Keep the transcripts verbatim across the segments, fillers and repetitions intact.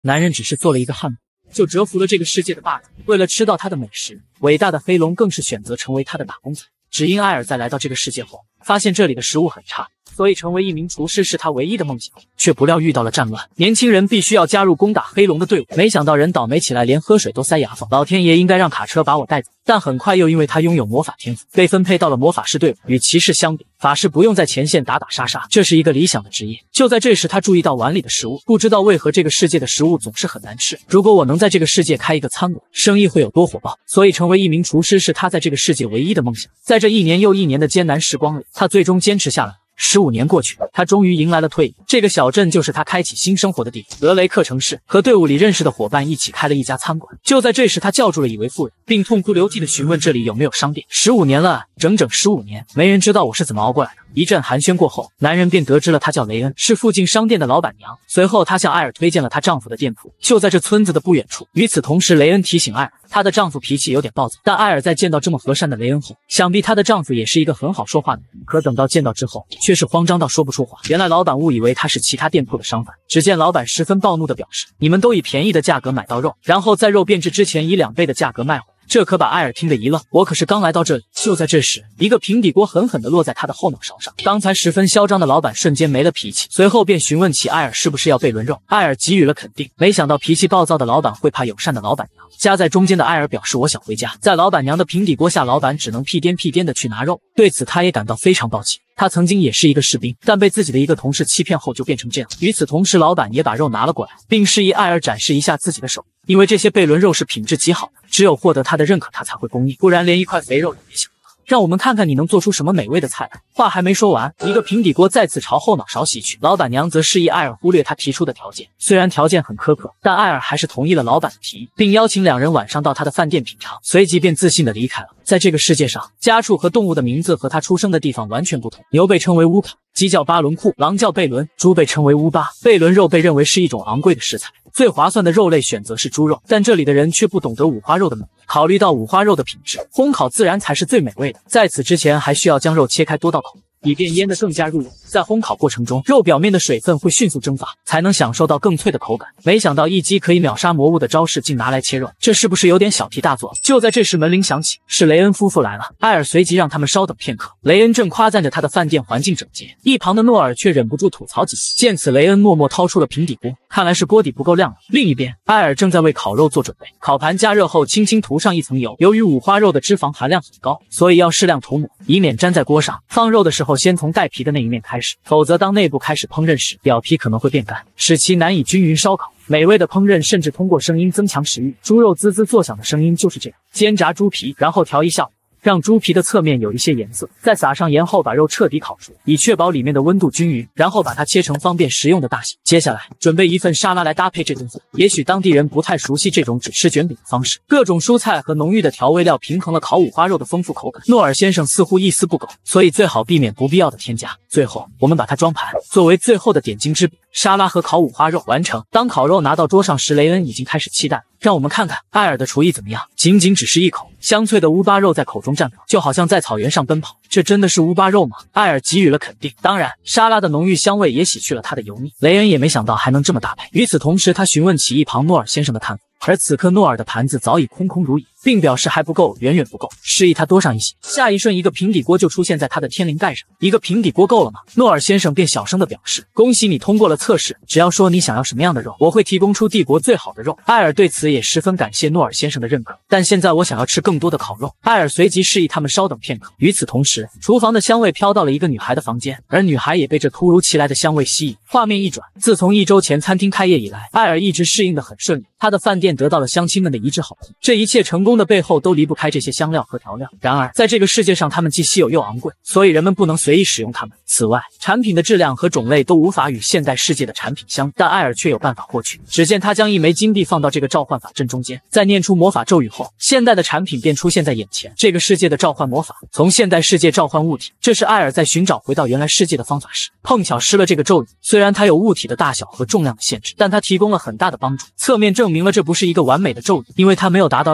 男人只是做了一个汉堡，就折服了这个世界的霸主。为了吃到他的美食，伟大的黑龙更是选择成为他的打工仔。只因艾尔在来到这个世界后，发现这里的食物很差，所以成为一名厨师是他唯一的梦想。却不料遇到了战乱，年轻人必须要加入攻打黑龙的队伍。没想到人倒霉起来，连喝水都塞牙缝。老天爷应该让卡车把我带走，但很快又因为他拥有魔法天赋，被分配到了魔法师队伍。与骑士相比，法师不用在前线打打杀杀，这是一个理想的职业。就在这时，他注意到碗里的食物，不知道为何这个世界的食物总是很难吃。如果我能在这个世界开一个餐馆，生意会有多火爆？所以成为一名厨师是他在这个世界唯一的梦想。在这一年又一年的艰难时光里，他最终坚持下来。十五年过去，他终于迎来了退役。这个小镇就是他开启新生活的地方。德雷克城市和队伍里认识的伙伴一起开了一家餐馆。就在这时，他叫住了以为夫人，并痛哭流涕地询问这里有没有商店。十五年了，整整十五年，没人知道我是怎么熬过来的。一阵寒暄过后，男人便得知了她叫雷恩，是附近商店的老板娘。随后，她向艾尔推荐了她丈夫的店铺，就在这村子的不远处。与此同时，雷恩提醒艾尔，她的丈夫脾气有点暴躁，但艾尔在见到这么和善的雷恩后，想必她的丈夫也是一个很好说话的人。可等到见到之后，却是慌张到说不出话。原来老板误以为他是其他店铺的商贩，只见老板十分暴怒地表示：“你们都以便宜的价格买到肉，然后在肉变质之前以两倍的价格卖回来。”这可把艾尔听得一愣，我可是刚来到这里。就在这时，一个平底锅狠狠地落在他的后脑勺上。刚才十分嚣张的老板瞬间没了脾气，随后便询问起艾尔是不是要被轮肉。艾尔给予了肯定，没想到脾气暴躁的老板会怕友善的老板娘。夹在中间的艾尔表示我想回家，在老板娘的平底锅下，老板只能屁颠屁颠地去拿肉。对此他也感到非常抱歉。他曾经也是一个士兵，但被自己的一个同事欺骗后就变成这样。与此同时，老板也把肉拿了过来，并示意艾尔展示一下自己的手艺，因为这些贝伦肉是品质极好的，只有获得他的认可，他才会供应，不然连一块肥肉也别想。让我们看看你能做出什么美味的菜来。话还没说完，一个平底锅再次朝后脑勺袭去，老板娘则示意艾尔忽略他提出的条件。虽然条件很苛刻，但艾尔还是同意了老板的提议，并邀请两人晚上到他的饭店品尝，随即便自信地离开了。在这个世界上，家畜和动物的名字和他出生的地方完全不同。牛被称为乌卡，鸡叫巴伦库，狼叫贝伦，猪被称为乌巴。贝伦肉被认为是一种昂贵的食材，最划算的肉类选择是猪肉，但这里的人却不懂得五花肉的美味。考虑到五花肉的品质，烘烤自然才是最美味的。在此之前，还需要将肉切开多道口，以便腌得更加入味。在烘烤过程中，肉表面的水分会迅速蒸发，才能享受到更脆的口感。没想到一击可以秒杀魔物的招式竟拿来切肉，这是不是有点小题大做？就在这时，门铃响起，是雷恩夫妇来了。艾尔随即让他们稍等片刻。雷恩正夸赞着他的饭店环境整洁，一旁的诺尔却忍不住吐槽几句。见此，雷恩默默掏出了平底锅，看来是锅底不够亮了。另一边，艾尔正在为烤肉做准备，烤盘加热后轻轻涂上一层油。由于五花肉的脂肪含量很高，所以要适量涂抹，以免粘在锅上。放肉的时候，先从带皮的那一面开始，否则当内部开始烹饪时，表皮可能会变干，使其难以均匀烧烤。美味的烹饪甚至通过声音增强食欲，猪肉滋滋作响的声音就是这样。煎炸猪皮，然后调一下火，让猪皮的侧面有一些颜色，再撒上盐后把肉彻底烤熟，以确保里面的温度均匀，然后把它切成方便食用的大小。接下来准备一份沙拉来搭配这顿饭。也许当地人不太熟悉这种只吃卷饼的方式，各种蔬菜和浓郁的调味料平衡了烤五花肉的丰富口感。诺尔先生似乎一丝不苟，所以最好避免不必要的添加。最后我们把它装盘，作为最后的点睛之笔。沙拉和烤五花肉完成。当烤肉拿到桌上时，雷恩已经开始期待。让我们看看艾尔的厨艺怎么样。仅仅只是一口，香脆的乌巴肉在口中绽放，就好像在草原上奔跑。这真的是乌巴肉吗？艾尔给予了肯定。当然，沙拉的浓郁香味也洗去了它的油腻。雷恩也没想到还能这么搭配。与此同时，他询问起一旁诺尔先生的看法。而此刻诺尔的盘子早已空空如也，并表示还不够，远远不够，示意他多上一些。下一瞬，一个平底锅就出现在他的天灵盖上。一个平底锅够了吗？诺尔先生便小声地表示：恭喜你通过了测试，只要说你想要什么样的肉，我会提供出帝国最好的肉。艾尔对此也十分感谢诺尔先生的认可，但现在我想要吃更多的烤肉。艾尔随即示意他们稍等片刻。与此同时，厨房的香味飘到了一个女孩的房间，而女孩也被这突如其来的香味吸引。画面一转，自从一周前餐厅开业以来，艾尔一直适应得很顺利，他的饭店得到了乡亲们的一致好评。这一切成功的背后都离不开这些香料和调料。然而，在这个世界上，它们既稀有又昂贵，所以人们不能随意使用它们。此外，产品的质量和种类都无法与现代世界的产品相比，但艾尔却有办法获取。只见他将一枚金币放到这个召唤法阵中间，在念出魔法咒语后，现代的产品便出现在眼前。这个世界的召唤魔法，从现代世界召唤物体，这是艾尔在寻找回到原来世界的方法时，碰巧施了这个咒语。虽然它有物体的大小和重量的限制，但它提供了很大的帮助，侧面证明了这不是一个完美的咒语，因为它没有达到让艾尔回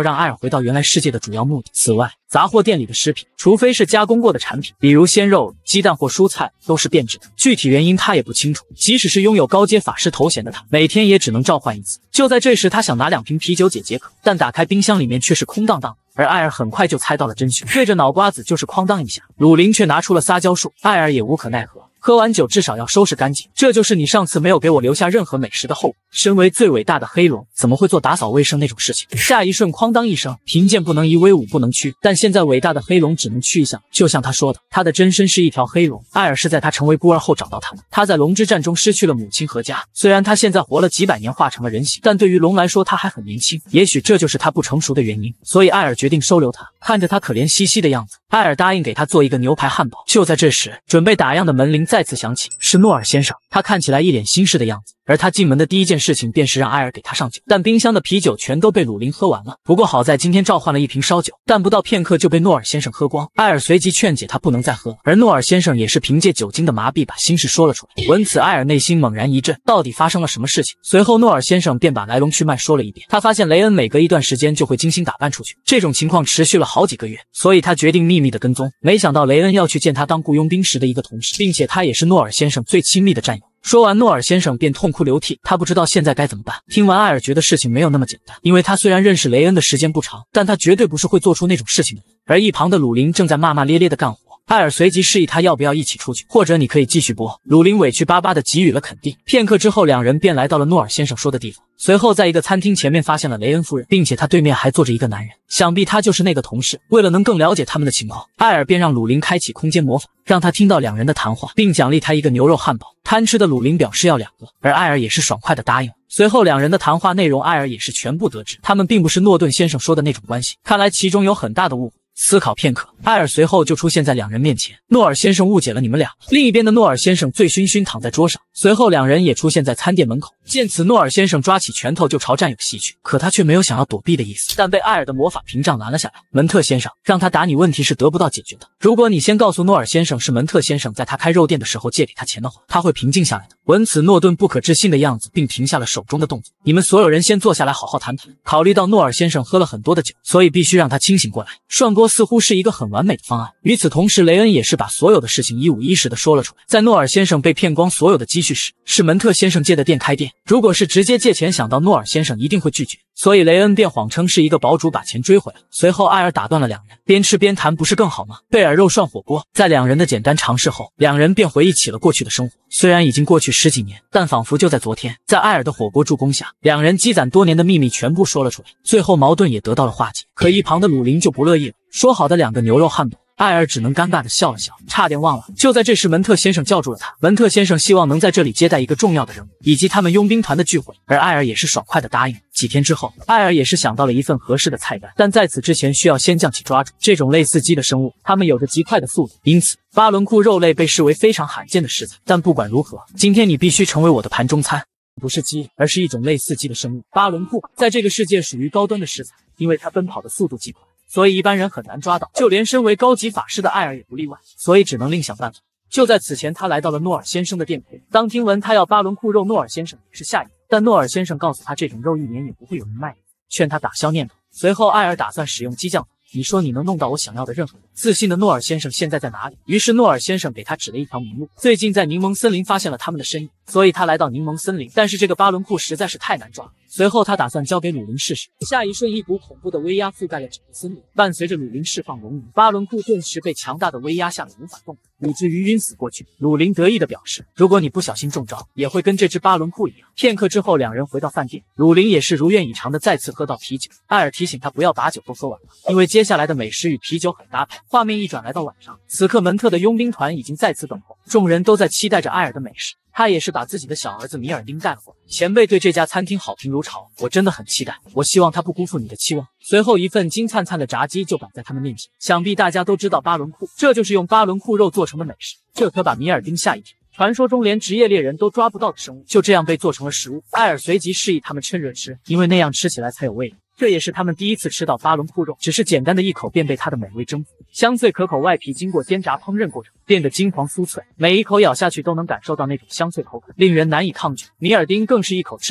回到原来世界的主要目的。此外，杂货店里的食品，除非是加工过的产品，比如鲜肉、鸡蛋或蔬菜，都是变质的。具体原因他也不清楚。即使是拥有高阶法师头衔的他，每天也只能召唤一次。就在这时，他想拿两瓶啤酒解解渴，但打开冰箱里面却是空荡荡的。而艾尔很快就猜到了真凶，对着脑瓜子就是哐当一下。鲁林却拿出了撒娇术，艾尔也无可奈何。喝完酒至少要收拾干净，这就是你上次没有给我留下任何美食的后果。身为最伟大的黑龙，怎么会做打扫卫生那种事情？下一瞬，哐当一声，贫贱不能移，威武不能屈。但现在伟大的黑龙只能屈一下，就像他说的，他的真身是一条黑龙。艾尔是在他成为孤儿后找到他的。他在龙之战中失去了母亲和家，虽然他现在活了几百年，化成了人形，但对于龙来说，他还很年轻。也许这就是他不成熟的原因，所以艾尔决定收留他。看着他可怜兮兮的样子，艾尔答应给他做一个牛排汉堡。就在这时，准备打烊的门铃再次响起，是诺尔先生。他看起来一脸心事的样子，而他进门的第一件事情便是让艾尔给他上酒，但冰箱的啤酒全都被鲁林喝完了。不过好在今天召唤了一瓶烧酒，但不到片刻就被诺尔先生喝光。艾尔随即劝解他不能再喝，而诺尔先生也是凭借酒精的麻痹把心事说了出来。闻此，艾尔内心猛然一震，到底发生了什么事情？随后诺尔先生便把来龙去脉说了一遍。他发现雷恩每隔一段时间就会精心打扮出去，这种情况持续了好几个月，所以他决定秘密的跟踪。没想到雷恩要去见他当雇佣兵时的一个同事，并且他也是诺尔先生最亲密的战友。说完，诺尔先生便痛哭流涕，他不知道现在该怎么办。听完，艾尔觉得事情没有那么简单，因为他虽然认识雷恩的时间不长，但他绝对不是会做出那种事情的人。而一旁的鲁林正在骂骂咧咧的干活，艾尔随即示意他要不要一起出去，或者你可以继续播。鲁林委屈巴巴的给予了肯定。片刻之后，两人便来到了诺尔先生说的地方。随后，在一个餐厅前面发现了雷恩夫人，并且他对面还坐着一个男人，想必他就是那个同事。为了能更了解他们的情况，艾尔便让鲁林开启空间魔法，让他听到两人的谈话，并奖励他一个牛肉汉堡。贪吃的鲁林表示要两个，而艾尔也是爽快的答应了。随后两人的谈话内容，艾尔也是全部得知，他们并不是诺顿先生说的那种关系，看来其中有很大的误会。思考片刻，艾尔随后就出现在两人面前。诺尔先生误解了你们俩。另一边的诺尔先生醉醺醺躺在桌上，随后两人也出现在餐店门口。见此，诺尔先生抓起拳头就朝战友袭去，可他却没有想要躲避的意思，但被艾尔的魔法屏障拦了下来。门特先生，让他打你问题是得不到解决的。如果你先告诉诺尔先生是门特先生在他开肉店的时候借给他钱的话，他会平静下来的。闻此，诺顿不可置信的样子，并停下了手中的动作。你们所有人先坐下来好好谈谈。考虑到诺尔先生喝了很多的酒，所以必须让他清醒过来。涮锅似乎是一个很完美的方案。与此同时，雷恩也是把所有的事情一五一十的说了出来。在诺尔先生被骗光所有的积蓄时，是门特先生借的店开店。如果是直接借钱，想到诺尔先生一定会拒绝，所以雷恩便谎称是一个堡主把钱追回来。随后艾尔打断了两人，边吃边谈不是更好吗？贝尔肉涮火锅。在两人的简单尝试后，两人便回忆起了过去的生活。虽然已经过去十几年，但仿佛就在昨天。在艾尔的火锅助攻下，两人积攒多年的秘密全部说了出来，最后矛盾也得到了化解。可一旁的鲁林就不乐意了，说好的两个牛肉汉堡。艾尔只能尴尬的笑了笑，差点忘了。就在这时，门特先生叫住了他。门特先生希望能在这里接待一个重要的人物，以及他们佣兵团的聚会，而艾尔也是爽快的答应。几天之后，艾尔也是想到了一份合适的菜单，但在此之前需要先将其抓住。这种类似鸡的生物，它们有着极快的速度，因此巴伦库肉类被视为非常罕见的食材。但不管如何，今天你必须成为我的盘中餐。不是鸡，而是一种类似鸡的生物。巴伦库在这个世界属于高端的食材，因为它奔跑的速度极快，所以一般人很难抓到，就连身为高级法师的艾尔也不例外，所以只能另想办法。就在此前，他来到了诺尔先生的店铺。当听闻他要巴伦库肉，诺尔先生也是吓一跳，但诺尔先生告诉他，这种肉一年也不会有人卖，劝他打消念头。随后，艾尔打算使用激将法。你说你能弄到我想要的任何人。自信的诺尔先生现在在哪里？于是诺尔先生给他指了一条明路。最近在柠檬森林发现了他们的身影，所以他来到柠檬森林。但是这个巴伦库实在是太难抓了。随后他打算交给鲁林试试。下一瞬，一股恐怖的威压覆盖了整个森林，伴随着鲁林释放龙吟，巴伦库顿时被强大的威压吓得无法动弹，以至于晕死过去。鲁林得意地表示，如果你不小心中招，也会跟这只巴伦库一样。片刻之后，两人回到饭店，鲁林也是如愿以偿的再次喝到啤酒。艾尔提醒他不要把酒都喝完了，因为接下来的美食与啤酒很搭配。画面一转来到晚上，此刻门特的佣兵团已经再次等候，众人都在期待着艾尔的美食。他也是把自己的小儿子米尔丁带了过来。前辈对这家餐厅好评如潮，我真的很期待，我希望他不辜负你的期望。随后一份金灿灿的炸鸡就摆在他们面前。想必大家都知道巴伦库，这就是用巴伦库肉做成的美食，这可把米尔丁吓一跳。传说中连职业猎人都抓不到的生物，就这样被做成了食物。艾尔随即示意他们趁热吃，因为那样吃起来才有味道。这也是他们第一次吃到巴伦库肉，只是简单的一口便被它的美味征服。香脆可口外皮经过煎炸烹饪过程，变得金黄酥脆，每一口咬下去都能感受到那种香脆口感，令人难以抗拒。米尔丁更是一口吃两个。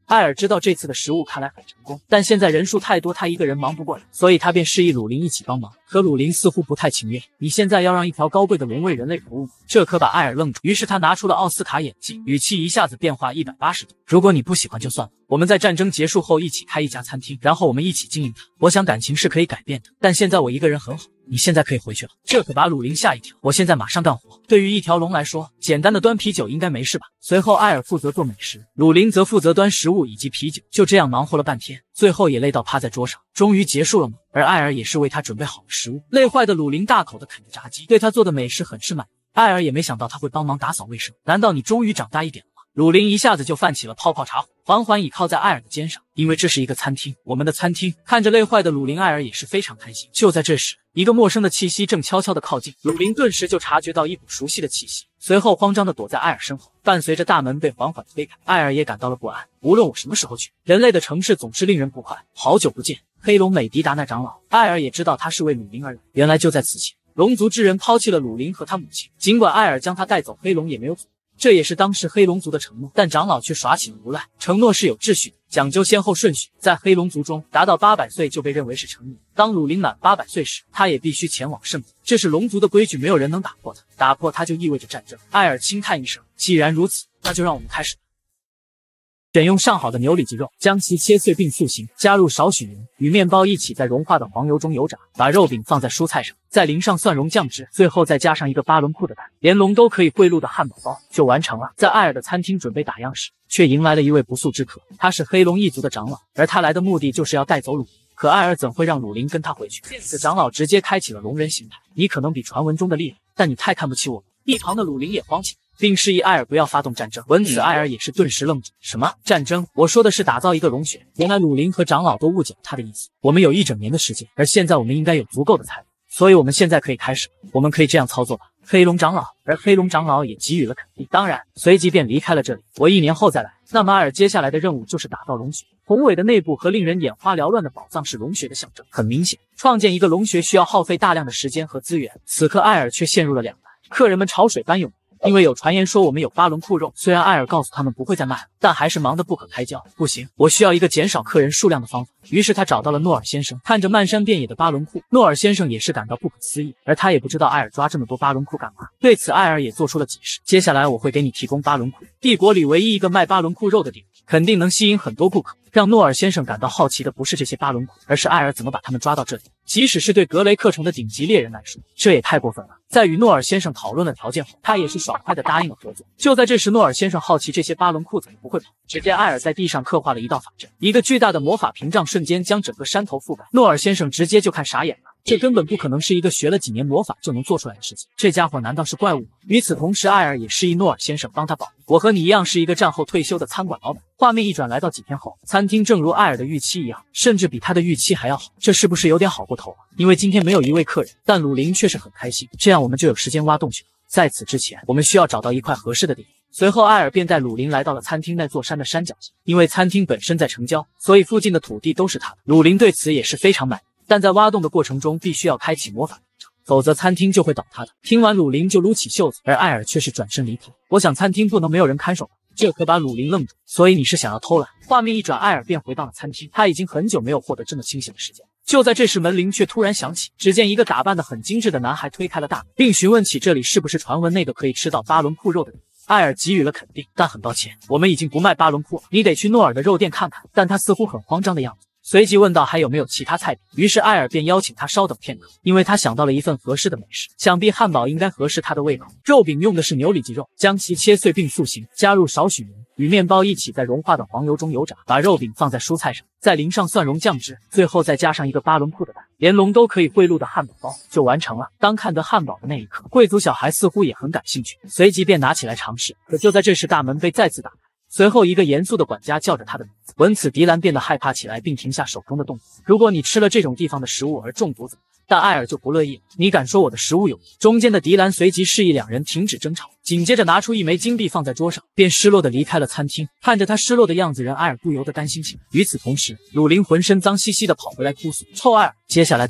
艾尔知道这次的食物看来很成功，但现在人数太多，他一个人忙不过来，所以他便示意鲁林一起帮忙。可鲁林似乎不太情愿。你现在要让一条高贵的龙为人类服务吗？这可把艾尔愣住。于是他拿出了奥斯卡眼镜，语气一下子变化一百八十度。如果你不喜欢就算了，我们在战争结束后一起开一家餐厅，然后我们一起经营它。我想感情是可以改变的，但现在我一个人很好。你现在可以回去了。这可把鲁林吓一跳。我现在马上干活。对于一条龙来说，简单的端啤酒应该没事吧？随后艾尔负责做美食，鲁林则负责端食物以及啤酒。就这样忙活了半天，最后也累到趴在桌上。终于结束了吗？而艾尔也是为他准备好了食物。累坏的鲁林大口的啃着炸鸡，对他做的美食很是满意。艾尔也没想到他会帮忙打扫卫生。难道你终于长大一点了吗？鲁林一下子就泛起了泡泡茶火，缓缓倚靠在艾尔的肩上，因为这是一个餐厅，我们的餐厅。看着累坏的鲁林，艾尔也是非常开心。就在这时，一个陌生的气息正悄悄地靠近，鲁林顿时就察觉到一股熟悉的气息，随后慌张地躲在艾尔身后。伴随着大门被缓缓推开，艾尔也感到了不安。无论我什么时候去，人类的城市总是令人不快。好久不见，黑龙美迪达那长老。艾尔也知道他是为鲁林而来，原来就在此前，龙族之人抛弃了鲁林和他母亲，尽管艾尔将他带走，黑龙也没有阻止。这也是当时黑龙族的承诺，但长老却耍起了无赖。承诺是有秩序的，讲究先后顺序。在黑龙族中，达到八百岁就被认为是成年。当鲁林满八百岁时，他也必须前往圣地，这是龙族的规矩，没有人能打破它。打破它就意味着战争。艾尔轻叹一声，既然如此，那就让我们开始。选用上好的牛里脊肉，将其切碎并塑形，加入少许盐，与面包一起在融化的黄油中油炸，把肉饼放在蔬菜上，再淋上蒜蓉酱汁，最后再加上一个巴伦库的蛋，连龙都可以贿赂的汉堡包就完成了。在艾尔的餐厅准备打烊时，却迎来了一位不速之客，他是黑龙一族的长老，而他来的目的就是要带走鲁林。可艾尔怎会让鲁林跟他回去？见此，长老直接开启了龙人形态，你可能比传闻中的厉害，但你太看不起我们。一旁的鲁林也慌起来，并示意艾尔不要发动战争。闻此，艾尔也是顿时愣住。什么战争？我说的是打造一个龙穴。原来鲁林和长老都误解了他的意思。我们有一整年的时间，而现在我们应该有足够的财力，所以我们现在可以开始了。我们可以这样操作吧？黑龙长老，而黑龙长老也给予了肯定。当然，随即便离开了这里。我一年后再来。那么艾尔接下来的任务就是打造龙穴。宏伟的内部和令人眼花缭乱的宝藏是龙穴的象征。很明显，创建一个龙穴需要耗费大量的时间和资源。此刻艾尔却陷入了两难。客人们潮水般涌来，因为有传言说我们有巴伦库肉。虽然艾尔告诉他们不会再卖了，但还是忙得不可开交。不行，我需要一个减少客人数量的方法。于是他找到了诺尔先生，看着漫山遍野的巴伦库，诺尔先生也是感到不可思议，而他也不知道艾尔抓这么多巴伦库干嘛。对此，艾尔也做出了解释。接下来我会给你提供巴伦库，帝国里唯一一个卖巴伦库肉的地方，肯定能吸引很多顾客。让诺尔先生感到好奇的不是这些巴伦库，而是艾尔怎么把他们抓到这里。即使是对格雷克城的顶级猎人来说，这也太过分了。在与诺尔先生讨论了条件后，他也是爽快的答应了合作。就在这时，诺尔先生好奇这些巴伦库怎么不会跑。只见艾尔在地上刻画了一道法阵，一个巨大的魔法屏障瞬间将整个山头覆盖。诺尔先生直接就看傻眼了。这根本不可能是一个学了几年魔法就能做出来的事情，这家伙难道是怪物吗？与此同时，艾尔也示意诺尔先生帮他保密。我和你一样是一个战后退休的餐馆老板。画面一转，来到几天后，餐厅正如艾尔的预期一样，甚至比他的预期还要好。这是不是有点好过头了？因为今天没有一位客人，但鲁林却是很开心，这样我们就有时间挖洞去了。在此之前，我们需要找到一块合适的地方。随后，艾尔便带鲁林来到了餐厅那座山的山脚下，因为餐厅本身在城郊，所以附近的土地都是他的。鲁林对此也是非常满意。但在挖洞的过程中，必须要开启魔法屏障，否则餐厅就会倒塌的。听完，鲁林就撸起袖子，而艾尔却是转身离开。我想餐厅不能没有人看守吧？这可把鲁林愣住。所以你是想要偷懒？画面一转，艾尔便回到了餐厅。他已经很久没有获得这么清醒的时间。就在这时，门铃却突然响起。只见一个打扮得很精致的男孩推开了大门，并询问起这里是不是传闻那个可以吃到巴伦库肉的地方。艾尔给予了肯定，但很抱歉，我们已经不卖巴伦库了，你得去诺尔的肉店看看。但他似乎很慌张的样子。随即问道还有没有其他菜品，于是艾尔便邀请他稍等片刻，因为他想到了一份合适的美食，想必汉堡应该合适他的胃口。肉饼用的是牛里脊肉，将其切碎并塑形，加入少许盐，与面包一起在融化的黄油中油炸，把肉饼放在蔬菜上，再淋上蒜蓉酱汁，最后再加上一个巴伦库的蛋，连龙都可以贿赂的汉堡包就完成了。当看得汉堡的那一刻，贵族小孩似乎也很感兴趣，随即便拿起来尝试。可就在这时，大门被再次打开。随后，一个严肃的管家叫着他的名字。闻此，迪兰变得害怕起来，并停下手中的动作。如果你吃了这种地方的食物而中毒怎么办？但艾尔就不乐意了。你敢说我的食物有毒？中间的迪兰随即示意两人停止争吵，紧接着拿出一枚金币放在桌上，便失落的离开了餐厅。看着他失落的样子，人艾尔不由得担心起来。与此同时，鲁林浑身脏兮兮的跑回来哭诉：臭艾尔，接下来到你。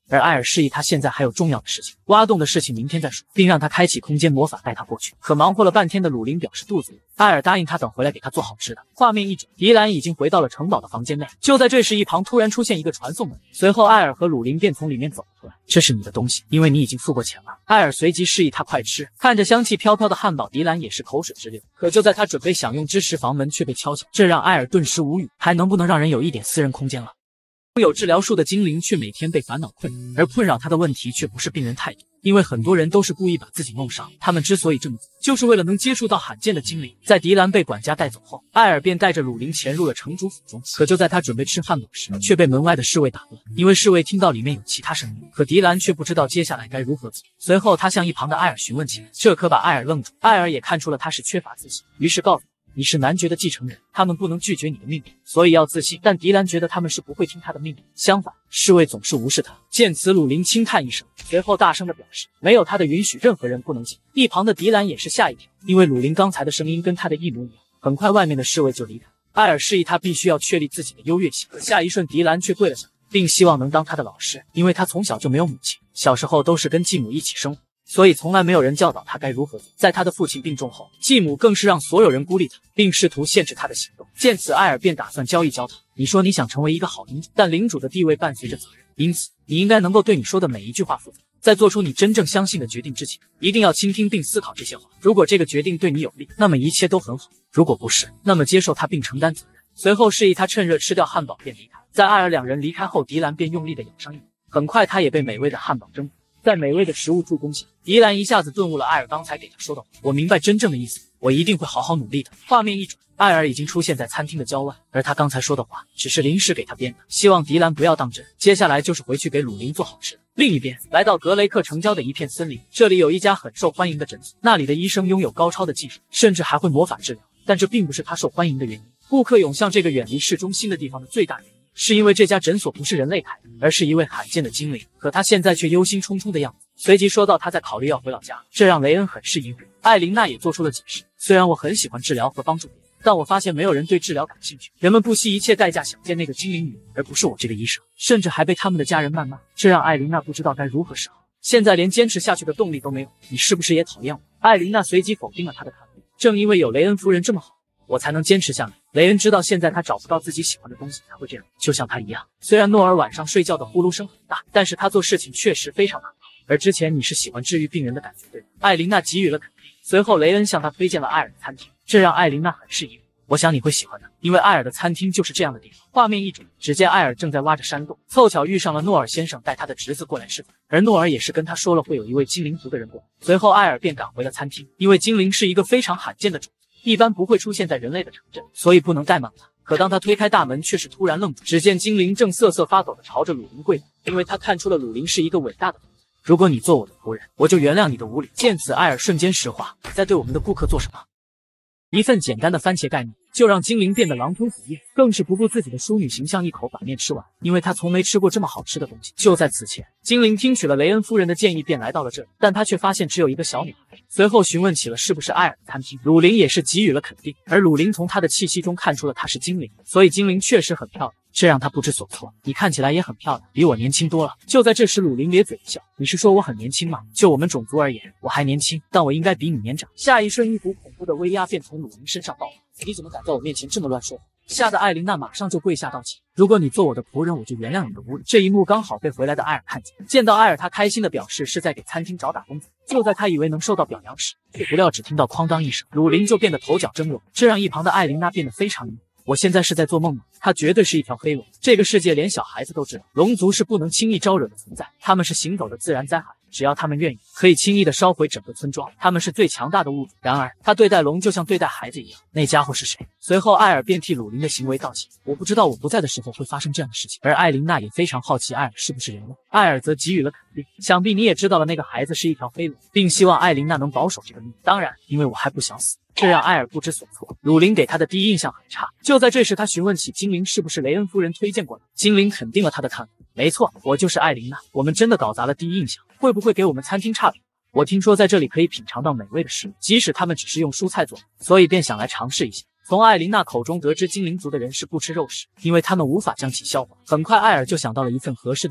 而艾尔示意他现在还有重要的事情，挖洞的事情明天再说，并让他开启空间魔法带他过去。可忙活了半天的鲁林表示肚子饿，艾尔答应他等回来给他做好吃的。画面一转，迪兰已经回到了城堡的房间内。就在这时，一旁突然出现一个传送门，随后艾尔和鲁林便从里面走了出来。这是你的东西，因为你已经付过钱了。艾尔随即示意他快吃。看着香气飘飘的汉堡，迪兰也是口水直流。可就在他准备享用之时，房门却被敲响，这让艾尔顿时无语，还能不能让人有一点私人空间了？拥有治疗术的精灵却每天被烦恼困扰，而困扰他的问题却不是病人太多，因为很多人都是故意把自己弄伤。他们之所以这么做，就是为了能接触到罕见的精灵。在迪兰被管家带走后，艾尔便带着鲁林潜入了城主府中。可就在他准备吃汉堡时，却被门外的侍卫打断，因为侍卫听到里面有其他声音。可迪兰却不知道接下来该如何做。随后他向一旁的艾尔询问起来，这可把艾尔愣住。艾尔也看出了他是缺乏自信，于是告诉他，你是男爵的继承人，他们不能拒绝你的命令，所以要自信。但迪兰觉得他们是不会听他的命令，相反，侍卫总是无视他。见此，鲁林轻叹一声，随后大声的表示，没有他的允许，任何人不能进。一旁的迪兰也是吓一跳，因为鲁林刚才的声音跟他的一模一样。很快，外面的侍卫就离开。艾尔示意他必须要确立自己的优越性，可下一瞬，迪兰却跪了下来，并希望能当他的老师，因为他从小就没有母亲，小时候都是跟继母一起生活。所以从来没有人教导他该如何做。在他的父亲病重后，继母更是让所有人孤立他，并试图限制他的行动。见此，艾尔便打算教一教他。你说你想成为一个好领主，但领主的地位伴随着责任，因此你应该能够对你说的每一句话负责。在做出你真正相信的决定之前，一定要倾听并思考这些话。如果这个决定对你有利，那么一切都很好；如果不是，那么接受它并承担责任。随后示意他趁热吃掉汉堡便离开。在艾尔两人离开后，迪兰便用力的咬上一口，很快他也被美味的汉堡征服。在美味的食物助攻下，迪兰一下子顿悟了艾尔刚才给他说的话。我明白真正的意思，我一定会好好努力的。画面一转，艾尔已经出现在餐厅的郊外，而他刚才说的话只是临时给他编的，希望迪兰不要当真。接下来就是回去给鲁林做好吃的。另一边，来到格雷克城郊的一片森林，这里有一家很受欢迎的诊所，那里的医生拥有高超的技术，甚至还会魔法治疗。但这并不是他受欢迎的原因。顾客涌向这个远离市中心的地方的最大原因，是因为这家诊所不是人类开的，而是一位罕见的精灵。可他现在却忧心忡忡的样子，随即说到他在考虑要回老家，这让雷恩很是疑惑。艾琳娜也做出了解释，虽然我很喜欢治疗和帮助别人，但我发现没有人对治疗感兴趣，人们不惜一切代价想见那个精灵女人，而不是我这个医生，甚至还被他们的家人谩骂，这让艾琳娜不知道该如何是好，现在连坚持下去的动力都没有。你是不是也讨厌我？艾琳娜随即否定了他的看法，正因为有雷恩夫人这么好，我才能坚持下来。雷恩知道现在他找不到自己喜欢的东西才会这样，就像他一样。虽然诺尔晚上睡觉的呼噜声很大，但是他做事情确实非常可靠。而之前你是喜欢治愈病人的感觉，对吗？艾琳娜给予了肯定。随后雷恩向他推荐了艾尔的餐厅，这让艾琳娜很是疑惑。我想你会喜欢的，因为艾尔的餐厅就是这样的地方。画面一转，只见艾尔正在挖着山洞，凑巧遇上了诺尔先生带他的侄子过来吃饭，而诺尔也是跟他说了会有一位精灵族的人过来。随后艾尔便赶回了餐厅，因为精灵是一个非常罕见的种族，一般不会出现在人类的城镇，所以不能怠慢他。可当他推开大门，却是突然愣住，只见精灵正瑟瑟发抖地朝着鲁林跪倒，因为他看出了鲁林是一个伟大的存在。如果你做我的仆人，我就原谅你的无礼。见此，艾尔瞬间石化，你在对我们的顾客做什么？一份简单的番茄盖面就让精灵变得狼吞虎咽，更是不顾自己的淑女形象，一口把面吃完，因为他从没吃过这么好吃的东西。就在此前，精灵听取了雷恩夫人的建议，便来到了这里，但他却发现只有一个小女孩。随后询问起了是不是艾尔的餐厅，鲁林也是给予了肯定，而鲁林从他的气息中看出了她是精灵，所以精灵确实很漂亮，这让他不知所措。你看起来也很漂亮，比我年轻多了。就在这时，鲁林咧嘴一笑，你是说我很年轻吗？就我们种族而言，我还年轻，但我应该比你年长。下一瞬，一股恐怖的威压便从鲁林身上爆发，你怎么敢在我面前这么乱说话？吓得艾琳娜马上就跪下道歉，如果你做我的仆人，我就原谅你的无礼。这一幕刚好被回来的艾尔看见，见到艾尔，他开心的表示是在给餐厅找打工仔。就在他以为能受到表扬时，却不料只听到哐当一声，鲁林就变得头角峥嵘，这让一旁的艾琳娜变得非常疑惑。我现在是在做梦吗？他绝对是一条黑龙，这个世界连小孩子都知道，龙族是不能轻易招惹的存在，他们是行走的自然灾害，只要他们愿意，可以轻易的烧毁整个村庄，他们是最强大的物种。然而，他对待龙就像对待孩子一样，那家伙是谁？随后，艾尔便替鲁林的行为道歉，我不知道我不在的时候会发生这样的事情。而艾琳娜也非常好奇艾尔是不是人类，艾尔则给予了肯定，想必你也知道了那个孩子是一条黑龙，并希望艾琳娜能保守这个秘密。当然，因为我还不想死。这让艾尔不知所措，鲁林给他的第一印象很差。就在这时，他询问起精灵是不是雷恩夫人推荐过来，精灵肯定了他的看法，没错，我就是艾琳娜，我们真的搞砸了第一印象，会不会给我们餐厅差评？我听说在这里可以品尝到美味的食物，即使他们只是用蔬菜做的，所以便想来尝试一下。从艾琳娜口中得知精灵族的人是不吃肉食，因为他们无法将其消化。很快艾尔就想到了一份合适的菜品，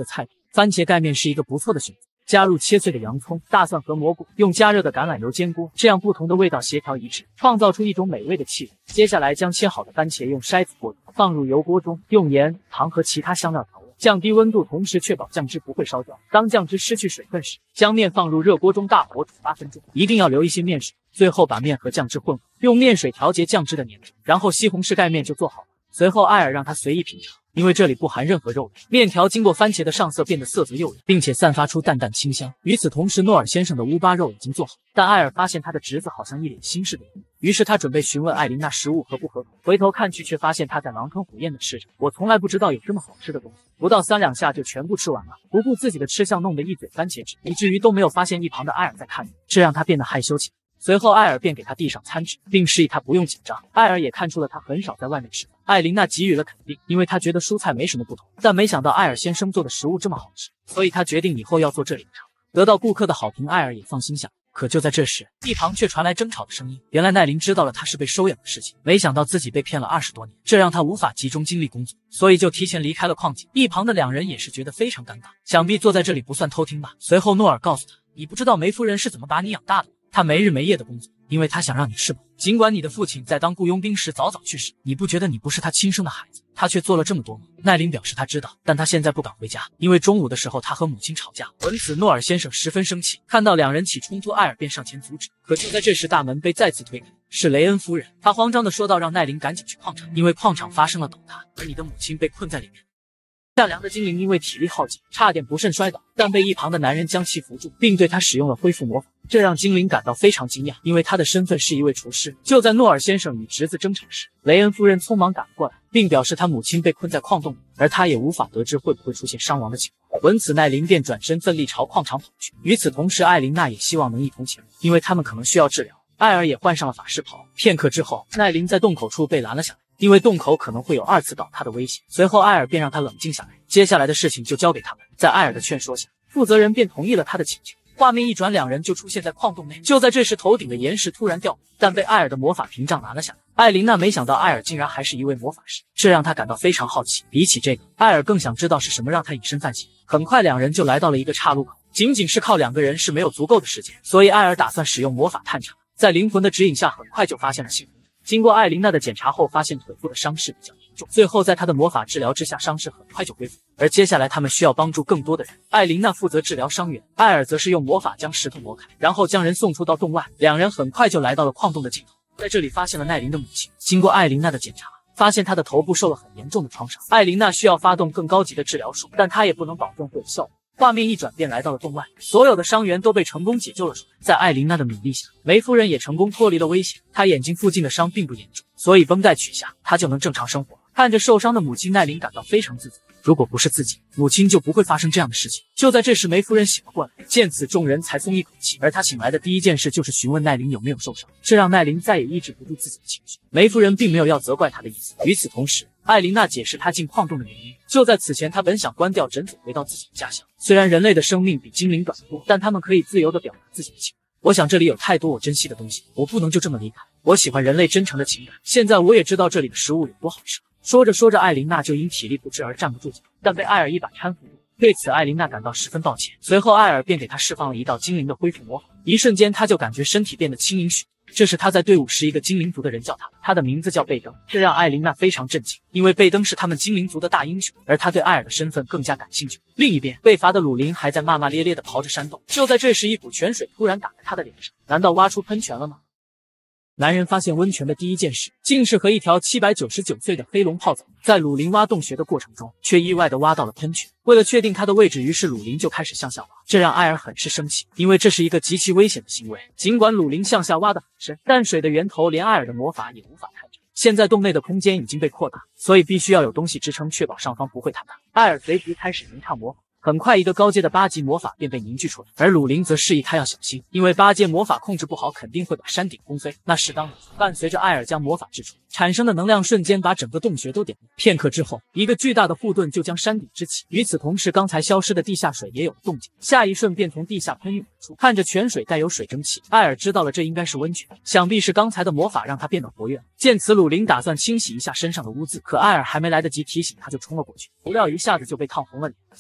番茄盖面是一个不错的选择。加入切碎的洋葱、大蒜和蘑菇，用加热的橄榄油煎锅，这样不同的味道协调一致，创造出一种美味的气味。接下来将切好的番茄用筛子过滤，放入油锅中，用盐、糖和其他香料调味，降低温度，同时确保酱汁不会烧焦。当酱汁失去水分时，将面放入热锅中大火煮八分钟，一定要留一些面水。最后把面和酱汁混合，用面水调节酱汁的粘度，然后西红柿盖面就做好了。随后艾尔让他随意品尝，因为这里不含任何肉类。面条经过番茄的上色变得色泽诱人，并且散发出淡淡清香。与此同时，诺尔先生的乌巴肉已经做好，但艾尔发现他的侄子好像一脸心事的样子，于是他准备询问艾琳娜食物合不合口，回头看去却发现他在狼吞虎咽的吃着。我从来不知道有这么好吃的东西，不到三两下就全部吃完了，不顾自己的吃相，弄得一嘴番茄汁，以至于都没有发现一旁的艾尔在看着，这让他变得害羞起来。随后艾尔便给他递上餐纸，并示意他不用紧张。艾尔也看出了他很少在外面吃饭。艾琳娜给予了肯定，因为她觉得蔬菜没什么不同，但没想到艾尔先生做的食物这么好吃，所以她决定以后要做这里的常客。得到顾客的好评，艾尔也放心下。可就在这时，一旁却传来争吵的声音。原来奈琳知道了他是被收养的事情，没想到自己被骗了二十多年，这让他无法集中精力工作，所以就提前离开了矿井。一旁的两人也是觉得非常尴尬，想必坐在这里不算偷听吧。随后诺尔告诉他，你不知道梅夫人是怎么把你养大的，她没日没夜的工作，因为她想让你吃饱。尽管你的父亲在当雇佣兵时早早去世，你不觉得你不是他亲生的孩子，他却做了这么多吗？奈琳表示他知道，但他现在不敢回家，因为中午的时候他和母亲吵架。闻此，诺尔先生十分生气，看到两人起冲突，艾尔便上前阻止。可就在这时，大门被再次推开，是雷恩夫人。她慌张地说道，让奈琳赶紧去矿场，因为矿场发生了倒塌，而你的母亲被困在里面。善良的精灵因为体力耗尽，差点不慎摔倒，但被一旁的男人将其扶住，并对他使用了恢复魔法，这让精灵感到非常惊讶，因为他的身份是一位厨师。就在诺尔先生与侄子争吵时，雷恩夫人匆忙赶了过来，并表示他母亲被困在矿洞里，而他也无法得知会不会出现伤亡的情况。闻此，奈琳便转身奋力朝矿场跑去。与此同时，艾琳娜也希望能一同前往，因为他们可能需要治疗。艾尔也换上了法师袍。片刻之后，奈琳在洞口处被拦了下来，因为洞口可能会有二次倒塌的危险。随后艾尔便让他冷静下来，接下来的事情就交给他们。在艾尔的劝说下，负责人便同意了他的请求。画面一转，两人就出现在矿洞内。就在这时，头顶的岩石突然掉落，但被艾尔的魔法屏障拦了下来。艾琳娜没想到艾尔竟然还是一位魔法师，这让她感到非常好奇。比起这个，艾尔更想知道是什么让他隐身犯险。很快，两人就来到了一个岔路口。仅仅是靠两个人是没有足够的时间，所以艾尔打算使用魔法探查。在灵魂的指引下，很快就发现了幸福。经过艾琳娜的检查后，发现腿部的伤势比较严重，最后在她的魔法治疗之下，伤势很快就恢复。而接下来他们需要帮助更多的人，艾琳娜负责治疗伤员，艾尔则是用魔法将石头磨开，然后将人送出到洞外。两人很快就来到了矿洞的尽头，在这里发现了奈琳的母亲。经过艾琳娜的检查，发现她的头部受了很严重的创伤，艾琳娜需要发动更高级的治疗术，但她也不能保证会有效果。画面一转，便来到了洞外，所有的伤员都被成功解救了出来。在艾琳娜的努力下，梅夫人也成功脱离了危险。她眼睛附近的伤并不严重，所以绷带取下，她就能正常生活了。看着受伤的母亲，奈琳感到非常自责。如果不是自己，母亲就不会发生这样的事情。就在这时，梅夫人醒了过来，见此众人才松一口气。而她醒来的第一件事就是询问奈琳有没有受伤，这让奈琳再也抑制不住自己的情绪。梅夫人并没有要责怪她的意思。与此同时，艾琳娜解释她进矿洞的原因。就在此前，她本想关掉诊所，回到自己的家乡。虽然人类的生命比精灵短得多，但他们可以自由地表达自己的情绪。我想这里有太多我珍惜的东西，我不能就这么离开。我喜欢人类真诚的情感，现在我也知道这里的食物有多好吃。说着说着，艾琳娜就因体力不支而站不住脚，但被艾尔一把搀扶住。对此，艾琳娜感到十分抱歉。随后，艾尔便给她释放了一道精灵的恢复魔法，一瞬间，她就感觉身体变得轻盈许多。这是她在队伍时一个精灵族的人叫她，她的名字叫贝登。这让艾琳娜非常震惊，因为贝登是他们精灵族的大英雄，而她对艾尔的身份更加感兴趣。另一边，被罚的鲁林还在骂骂咧咧地刨着山洞。就在这时，一股泉水突然打在他的脸上，难道挖出喷泉了吗？男人发现温泉的第一件事，竟是和一条七百九十九岁的黑龙泡澡。在鲁林挖洞穴的过程中，却意外地挖到了喷泉。为了确定它的位置，于是鲁林就开始向下挖，这让艾尔很是生气，因为这是一个极其危险的行为。尽管鲁林向下挖得很深，但水的源头连艾尔的魔法也无法探查。现在洞内的空间已经被扩大，所以必须要有东西支撑，确保上方不会坍塌。艾尔随即开始吟唱魔法。很快，一个高阶的八级魔法便被凝聚出来，而鲁林则示意他要小心，因为八阶魔法控制不好，肯定会把山顶轰飞，那是当然。伴随着艾尔将魔法掷出，产生的能量瞬间把整个洞穴都点灭。片刻之后，一个巨大的护盾就将山顶支起。与此同时，刚才消失的地下水也有了动静，下一瞬便从地下喷涌而出。看着泉水带有水蒸气，艾尔知道了这应该是温泉，想必是刚才的魔法让他变得活跃了。见此，鲁林打算清洗一下身上的污渍，可艾尔还没来得及提醒他，就冲了过去，不料一下子就被烫红了脸。随后，艾尔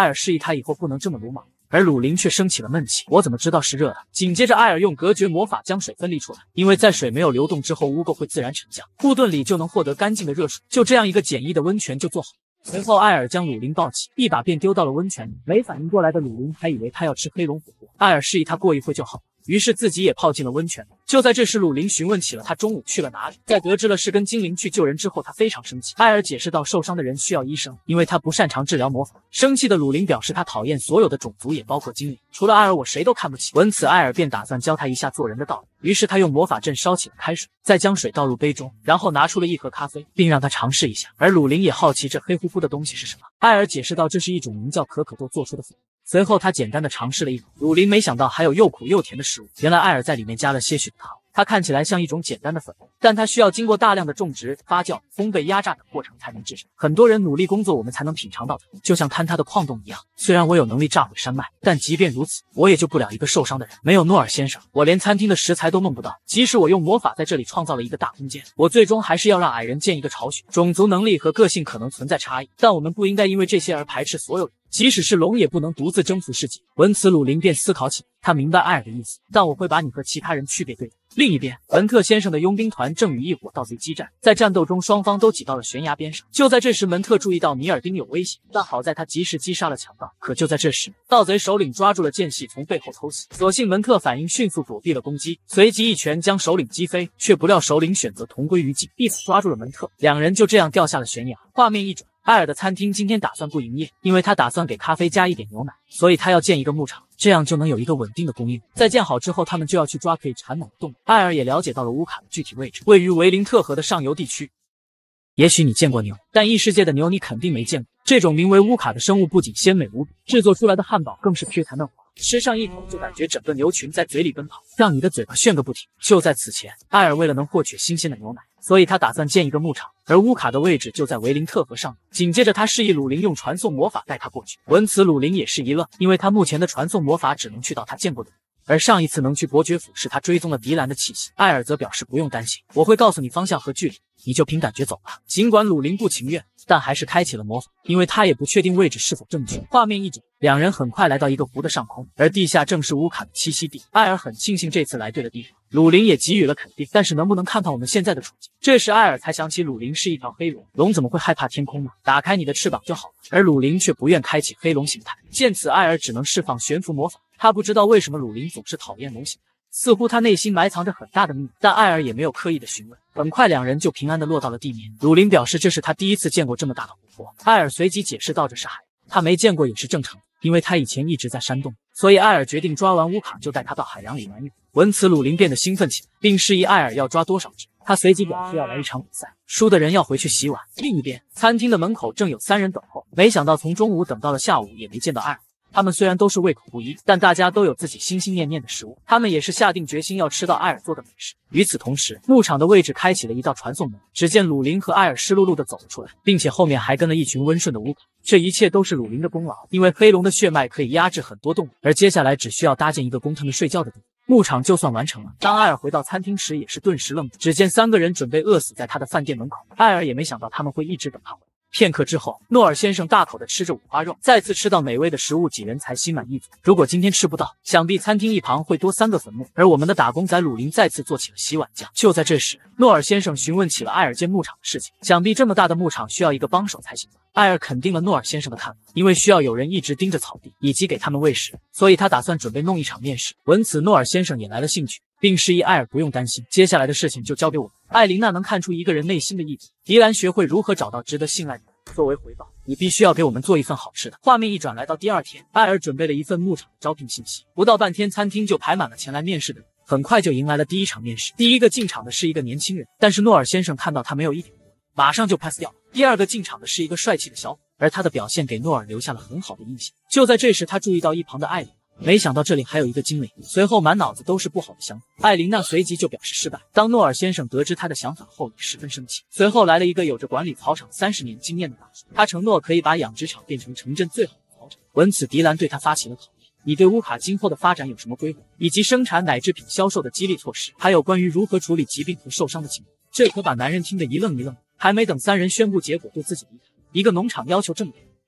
尔示意他以后不能这么鲁莽。而鲁林却生起了闷气，我怎么知道是热的？紧接着，艾尔用隔绝魔法将水分离出来，因为在水没有流动之后，污垢会自然沉降，护盾里就能获得干净的热水。就这样，一个简易的温泉就做好。随后，艾尔将鲁林抱起，一把便丢到了温泉里。没反应过来的鲁林还以为他要吃黑龙火锅，艾尔示意他过一会就好。于是自己也泡进了温泉。就在这时，鲁林询问起了他中午去了哪里。在得知了是跟精灵去救人之后，他非常生气。艾尔解释到，受伤的人需要医生，因为他不擅长治疗魔法。生气的鲁林表示他讨厌所有的种族，也包括精灵，除了艾尔我谁都看不起。闻此，艾尔便打算教他一下做人的道理。于是他用魔法阵烧起了开水，再将水倒入杯中，然后拿出了一盒咖啡，并让他尝试一下。而鲁林也好奇这黑乎乎的东西是什么。艾尔解释到，这是一种名叫可可豆做出的粉。随后他简单的尝试了一口，鲁林没想到还有又苦又甜的食物。原来艾尔在里面加了些许的糖，它看起来像一种简单的粉末，但它需要经过大量的种植、发酵、烘焙、压榨等过程才能制成。很多人努力工作，我们才能品尝到它，就像坍塌的矿洞一样。虽然我有能力炸毁山脉，但即便如此，我也救不了一个受伤的人。没有诺尔先生，我连餐厅的食材都弄不到。即使我用魔法在这里创造了一个大空间，我最终还是要让矮人建一个巢穴。种族能力和个性可能存在差异，但我们不应该因为这些而排斥所有人。即使是龙也不能独自征服世界。闻此，鲁林便思考起来，他明白艾尔的意思，但我会把你和其他人区别对待。另一边，文特先生的佣兵团正与一伙盗贼激战，在战斗中，双方都挤到了悬崖边上。就在这时，门特注意到米尔丁有危险，但好在他及时击杀了强盗。可就在这时，盗贼首领抓住了间隙，从背后偷袭。所幸门特反应迅速，躲避了攻击，随即一拳将首领击飞，却不料首领选择同归于尽，一死抓住了门特，两人就这样掉下了悬崖。画面一转，艾尔的餐厅今天打算不营业，因为他打算给咖啡加一点牛奶，所以他要建一个牧场，这样就能有一个稳定的供应。在建好之后，他们就要去抓可以产奶的动物。艾尔也了解到了乌卡的具体位置，位于维林特河的上游地区。也许你见过牛，但异世界的牛你肯定没见过。这种名为乌卡的生物不仅鲜美无比，制作出来的汉堡更是 Q 弹嫩滑，吃上一口就感觉整个牛群在嘴里奔跑，让你的嘴巴炫个不停。就在此前，艾尔为了能获取新鲜的牛奶，所以他打算建一个牧场，而乌卡的位置就在维林特河上。紧接着他示意鲁林用传送魔法带他过去。闻此，鲁林也是一愣，因为他目前的传送魔法只能去到他见过的地方，而上一次能去伯爵府是他追踪了迪兰的气息。艾尔则表示不用担心，我会告诉你方向和距离，你就凭感觉走吧。尽管鲁林不情愿，但还是开启了魔法，因为他也不确定位置是否正确。画面一转，两人很快来到一个湖的上空，而地下正是乌卡的栖息地。艾尔很庆幸这次来对了地方，鲁林也给予了肯定，但是能不能看看我们现在的处境？这时艾尔才想起鲁林是一条黑龙，龙怎么会害怕天空呢？打开你的翅膀就好了。而鲁林却不愿开启黑龙形态，见此艾尔只能释放悬浮魔法。他不知道为什么鲁林总是讨厌龙形态，似乎他内心埋藏着很大的秘密，但艾尔也没有刻意的询问。很快两人就平安的落到了地面。鲁林表示这是他第一次见过这么大的湖泊，艾尔随即解释道这是海，他没见过也是正常的，因为他以前一直在山洞，所以艾尔决定抓完乌卡就带他到海洋里玩一会。闻此，鲁林变得兴奋起来，并示意艾尔要抓多少只。他随即表示要来一场比赛，输的人要回去洗碗。另一边，餐厅的门口正有三人等候，没想到从中午等到了下午也没见到艾尔。他们虽然都是胃口不一，但大家都有自己心心念念的食物，他们也是下定决心要吃到艾尔做的美食。与此同时，牧场的位置开启了一道传送门，只见鲁林和艾尔湿漉漉的走了出来，并且后面还跟了一群温顺的乌卡。这一切都是鲁林的功劳，因为黑龙的血脉可以压制很多动物，而接下来只需要搭建一个供他们睡觉的地方，牧场就算完成了。当艾尔回到餐厅时，也是顿时愣住，只见三个人准备饿死在他的饭店门口，艾尔也没想到他们会一直等他回来。片刻之后，诺尔先生大口的吃着五花肉，再次吃到美味的食物，几人才心满意足。如果今天吃不到，想必餐厅一旁会多三个坟墓。而我们的打工仔鲁林再次做起了洗碗匠。就在这时，诺尔先生询问起了艾尔建牧场的事情，想必这么大的牧场需要一个帮手才行吧。艾尔肯定了诺尔先生的看法，因为需要有人一直盯着草地，以及给他们喂食，所以他打算准备弄一场面试。闻此，诺尔先生也来了兴趣，并示意艾尔不用担心，接下来的事情就交给我们。艾琳娜能看出一个人内心的意图，迪兰学会如何找到值得信赖的人。作为回报，你必须要给我们做一份好吃的。画面一转，来到第二天，艾尔准备了一份牧场的招聘信息，不到半天，餐厅就排满了前来面试的人。很快就迎来了第一场面试。第一个进场的是一个年轻人，但是诺尔先生看到他没有一点活力，马上就 pass 掉了。第二个进场的是一个帅气的小伙，而他的表现给诺尔留下了很好的印象。就在这时，他注意到一旁的艾琳，没想到这里还有一个精灵，随后满脑子都是不好的想法。艾琳娜随即就表示失败。当诺尔先生得知他的想法后，也十分生气。随后来了一个有着管理草场三十年经验的大叔，他承诺可以把养殖场变成城镇最好的草场。闻此，迪兰对他发起了考验。你对乌卡今后的发展有什么规划，以及生产奶制品销售的激励措施，还有关于如何处理疾病和受伤的情况？这可把男人听得一愣一愣。还没等三人宣布结果就自己离开，一个农场要求这么多，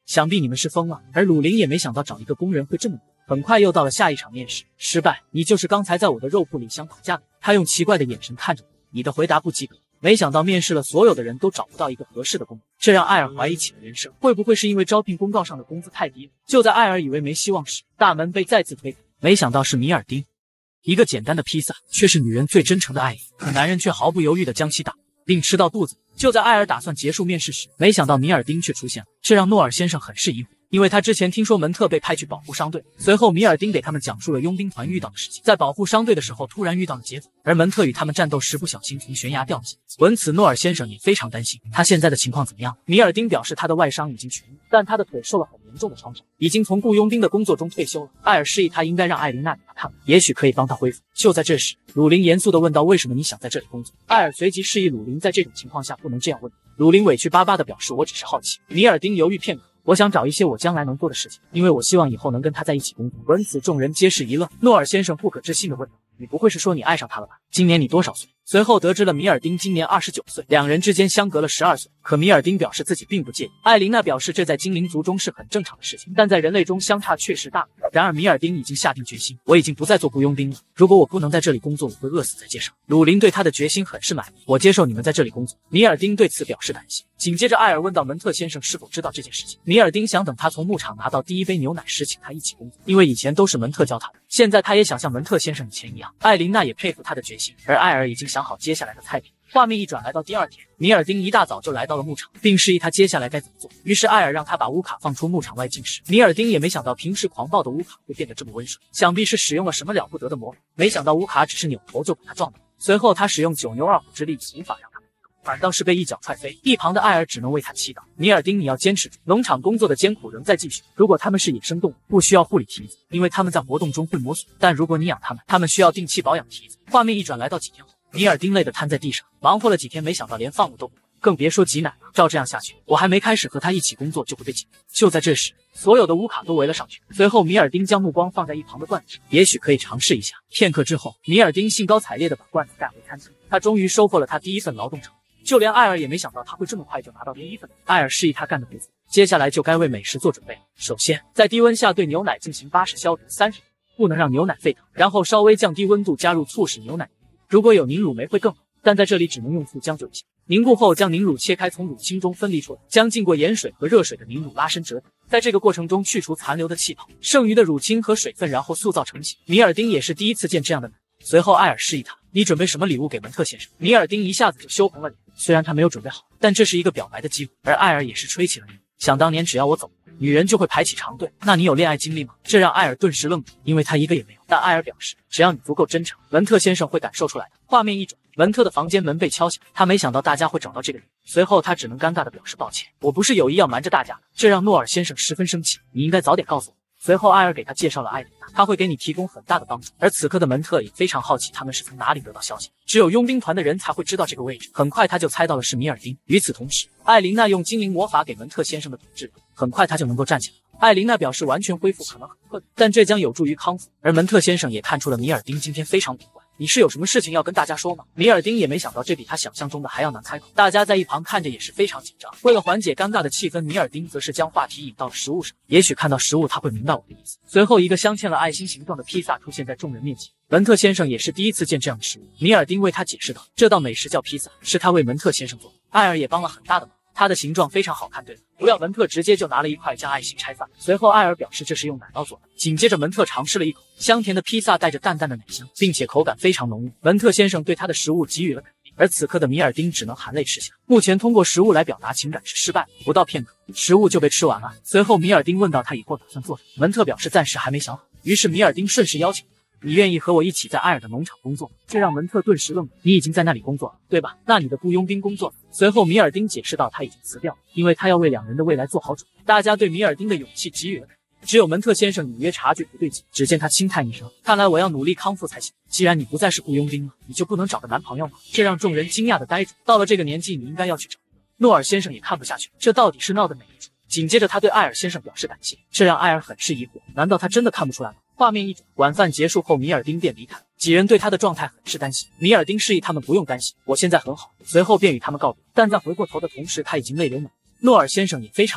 想必你们是疯了。而鲁林也没想到找一个工人会这么难。很快又到了下一场面试，失败。你就是刚才在我的肉铺里想打架的。他用奇怪的眼神看着我，你的回答不及格。没想到面试了所有的人都找不到一个合适的工作，这让艾尔怀疑起了人生，会不会是因为招聘公告上的工资太低了？就在艾尔以为没希望时，大门被再次推开，没想到是米尔丁。一个简单的披萨，却是女人最真诚的爱意，可男人却毫不犹豫地将其打，并吃到肚子。就在艾尔打算结束面试时，没想到米尔丁却出现了，这让诺尔先生很是疑惑。因为他之前听说门特被派去保护商队，随后米尔丁给他们讲述了佣兵团遇到的事情，在保护商队的时候突然遇到了劫匪，而门特与他们战斗时不小心从悬崖掉下。闻此，诺尔先生也非常担心他现在的情况怎么样。米尔丁表示他的外伤已经痊愈，但他的腿受了很严重的创伤，已经从雇佣兵的工作中退休了。艾尔示意他应该让艾琳娜给他看看，也许可以帮他恢复。就在这时，鲁林严肃地问道：为什么你想在这里工作？艾尔随即示意鲁林在这种情况下不能这样问。鲁林委屈巴巴地表示我只是好奇。米尔丁犹豫片刻，我想找一些我将来能做的事情，因为我希望以后能跟他在一起工作。闻此，众人皆是一愣。诺尔先生不可置信地问道：你不会是说你爱上他了吧？今年你多少岁？随后得知了米尔丁今年二十九岁，两人之间相隔了十二岁。可米尔丁表示自己并不介意。艾琳娜表示这在精灵族中是很正常的事情，但在人类中相差确实大。然而米尔丁已经下定决心，我已经不再做雇佣兵了，如果我不能在这里工作，我会饿死在街上。鲁林对他的决心很是满意，我接受你们在这里工作。米尔丁对此表示感谢。紧接着艾尔问到门特先生是否知道这件事情，米尔丁想等他从牧场拿到第一杯牛奶时请他一起工作，因为以前都是门特教他的，现在他也想像门特先生以前一样。艾琳娜也佩服他的决心，而艾尔已经想好接下来的菜品。画面一转，来到第二天，米尔丁一大早就来到了牧场，并示意他接下来该怎么做。于是艾尔让他把乌卡放出牧场外进食。米尔丁也没想到平时狂暴的乌卡会变得这么温顺，想必是使用了什么了不得的魔法。没想到乌卡只是扭头就把他撞倒，随后他使用九牛二虎之力也无法让他，反倒是被一脚踹飞。一旁的艾尔只能为他祈祷。米尔丁，你要坚持住，农场工作的艰苦仍在继续。如果他们是野生动物，不需要护理蹄子，因为他们在活动中会磨损，但如果你养他们，他们需要定期保养蹄子。画面一转，来到几天后，米尔丁累得瘫在地上，忙活了几天，没想到连放牧都不会，更别说挤奶了。照这样下去，我还没开始和他一起工作就会被挤。就在这时，所有的乌卡都围了上去。随后米尔丁将目光放在一旁的罐子上，也许可以尝试一下。片刻之后，米尔丁兴高采烈地把罐子带回餐厅，他终于收获了他第一份劳动成果。就连艾尔也没想到他会这么快就拿到第一份。艾尔示意他干得不错，接下来就该为美食做准备了。首先，在低温下对牛奶进行巴氏消毒三十秒，不能让牛奶沸腾，然后稍微降低温度，加入促使牛奶凝固。如果有凝乳酶会更好，但在这里只能用醋将就一下。凝固后，将凝乳切开，从乳清中分离出来，将浸过盐水和热水的凝乳拉伸折叠，在这个过程中去除残留的气泡，剩余的乳清和水分，然后塑造成型。米尔丁也是第一次见这样的奶。随后艾尔示意他，你准备什么礼物给门特先生？米尔丁一下子就羞红了脸，虽然他没有准备好，但这是一个表白的机会。而艾尔也是吹起了牛，想当年只要我走，女人就会排起长队。那你有恋爱经历吗？这让艾尔顿时愣住，因为他一个也没有。但艾尔表示，只要你足够真诚，门特先生会感受出来的。画面一转，门特的房间门被敲响，他没想到大家会找到这个人，随后他只能尴尬地表示抱歉，我不是有意要瞒着大家的。这让诺尔先生十分生气，你应该早点告诉我。随后艾尔给他介绍了艾琳娜，他会给你提供很大的帮助。而此刻的门特也非常好奇他们是从哪里得到消息，只有佣兵团的人才会知道这个位置。很快他就猜到了是米尔丁。与此同时，艾琳娜用精灵魔法给门特先生的统治，很快他就能够站起来了。艾琳娜表示完全恢复可能很困难，但这将有助于康复。而门特先生也看出了米尔丁今天非常古怪，你是有什么事情要跟大家说吗？米尔丁也没想到这比他想象中的还要难开口，大家在一旁看着也是非常紧张。为了缓解尴尬的气氛，米尔丁则是将话题引到了食物上，也许看到食物他会明白我的意思。随后一个镶嵌了爱心形状的披萨出现在众人面前，门特先生也是第一次见这样的食物。米尔丁为他解释道，这道美食叫披萨，是他为门特先生做的。艾尔也帮了很大的忙，它的形状非常好看，对吗？不料门特直接就拿了一块将爱心拆散，随后艾尔表示这是用奶酪做的。紧接着门特尝试了一口，香甜的披萨带着淡淡的奶香，并且口感非常浓郁。门特先生对他的食物给予了肯定，而此刻的米尔丁只能含泪吃下。目前通过食物来表达情感是失败，不到片刻，食物就被吃完了。随后米尔丁问到他以后打算做什么，门特表示暂时还没想好。于是米尔丁顺势邀请，你愿意和我一起在艾尔的农场工作吗？这让门特顿时愣住。你已经在那里工作了，对吧？那你的雇佣兵工作呢？随后米尔丁解释道，他已经辞掉了，因为他要为两人的未来做好准备。大家对米尔丁的勇气给予了肯定，只有门特先生隐约察觉不对劲，只见他轻叹一声，看来我要努力康复才行。既然你不再是雇佣兵了，你就不能找个男朋友吗？这让众人惊讶的呆住。到了这个年纪，你应该要去找。诺尔先生也看不下去，这到底是闹的哪一出？紧接着他对艾尔先生表示感谢，这让艾尔很是疑惑，难道他真的看不出来吗？画面一转，晚饭结束后，米尔丁便离开，几人对他的状态很是担心。米尔丁示意他们不用担心，我现在很好，随后便与他们告别。但在回过头的同时，他已经泪流满面。诺尔先生也非常疑惑，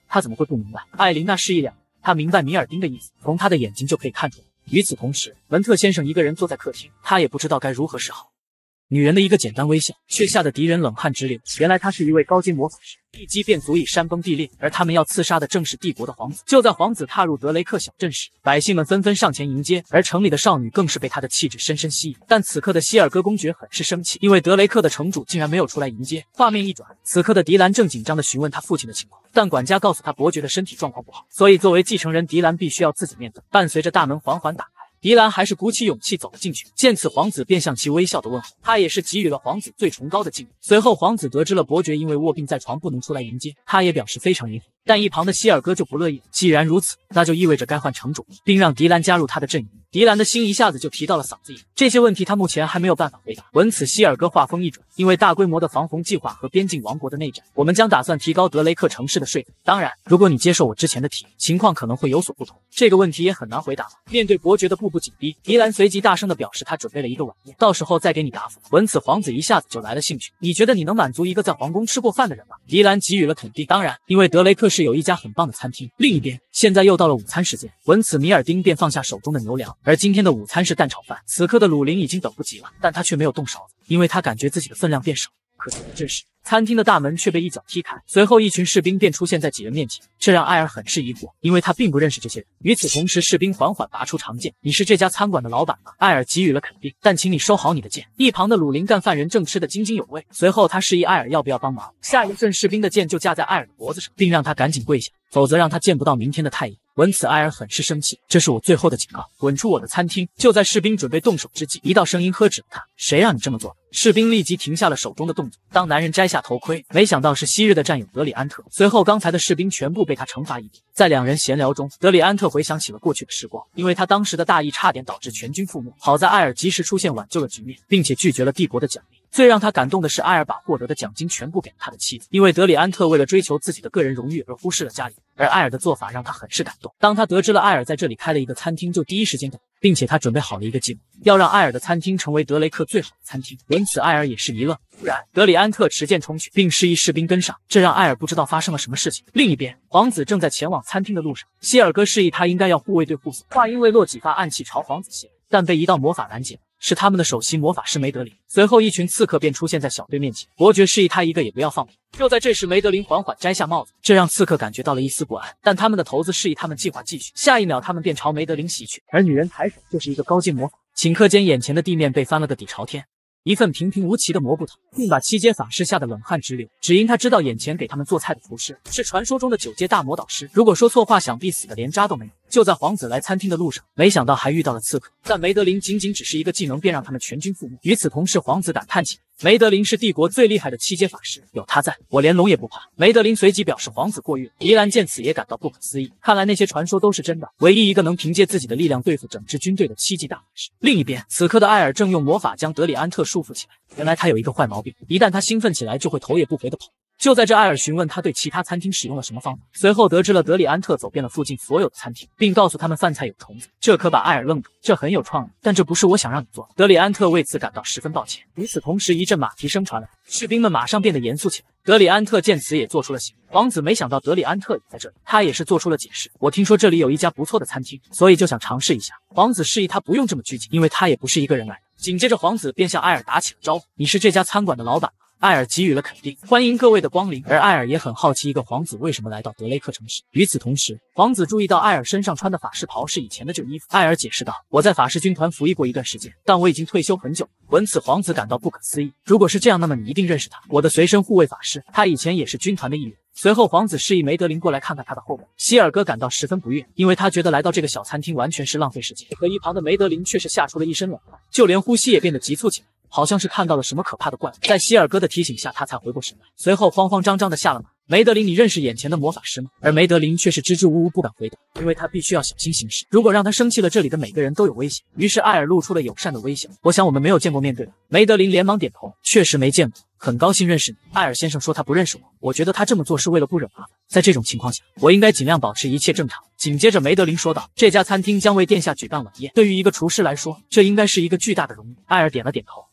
他怎么会不明白？艾琳娜示意两人，他明白米尔丁的意思，从他的眼睛就可以看出来。与此同时，文特先生一个人坐在客厅，他也不知道该如何是好。女人的一个简单微笑，却吓得敌人冷汗直流。原来她是一位高阶魔法师，一击便足以山崩地裂。而他们要刺杀的正是帝国的皇子。就在皇子踏入德雷克小镇时，百姓们纷纷上前迎接，而城里的少女更是被他的气质深深吸引。但此刻的希尔戈公爵很是生气，因为德雷克的城主竟然没有出来迎接。画面一转，此刻的迪兰正紧张地询问他父亲的情况，但管家告诉他伯爵的身体状况不好，所以作为继承人，迪兰必须要自己面对。伴随着大门缓缓打开，迪兰还是鼓起勇气走了进去，见此皇子便向其微笑的问候，他也是给予了皇子最崇高的敬意。随后皇子得知了伯爵因为卧病在床不能出来迎接，他也表示非常遗憾，但一旁的希尔戈就不乐意了，既然如此，那就意味着该换城主，并让迪兰加入他的阵营。迪兰的心一下子就提到了嗓子眼，这些问题他目前还没有办法回答。闻此，希尔戈话锋一转，因为大规模的防洪计划和边境王国的内战，我们将打算提高德雷克城市的税费。当然，如果你接受我之前的提议，情况可能会有所不同。这个问题也很难回答了。面对伯爵的步步紧逼，迪兰随即大声地表示他准备了一个晚宴，到时候再给你答复。闻此，皇子一下子就来了兴趣，你觉得你能满足一个在皇宫吃过饭的人吗？迪兰给予了肯定。当然，因为德雷克市有一家很棒的餐厅。另一边，现在又到了午餐时间，闻此米尔丁便放下手中的牛粮，而今天的午餐是蛋炒饭。此刻的鲁林已经等不及了，但他却没有动勺子，因为他感觉自己的分量变少。可就在这时，餐厅的大门却被一脚踢开，随后一群士兵便出现在几人面前，这让艾尔很是疑惑，因为他并不认识这些人。与此同时，士兵缓缓拔出长剑，你是这家餐馆的老板吗？艾尔给予了肯定，但请你收好你的剑。一旁的鲁林干饭人正吃得津津有味，随后他示意艾尔要不要帮忙，下一瞬士兵的剑就架在艾尔的脖子上，并让他赶紧跪下，否则让他见不到明天的太阳。闻此，艾尔很是生气，这是我最后的警告，滚出我的餐厅！就在士兵准备动手之际，一道声音呵止了他，谁让你这么做？士兵立即停下了手中的动作。当男人摘下头盔，没想到是昔日的战友德里安特。随后，刚才的士兵全部被他惩罚一笔。在两人闲聊中，德里安特回想起了过去的时光，因为他当时的大意差点导致全军覆没，好在艾尔及时出现挽救了局面，并且拒绝了帝国的奖励。最让他感动的是，艾尔把获得的奖金全部给了他的妻子，因为德里安特为了追求自己的个人荣誉而忽视了家里人，而艾尔的做法让他很是感动。当他得知了艾尔在这里开了一个餐厅，就第一时间改，并且他准备好了一个计划，要让艾尔的餐厅成为德雷克最好的餐厅。闻此，艾尔也是一愣。突然，德里安特持剑冲去，并示意士兵跟上，这让艾尔不知道发生了什么事情。另一边，皇子正在前往餐厅的路上，希尔戈示意他应该要护卫队护送。话音未落，几发暗器朝皇子袭来，但被一道魔法拦截了。是他们的首席魔法师梅德林。随后，一群刺客便出现在小队面前，伯爵示意他一个也不要放过。就在这时，梅德林缓缓摘下帽子，这让刺客感觉到了一丝不安。但他们的头子示意他们计划继续，下一秒他们便朝梅德林袭去，而女人抬手就是一个高阶魔法，顷刻间眼前的地面被翻了个底朝天。一份平平无奇的蘑菇汤，并把七阶法师吓得冷汗直流。只因他知道眼前给他们做菜的厨师是传说中的九阶大魔导师，如果说错话，想必死的连渣都没有。就在皇子来餐厅的路上，没想到还遇到了刺客，但梅德林仅仅只是一个技能，便让他们全军覆没。与此同时，皇子感叹起来，梅德林是帝国最厉害的七阶法师，有他在，我连龙也不怕。梅德林随即表示皇子过誉了。迪兰见此也感到不可思议，看来那些传说都是真的，唯一一个能凭借自己的力量对付整支军队的七级大法师。另一边，此刻的艾尔正用魔法将德里安特束缚起来。原来他有一个坏毛病，一旦他兴奋起来，就会头也不回地跑。就在这，艾尔询问他对其他餐厅使用了什么方法，随后得知了德里安特走遍了附近所有的餐厅，并告诉他们饭菜有虫子，这可把艾尔愣住。这很有创意，但这不是我想让你做。德里安特为此感到十分抱歉。与此同时，一阵马蹄声传来，士兵们马上变得严肃起来。德里安特见此也做出了行为。皇子没想到德里安特也在这里，他也是做出了解释。我听说这里有一家不错的餐厅，所以就想尝试一下。皇子示意他不用这么拘谨，因为他也不是一个人来的。紧接着，皇子便向艾尔打起了招呼：“你是这家餐馆的老板吗？”艾尔给予了肯定，欢迎各位的光临。而艾尔也很好奇，一个皇子为什么来到德雷克城市。与此同时，皇子注意到艾尔身上穿的法师袍是以前的旧衣服。艾尔解释道：“我在法师军团服役过一段时间，但我已经退休很久。”闻此，皇子感到不可思议。如果是这样，那么你一定认识他，我的随身护卫法师，他以前也是军团的一员。随后，皇子示意梅德林过来看看他的后背。希尔戈感到十分不悦，因为他觉得来到这个小餐厅完全是浪费时间。可一旁的梅德林却是吓出了一身冷汗，就连呼吸也变得急促起来。好像是看到了什么可怕的怪物，在希尔戈的提醒下，他才回过神来，随后慌慌张张的下了马。梅德林，你认识眼前的魔法师吗？而梅德林却是支支吾吾不敢回答，因为他必须要小心行事，如果让他生气了，这里的每个人都有危险。于是艾尔露出了友善的微笑，我想我们没有见过面对吧？梅德林连忙点头，确实没见过，很高兴认识你。艾尔先生说他不认识我，我觉得他这么做是为了不惹麻烦，在这种情况下，我应该尽量保持一切正常。紧接着梅德林说道，这家餐厅将为殿下举办晚宴，对于一个厨师来说，这应该是一个巨大的荣誉。艾尔点了点头，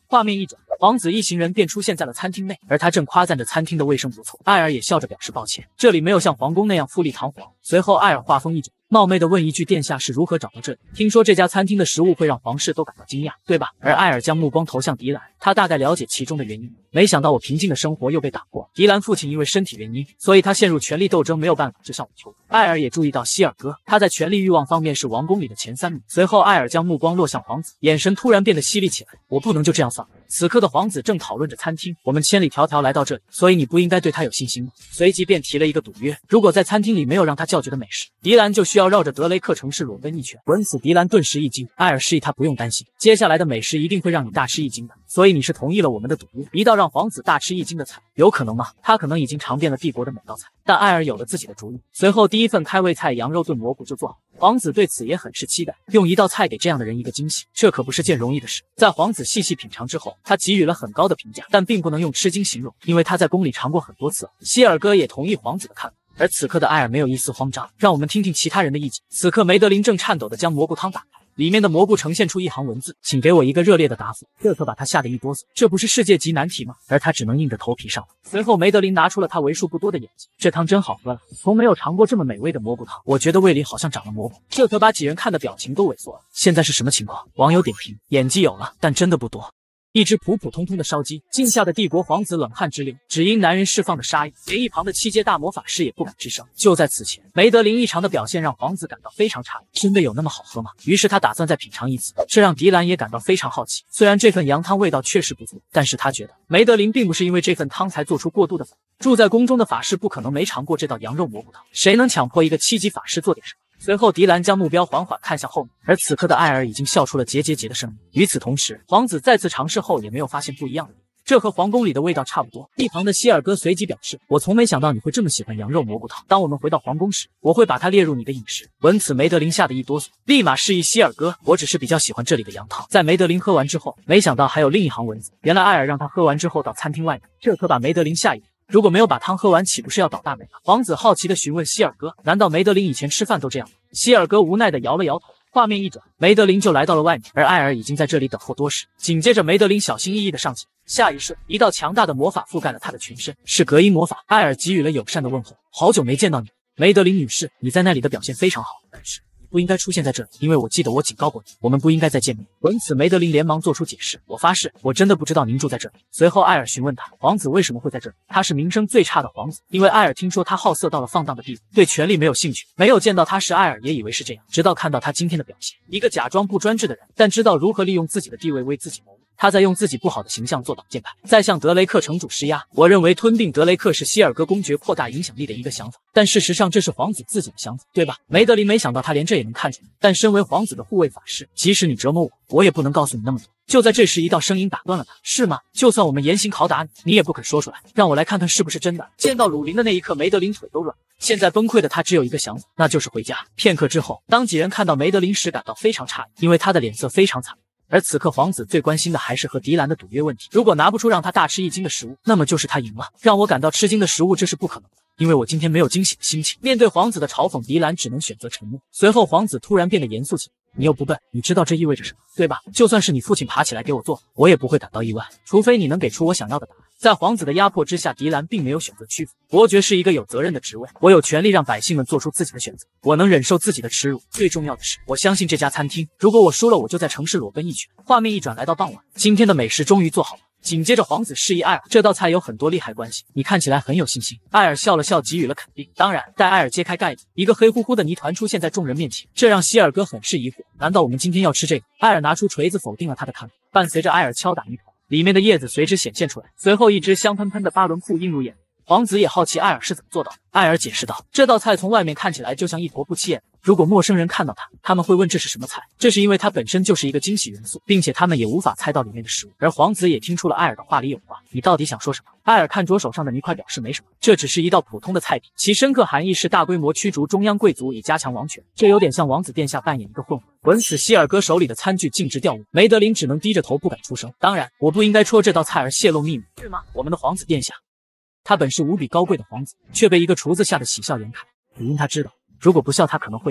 画面一转，皇子一行人便出现在了餐厅内，而他正夸赞着餐厅的卫生不错。艾尔也笑着表示抱歉，这里没有像皇宫那样富丽堂皇。随后，艾尔话锋一转，冒昧地问一句：“殿下是如何找到这里？听说这家餐厅的食物会让皇室都感到惊讶，对吧？”而艾尔将目光投向迪兰，他大概了解其中的原因。没想到我平静的生活又被打破。迪兰父亲因为身体原因，所以他陷入权力斗争，没有办法，就向我求助。艾尔也注意到希尔哥，他在权力欲望方面是王宫里的前三名。随后，艾尔将目光落向皇子，眼神突然变得犀利起来。我不能就这样算了。此刻的皇子正讨论着餐厅，我们千里迢迢来到这里，所以你不应该对他有信心吗？随即便提了一个赌约，如果在餐厅里没有让他叫绝的美食，迪兰就需要绕着德雷克城市裸奔一圈。闻此，迪兰顿时一惊，艾尔示意他不用担心，接下来的美食一定会让你大吃一惊的，所以你是同意了我们的赌约，一道让皇子大吃一惊的菜，有可能吗？他可能已经尝遍了帝国的每道菜，但艾尔有了自己的主意。随后，第一份开胃菜羊肉炖蘑菇就做好，皇子对此也很是期待，用一道菜给这样的人一个惊喜，这可不是件容易的事。在皇子细细品尝之后，他给予了很高的评价，但并不能用吃惊形容，因为他在宫里尝过很多次。希尔哥也同意皇子的看法。而此刻的艾尔没有一丝慌张，让我们听听其他人的意见。此刻梅德林正颤抖地将蘑菇汤打开，里面的蘑菇呈现出一行文字，请给我一个热烈的答复。这可把他吓得一哆嗦，这不是世界级难题吗？而他只能硬着头皮上了。随后梅德林拿出了他为数不多的眼睛，这汤真好喝了，从没有尝过这么美味的蘑菇汤，我觉得胃里好像长了蘑菇。这可把几人看的表情都萎缩了。现在是什么情况？网友点评：演技有了，但真的不多。一只普普通通的烧鸡，镜下的帝国皇子冷汗直流，只因男人释放的杀意，连一旁的七阶大魔法师也不敢吱声。就在此前，梅德林异常的表现让皇子感到非常诧异，真的有那么好喝吗？于是他打算再品尝一次，这让迪兰也感到非常好奇。虽然这份羊汤味道确实不错，但是他觉得梅德林并不是因为这份汤才做出过度的反应。住在宫中的法师不可能没尝过这道羊肉蘑菇汤，谁能强迫一个七级法师做点什么？随后，迪兰将目标缓缓看向后面，而此刻的艾尔已经笑出了结结结的声音。与此同时，皇子再次尝试后也没有发现不一样的地方，这和皇宫里的味道差不多。一旁的希尔哥随即表示：“我从没想到你会这么喜欢羊肉蘑菇汤。当我们回到皇宫时，我会把它列入你的饮食。”闻此，梅德林吓得一哆嗦，立马示意希尔哥：“我只是比较喜欢这里的羊汤。”在梅德林喝完之后，没想到还有另一行文字，原来艾尔让他喝完之后到餐厅外面，这可把梅德林吓一跳。如果没有把汤喝完，岂不是要倒大霉了？皇子好奇地询问希尔哥：“难道梅德林以前吃饭都这样吗？”希尔哥无奈地摇了摇头。画面一转，梅德林就来到了外面，而艾尔已经在这里等候多时。紧接着，梅德林小心翼翼地上前，下一瞬，一道强大的魔法覆盖了他的全身，是隔音魔法。艾尔给予了友善的问候：“好久没见到你，梅德林女士，你在那里的表现非常好，但是不应该出现在这里，因为我记得我警告过你，我们不应该再见面。”闻此，梅德林连忙做出解释：“我发誓，我真的不知道您住在这里。”随后，艾尔询问他，皇子为什么会在这里？他是名声最差的皇子，因为艾尔听说他好色到了放荡的地步，对权力没有兴趣。没有见到他时，艾尔也以为是这样，直到看到他今天的表现，一个假装不专制的人，但知道如何利用自己的地位为自己谋利。他在用自己不好的形象做挡箭牌，再向德雷克城主施压。我认为吞并德雷克是希尔格公爵扩大影响力的一个想法，但事实上这是皇子自己的想法，对吧？梅德林没想到他连这也能看出来，但身为皇子的护卫法师，即使你折磨我，我也不能告诉你那么多。就在这时，一道声音打断了他：“是吗？就算我们严刑拷打你，你也不肯说出来，让我来看看是不是真的。”见到鲁林的那一刻，梅德林腿都软了。现在崩溃的他只有一个想法，那就是回家。片刻之后，当几人看到梅德林时，感到非常诧异，因为他的脸色非常惨。而此刻，皇子最关心的还是和迪兰的赌约问题。如果拿不出让他大吃一惊的食物，那么就是他赢了。让我感到吃惊的食物，这是不可能的，因为我今天没有惊喜的心情。面对皇子的嘲讽，迪兰只能选择沉默。随后，皇子突然变得严肃起来。你又不笨，你知道这意味着什么，对吧？就算是你父亲爬起来给我做，我也不会感到意外，除非你能给出我想要的答案。在皇子的压迫之下，迪兰并没有选择屈服。伯爵是一个有责任的职位，我有权利让百姓们做出自己的选择，我能忍受自己的耻辱。最重要的是，我相信这家餐厅，如果我输了，我就在城市裸奔一圈。画面一转，来到傍晚，今天的美食终于做好了。紧接着，皇子示意艾尔，这道菜有很多利害关系，你看起来很有信心。艾尔笑了笑，给予了肯定。当然，待艾尔揭开盖子，一个黑乎乎的泥团出现在众人面前，这让希尔哥很是疑惑。难道我们今天要吃这个？艾尔拿出锤子否定了他的看法，伴随着艾尔敲打泥团，里面的叶子随之显现出来。随后，一只香喷喷的巴伦库映入眼帘。皇子也好奇艾尔是怎么做到的。艾尔解释道，这道菜从外面看起来就像一坨不起眼，如果陌生人看到它，他们会问这是什么菜，这是因为它本身就是一个惊喜元素，并且他们也无法猜到里面的食物。而皇子也听出了艾尔的话里有话，你到底想说什么？艾尔看着手上的泥块表示没什么，这只是一道普通的菜品，其深刻含义是大规模驱逐中央贵族以加强王权，这有点像王子殿下扮演一个混混。闻此，希尔哥手里的餐具径直掉落，梅德林只能低着头不敢出声。当然，我不应该戳这道菜而泄露秘密，是吗？我们的皇子殿下，他本是无比高贵的皇子，却被一个厨子吓得喜笑颜开，只因他知道，如果不笑他可能会死。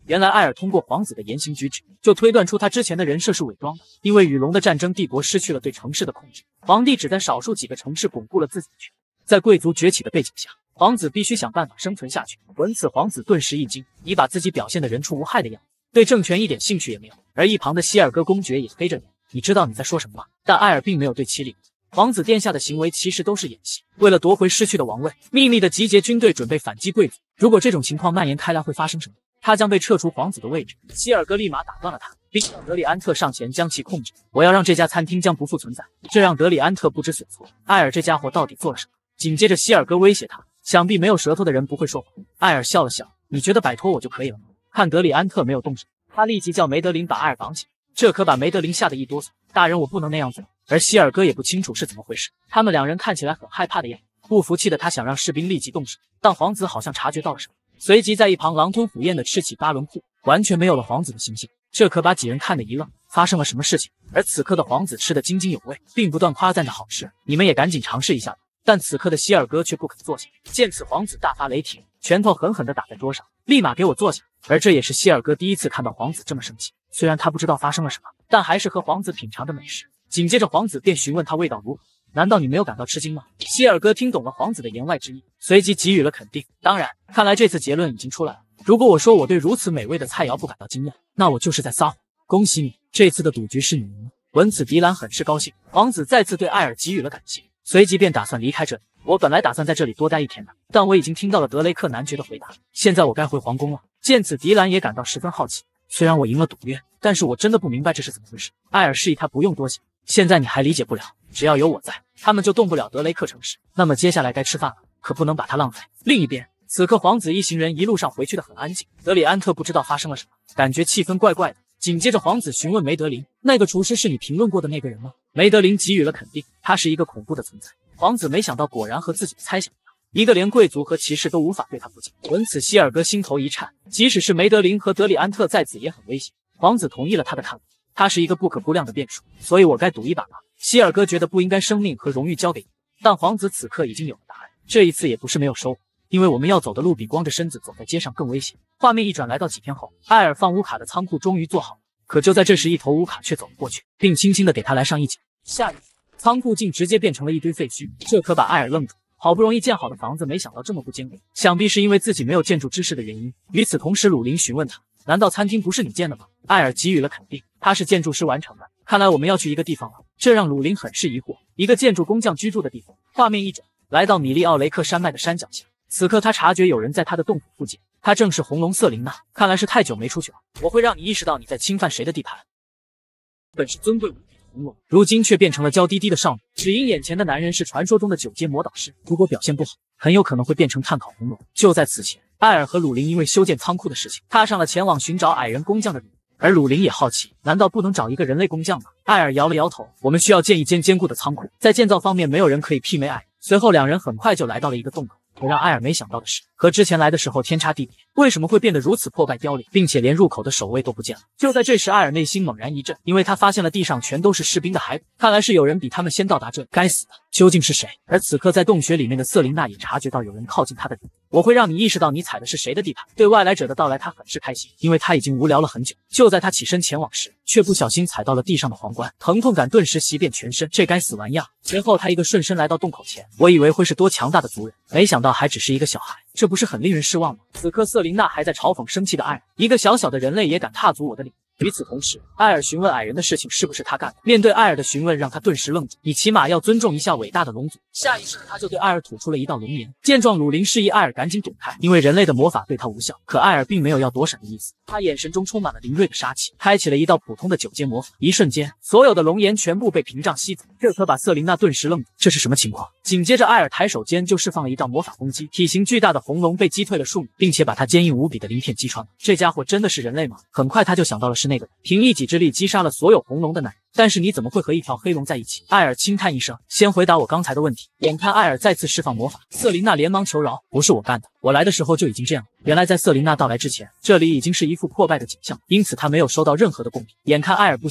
原来艾尔通过皇子的言行举止，就推断出他之前的人设是伪装的。因为与龙的战争，帝国失去了对城市的控制，皇帝只在少数几个城市巩固了自己的权力。在贵族崛起的背景下，皇子必须想办法生存下去。闻此，皇子顿时一惊，以把自己表现得人畜无害的样子，对政权一点兴趣也没有。而一旁的希尔戈公爵也黑着脸，你知道你在说什么吗？但艾尔并没有对其理会。皇子殿下的行为其实都是演戏，为了夺回失去的王位，秘密的集结军队准备反击贵族。如果这种情况蔓延开来，会发生什么？他将被撤出皇子的位置。希尔戈立马打断了他，并让德里安特上前将其控制。我要让这家餐厅将不复存在。这让德里安特不知所措。艾尔这家伙到底做了什么？紧接着希尔戈威胁他，想必没有舌头的人不会说谎。艾尔笑了笑，你觉得摆脱我就可以了吗？看德里安特没有动手，他立即叫梅德林把艾尔绑起来。这可把梅德林吓得一哆嗦。大人，我不能那样做。而希尔戈也不清楚是怎么回事，他们两人看起来很害怕的样子。不服气的他想让士兵立即动手，但皇子好像察觉到了什么，随即在一旁狼吞虎咽的吃起八轮裤，完全没有了皇子的形象。这可把几人看得一愣，发生了什么事情？而此刻的皇子吃得津津有味，并不断夸赞着好吃，你们也赶紧尝试一下吧。但此刻的希尔戈却不肯坐下。见此，皇子大发雷霆，拳头狠狠地打在桌上，立马给我坐下。而这也是希尔戈第一次看到皇子这么生气，虽然他不知道发生了什么，但还是和皇子品尝着美食。紧接着皇子便询问他味道如何，难道你没有感到吃惊吗？希尔戈听懂了皇子的言外之意，随即给予了肯定。当然，看来这次结论已经出来了。如果我说我对如此美味的菜肴不感到惊讶，那我就是在撒谎。恭喜你，这次的赌局是你赢了。闻此，迪兰很是高兴。皇子再次对艾尔给予了感谢，随即便打算离开这里。我本来打算在这里多待一天的，但我已经听到了德雷克男爵的回答，现在我该回皇宫了。见此，迪兰也感到十分好奇。虽然我赢了赌约，但是我真的不明白这是怎么回事。艾尔示意他不用多想，现在你还理解不了，只要有我在，他们就动不了德雷克城市。那么接下来该吃饭了，可不能把它浪费。另一边，此刻皇子一行人一路上回去的很安静，德里安特不知道发生了什么，感觉气氛怪怪的。紧接着皇子询问梅德林，那个厨师是你评论过的那个人吗？梅德林给予了肯定，他是一个恐怖的存在。皇子没想到果然和自己的猜想一样，一个连贵族和骑士都无法对他不敬。闻此，希尔戈心头一颤，即使是梅德林和德里安特在此也很危险。皇子同意了他的看法，他是一个不可估量的变数，所以我该赌一把吧。希尔戈觉得不应该生命和荣誉交给你，但皇子此刻已经有了答案。这一次也不是没有收获，因为我们要走的路比光着身子走在街上更危险。画面一转，来到几天后，艾尔放乌卡的仓库终于做好了，可就在这时，一头乌卡却走了过去，并轻轻地给他来上一脚。下一秒，仓库竟直接变成了一堆废墟，这可把艾尔愣住。好不容易建好的房子，没想到这么不坚固，想必是因为自己没有建筑知识的原因。与此同时，鲁林询问他，难道餐厅不是你建的吗？艾尔给予了肯定，他是建筑师完成的。看来我们要去一个地方了，这让鲁林很是疑惑，一个建筑工匠居住的地方。画面一转，来到米利奥雷克山脉的山脚下，此刻他察觉有人在他的洞府附近，他正是红龙瑟琳娜。看来是太久没出去了，我会让你意识到你在侵犯谁的地盘。本是尊贵无比的红龙，如今却变成了娇滴滴的少女，只因眼前的男人是传说中的九阶魔导师，如果表现不好，很有可能会变成碳烤红龙。就在此前，艾尔和鲁林因为修建仓库的事情，踏上了前往寻找矮人工匠的旅途。而鲁林也好奇，难道不能找一个人类工匠吗？艾尔摇了摇头，我们需要建一间坚固的仓库，在建造方面没有人可以媲美矮人。随后两人很快就来到了一个洞口，可让艾尔没想到的是，和之前来的时候天差地别，为什么会变得如此破败凋零，并且连入口的守卫都不见了？就在这时，艾尔内心猛然一震，因为他发现了地上全都是士兵的骸骨，看来是有人比他们先到达这里。该死的，究竟是谁？而此刻在洞穴里面的瑟琳娜也察觉到有人靠近她的地盘，我会让你意识到你踩的是谁的地盘。对外来者的到来，他很是开心，因为他已经无聊了很久。就在他起身前往时，却不小心踩到了地上的皇冠，疼痛感顿时袭遍全身，这该死玩意儿！随后他一个瞬身来到洞口前，我以为会是多强大的族人，没想到还只是一个小孩，这不是很令人失望吗？此刻瑟琳娜还在嘲讽生气的艾尔，一个小小的人类也敢踏足我的领域。与此同时，艾尔询问矮人的事情是不是他干的。面对艾尔的询问，让他顿时愣住，你起码要尊重一下伟大的龙族。下意识他就对艾尔吐出了一道龙言。见状，鲁林示意艾尔赶紧躲开，因为人类的魔法对他无效。可艾尔并没有要躲闪的意思，他眼神中充满了凌锐的杀气，开启了一道普通的九阶魔法。一瞬间，所有的龙炎全部被屏障吸走，这可把瑟琳娜顿时愣住，这是什么情况？紧接着，艾尔抬手间就释放了一道魔法攻击，体型巨大的红龙被击退了数米，并且把他坚硬无比的鳞片击穿了。这家伙真的是人类吗？很快他就想到了是那个人，凭一己之力击杀了所有红龙的男人。但是你怎么会和一条黑龙在一起？艾尔轻叹一声，先回答我刚才的问题。眼看艾尔再次释放魔法，瑟琳娜连忙求饶，不是我干的，我来的时候就已经这样了。原来在瑟琳娜到来之前，这里已经是一副破败的景象，因此她没有收到任何的贡品。眼看艾尔不相信她，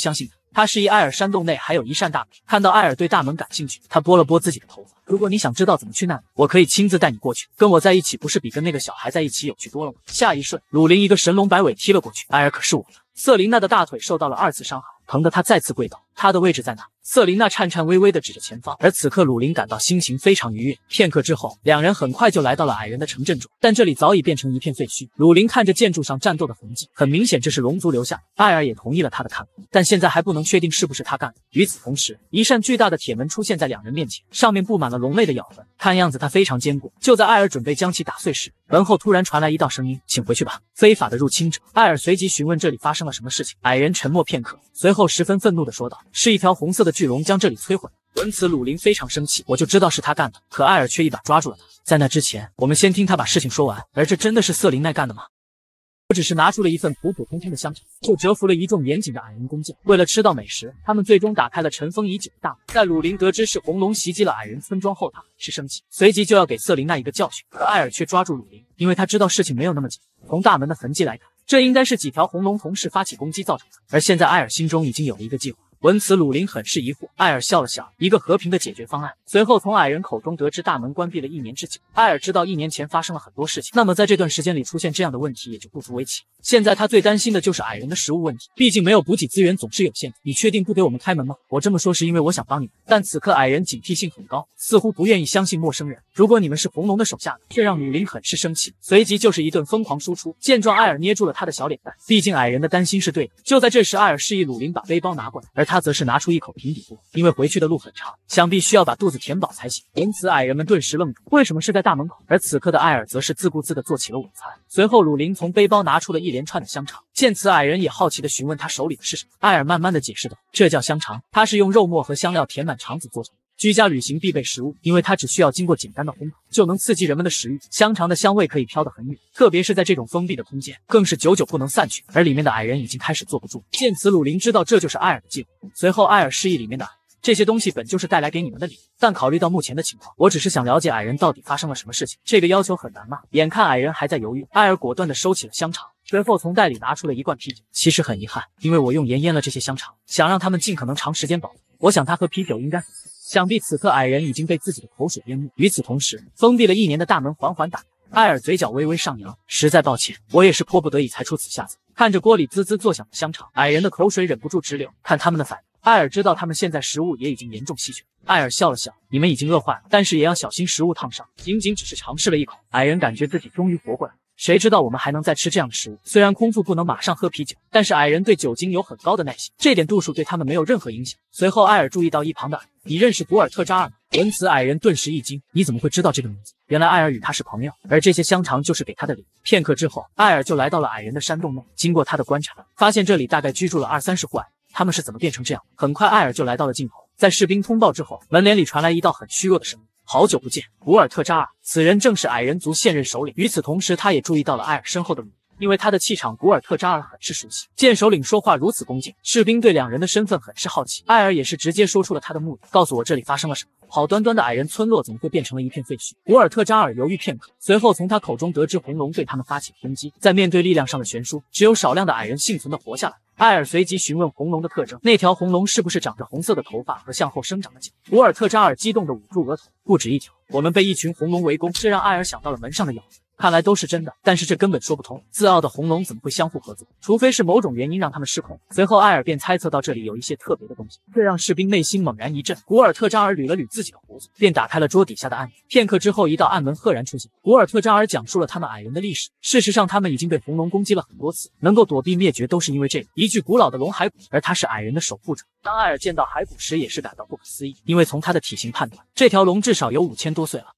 他示意艾尔山洞内还有一扇大门，看到艾尔对大门感兴趣，他拨了拨自己的头发。如果你想知道怎么去那里，我可以亲自带你过去。跟我在一起不是比跟那个小孩在一起有趣多了吗？下一瞬，鲁林一个神龙摆尾踢了过去，艾尔可是我的。瑟琳娜的大腿受到了二次伤害，疼得她再次跪倒。她的位置在哪？瑟琳娜颤颤巍巍地指着前方，而此刻鲁林感到心情非常愉悦。片刻之后，两人很快就来到了矮人的城镇中，但这里早已变成一片废墟。鲁林看着建筑上战斗的痕迹，很明显这是龙族留下的。艾尔也同意了他的看法，但现在还不能确定是不是他干的。与此同时，一扇巨大的铁门出现在两人面前，上面布满了龙类的咬痕，看样子它非常坚固。就在艾尔准备将其打碎时，门后突然传来一道声音：“请回去吧，非法的入侵者。”艾尔随即询问这里发生了什么事情。矮人沉默片刻，随后十分愤怒地说道：“是一条红色的巨龙将这里摧毁。”闻此，鲁林非常生气，我就知道是他干的。可艾尔却一把抓住了他。在那之前，我们先听他把事情说完。而这真的是瑟琳奈干的吗？我只是拿出了一份普普通通的香肠，就折服了一众严谨的矮人工匠。为了吃到美食，他们最终打开了尘封已久的大门。在鲁林得知是红龙袭击了矮人村庄后，他很是生气，随即就要给瑟琳奈一个教训。可艾尔却抓住鲁林，因为他知道事情没有那么简单。从大门的痕迹来看，这应该是几条红龙同时发起攻击造成的。而现在艾尔心中已经有了一个计划。闻此，鲁林很是疑惑。艾尔笑了笑，一个和平的解决方案。随后从矮人口中得知大门关闭了一年之久。艾尔知道一年前发生了很多事情，那么在这段时间里出现这样的问题也就不足为奇。现在他最担心的就是矮人的食物问题，毕竟没有补给资源总是有限的。你确定不给我们开门吗？我这么说是因为我想帮你们，但此刻矮人警惕性很高，似乎不愿意相信陌生人。如果你们是红龙的手下的，这让鲁林很是生气，随即就是一顿疯狂输出。见状，艾尔捏住了他的小脸蛋，毕竟矮人的担心是对的。就在这时，艾尔示意鲁林把背包拿过来，而他则是拿出一口平底锅，因为回去的路很长，想必需要把肚子填饱才行。因此，矮人们顿时愣住，为什么是在大门口？而此刻的艾尔则是自顾自地做起了午餐。随后，鲁林从背包拿出了一连串的香肠。见此，矮人也好奇地询问他手里的是什么。艾尔慢慢地解释道：“这叫香肠，它是用肉末和香料填满肠子做成的。居家旅行必备食物，因为它只需要经过简单的烘烤，就能刺激人们的食欲。香肠的香味可以飘得很远，特别是在这种封闭的空间，更是久久不能散去。而里面的矮人已经开始坐不住。见此，鲁林知道这就是艾尔的计划。随后，艾尔示意里面的矮人，这些东西本就是带来给你们的礼物，但考虑到目前的情况，我只是想了解矮人到底发生了什么事情。这个要求很难吗？眼看矮人还在犹豫，艾尔果断地收起了香肠。随后从袋里拿出了一罐啤酒。其实很遗憾，因为我用盐腌了这些香肠，想让他们尽可能长时间保存。我想他喝啤酒应该很酸。想必此刻矮人已经被自己的口水淹没。与此同时，封闭了一年的大门缓缓打开。艾尔嘴角微微上扬，实在抱歉，我也是迫不得已才出此下策。看着锅里滋滋作响的香肠，矮人的口水忍不住直流。看他们的反应，艾尔知道他们现在食物也已经严重稀缺。艾尔笑了笑，你们已经饿坏了，但是也要小心食物烫伤。仅仅只是尝试了一口，矮人感觉自己终于活过来了。谁知道我们还能再吃这样的食物？虽然空腹不能马上喝啤酒，但是矮人对酒精有很高的耐性，这点度数对他们没有任何影响。随后，艾尔注意到一旁的矮人，你认识古尔特扎尔吗？闻此，矮人顿时一惊，你怎么会知道这个名字？原来艾尔与他是朋友，而这些香肠就是给他的礼物。片刻之后，艾尔就来到了矮人的山洞内，经过他的观察，发现这里大概居住了二三十户矮人，他们是怎么变成这样？很快，艾尔就来到了尽头。在士兵通报之后，门帘里传来一道很虚弱的声音。好久不见，古尔特扎尔。此人正是矮人族现任首领。与此同时，他也注意到了艾尔身后的鲁林，因为他的气场古尔特扎尔很是熟悉。见首领说话如此恭敬，士兵对两人的身份很是好奇。艾尔也是直接说出了他的目的，告诉我这里发生了什么。好端端的矮人村落怎么会变成了一片废墟？古尔特扎尔犹豫片刻，随后从他口中得知红龙对他们发起攻击。在面对力量上的悬殊，只有少量的矮人幸存的活下来。艾尔随即询问红龙的特征，那条红龙是不是长着红色的头发和向后生长的角？古尔特扎尔激动地捂住额头，不止一条，我们被一群红龙围攻，这让艾尔想到了门上的咬字。看来都是真的，但是这根本说不通。自傲的红龙怎么会相互合作？除非是某种原因让他们失控。随后，艾尔便猜测到这里有一些特别的东西，这让士兵内心猛然一震。古尔特扎尔捋了捋自己的胡子，便打开了桌底下的暗门。片刻之后，一道暗门赫然出现。古尔特扎尔讲述了他们矮人的历史。事实上，他们已经被红龙攻击了很多次，能够躲避灭绝都是因为这个一具古老的龙骸骨，而他是矮人的守护者。当艾尔见到骸骨时，也是感到不可思议，因为从他的体型判断，这条龙至少有五千多岁了。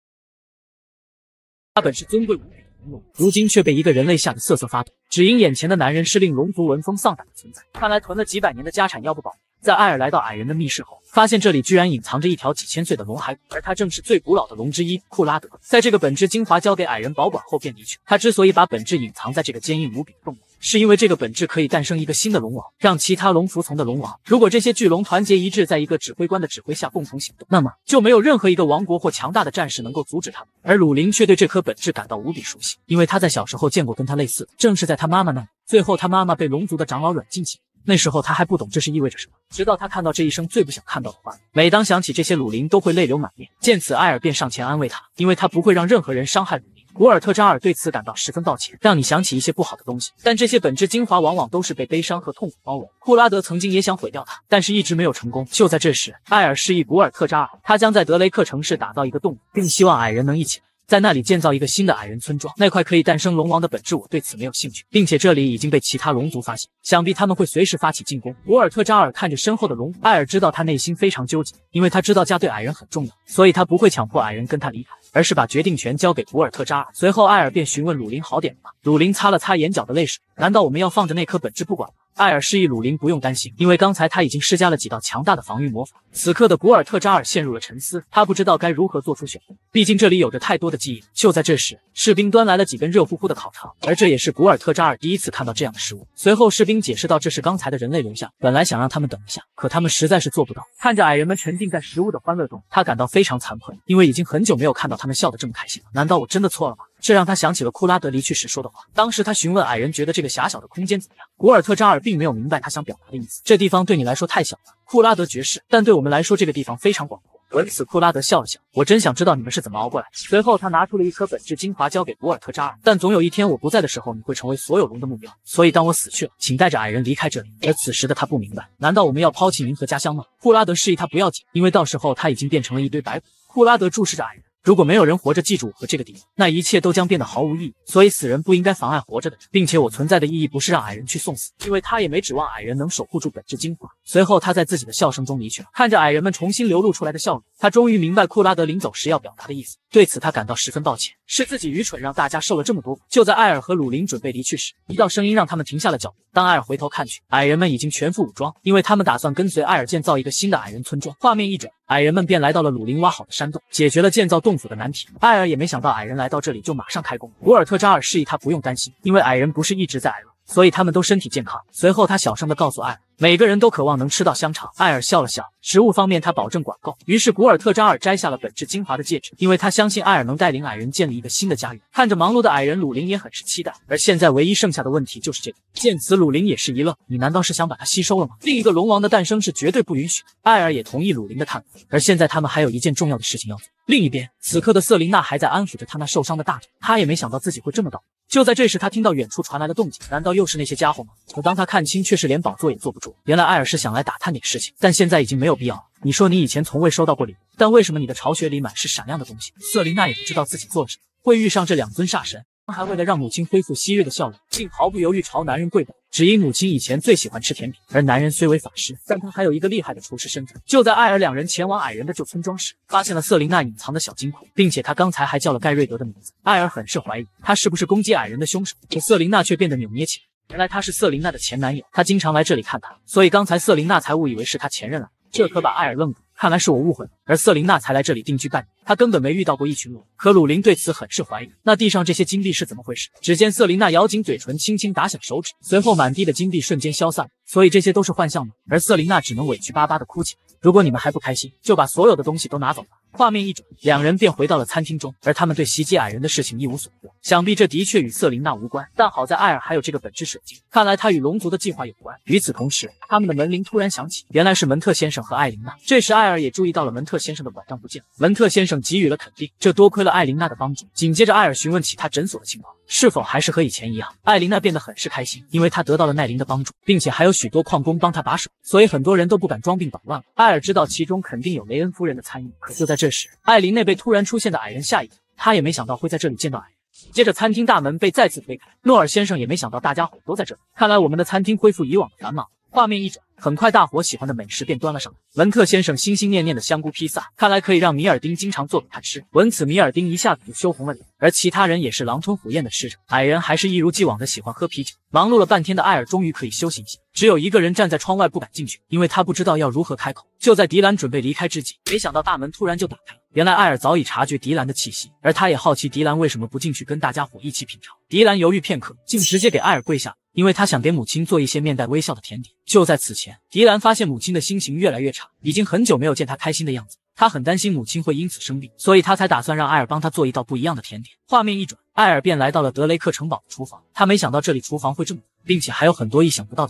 他本是尊贵无比的红龙，如今却被一个人类吓得瑟瑟发抖，只因眼前的男人是令龙族闻风丧胆的存在。看来囤了几百年的家产要不保。在艾尔来到矮人的密室后，发现这里居然隐藏着一条几千岁的龙骸骨，而它正是最古老的龙之一库拉德。在这个本质精华交给矮人保管后便离去。他之所以把本质隐藏在这个坚硬无比的洞里，是因为这个本质可以诞生一个新的龙王，让其他龙服从的龙王。如果这些巨龙团结一致，在一个指挥官的指挥下共同行动，那么就没有任何一个王国或强大的战士能够阻止他们。而鲁林却对这颗本质感到无比熟悉，因为他在小时候见过跟他类似的，正是在他妈妈那里。最后他妈妈被龙族的长老软禁起来， 那时候他还不懂这是意味着什么，直到他看到这一生最不想看到的画面。每当想起这些，鲁林都会泪流满面。见此，艾尔便上前安慰他，因为他不会让任何人伤害鲁林。古尔特扎尔对此感到十分抱歉，让你想起一些不好的东西，但这些本质精华往往都是被悲伤和痛苦包围。库拉德曾经也想毁掉它，但是一直没有成功。就在这时，艾尔示意古尔特扎尔，他将在德雷克城市打造一个洞，并希望矮人能一起来。在那里建造一个新的矮人村庄，那块可以诞生龙王的本质，我对此没有兴趣，并且这里已经被其他龙族发现，想必他们会随时发起进攻。古尔特扎尔看着身后的龙，艾尔知道他内心非常纠结，因为他知道家对矮人很重要，所以他不会强迫矮人跟他离开，而是把决定权交给古尔特扎尔。随后，艾尔便询问鲁林好点了吗？鲁林擦了擦眼角的泪水，难道我们要放着那颗本质不管吗？艾尔示意鲁林不用担心，因为刚才他已经施加了几道强大的防御魔法。此刻的古尔特扎尔陷入了沉思，他不知道该如何做出选择，毕竟这里有着太多的记忆。就在这时，士兵端来了几根热乎乎的烤肠，而这也是古尔特扎尔第一次看到这样的食物。随后，士兵解释道这是刚才的人类留下，本来想让他们等一下，可他们实在是做不到。看着矮人们沉浸在食物的欢乐中，他感到非常惭愧，因为已经很久没有看到他们笑得这么开心了。难道我真的错了吗？这让他想起了库拉德离去时说的话。当时他询问矮人觉得这个狭小的空间怎么样，古尔特扎尔并没有明白他想表达的意思。这地方对你来说太小了，库拉德爵士，但对我们来说这个地方非常广阔。闻此，库拉德笑了笑，我真想知道你们是怎么熬过来的。随后他拿出了一颗本质精华交给古尔特扎尔，但总有一天我不在的时候，你会成为所有龙的目标，所以当我死去了，请带着矮人离开这里。而此时的他不明白，难道我们要抛弃您和家乡吗？库拉德示意他不要紧，因为到时候他已经变成了一堆白骨。库拉德注视着矮人，如果没有人活着记住我和这个地方，那一切都将变得毫无意义。所以死人不应该妨碍活着的人，并且我存在的意义不是让矮人去送死，因为他也没指望矮人能守护住本质精华。随后他在自己的笑声中离去了。看着矮人们重新流露出来的笑容，他终于明白库拉德临走时要表达的意思。对此他感到十分抱歉，是自己愚蠢让大家受了这么多苦。就在艾尔和鲁林准备离去时，一道声音让他们停下了脚步。当艾尔回头看去，矮人们已经全副武装，因为他们打算跟随艾尔建造一个新的矮人村庄。画面一转，矮人们便来到了鲁林挖好的山洞，解决了建造洞府的难题。艾尔也没想到矮人来到这里就马上开工。古尔特扎尔示意他不用担心，因为矮人不是一直在挨饿，所以他们都身体健康。随后他小声地告诉艾尔，每个人都渴望能吃到香肠。艾尔笑了笑，食物方面他保证管够。于是古尔特扎尔摘下了本质精华的戒指，因为他相信艾尔能带领矮人建立一个新的家园。看着忙碌的矮人，鲁林也很是期待。而现在唯一剩下的问题就是这个。见此，鲁林也是一愣，你难道是想把它吸收了吗？另一个龙王的诞生是绝对不允许的。艾尔也同意鲁林的看法。而现在他们还有一件重要的事情要做。另一边，此刻的瑟琳娜还在安抚着他那受伤的大腿，他也没想到自己会这么倒。就在这时，他听到远处传来了动静，难道又是那些家伙吗？可当他看清，却是连宝座也坐不住。原来艾尔是想来打探点事情，但现在已经没有必要了。你说你以前从未收到过礼物，但为什么你的巢穴里满是闪亮的东西？瑟琳娜也不知道自己做了什么，会遇上这两尊煞神，还为了让母亲恢复昔日的笑容，竟毫不犹豫朝男人跪拜。只因母亲以前最喜欢吃甜品，而男人虽为法师，但他还有一个厉害的厨师身份。就在艾尔两人前往矮人的旧村庄时，发现了瑟琳娜隐藏的小金库，并且他刚才还叫了盖瑞德的名字。艾尔很是怀疑他是不是攻击矮人的凶手，可瑟琳娜却变得扭捏起来。原来他是瑟琳娜的前男友，他经常来这里看她，所以刚才瑟琳娜才误以为是他前任了。这可把艾尔愣住，看来是我误会了。而瑟琳娜才来这里定居半年，她根本没遇到过一群龙。可鲁林对此很是怀疑，那地上这些金币是怎么回事？只见瑟琳娜咬紧嘴唇，轻轻打响手指，随后满地的金币瞬间消散。所以这些都是幻象吗？而瑟琳娜只能委屈巴巴的哭泣。如果你们还不开心，就把所有的东西都拿走吧。画面一转，两人便回到了餐厅中，而他们对袭击矮人的事情一无所获。想必这的确与瑟琳娜无关，但好在艾尔还有这个本质水晶，看来他与龙族的计划有关。与此同时，他们的门铃突然响起，原来是门特先生和艾琳娜。这时艾尔也注意到了门特先生的拐杖不见了，门特先生给予了肯定，这多亏了艾琳娜的帮助。紧接着艾尔询问起他诊所的情况，是否还是和以前一样。艾琳娜变得很是开心，因为她得到了奈林的帮助，并且还有许多矿工帮她把守，所以很多人都不敢装病捣乱了。艾尔知道其中肯定有雷恩夫人的参与，可就在这时，艾琳那被突然出现的矮人吓一跳，他也没想到会在这里见到矮人。接着餐厅大门被再次推开，诺尔先生也没想到大家伙都在这里，看来我们的餐厅恢复以往的繁忙。画面一转，很快大伙喜欢的美食便端了上来。文特先生心心念念的香菇披萨，看来可以让米尔丁经常做给他吃。闻此，米尔丁一下子就羞红了脸，而其他人也是狼吞虎咽的吃着。矮人还是一如既往的喜欢喝啤酒。忙碌了半天的艾尔终于可以休息一下，只有一个人站在窗外不敢进去，因为他不知道要如何开口。就在迪兰准备离开之际，没想到大门突然就打开了。原来艾尔早已察觉迪兰的气息，而他也好奇迪兰为什么不进去跟大家伙一起品尝。迪兰犹豫片刻，竟直接给艾尔跪下，因为他想给母亲做一些面带微笑的甜点。就在此前，迪兰发现母亲的心情越来越差，已经很久没有见她开心的样子。他很担心母亲会因此生病，所以他才打算让艾尔帮他做一道不一样的甜点。画面一转，艾尔便来到了德雷克城堡的厨房。他没想到这里厨房会这么大，并且还有很多意想不到的材料。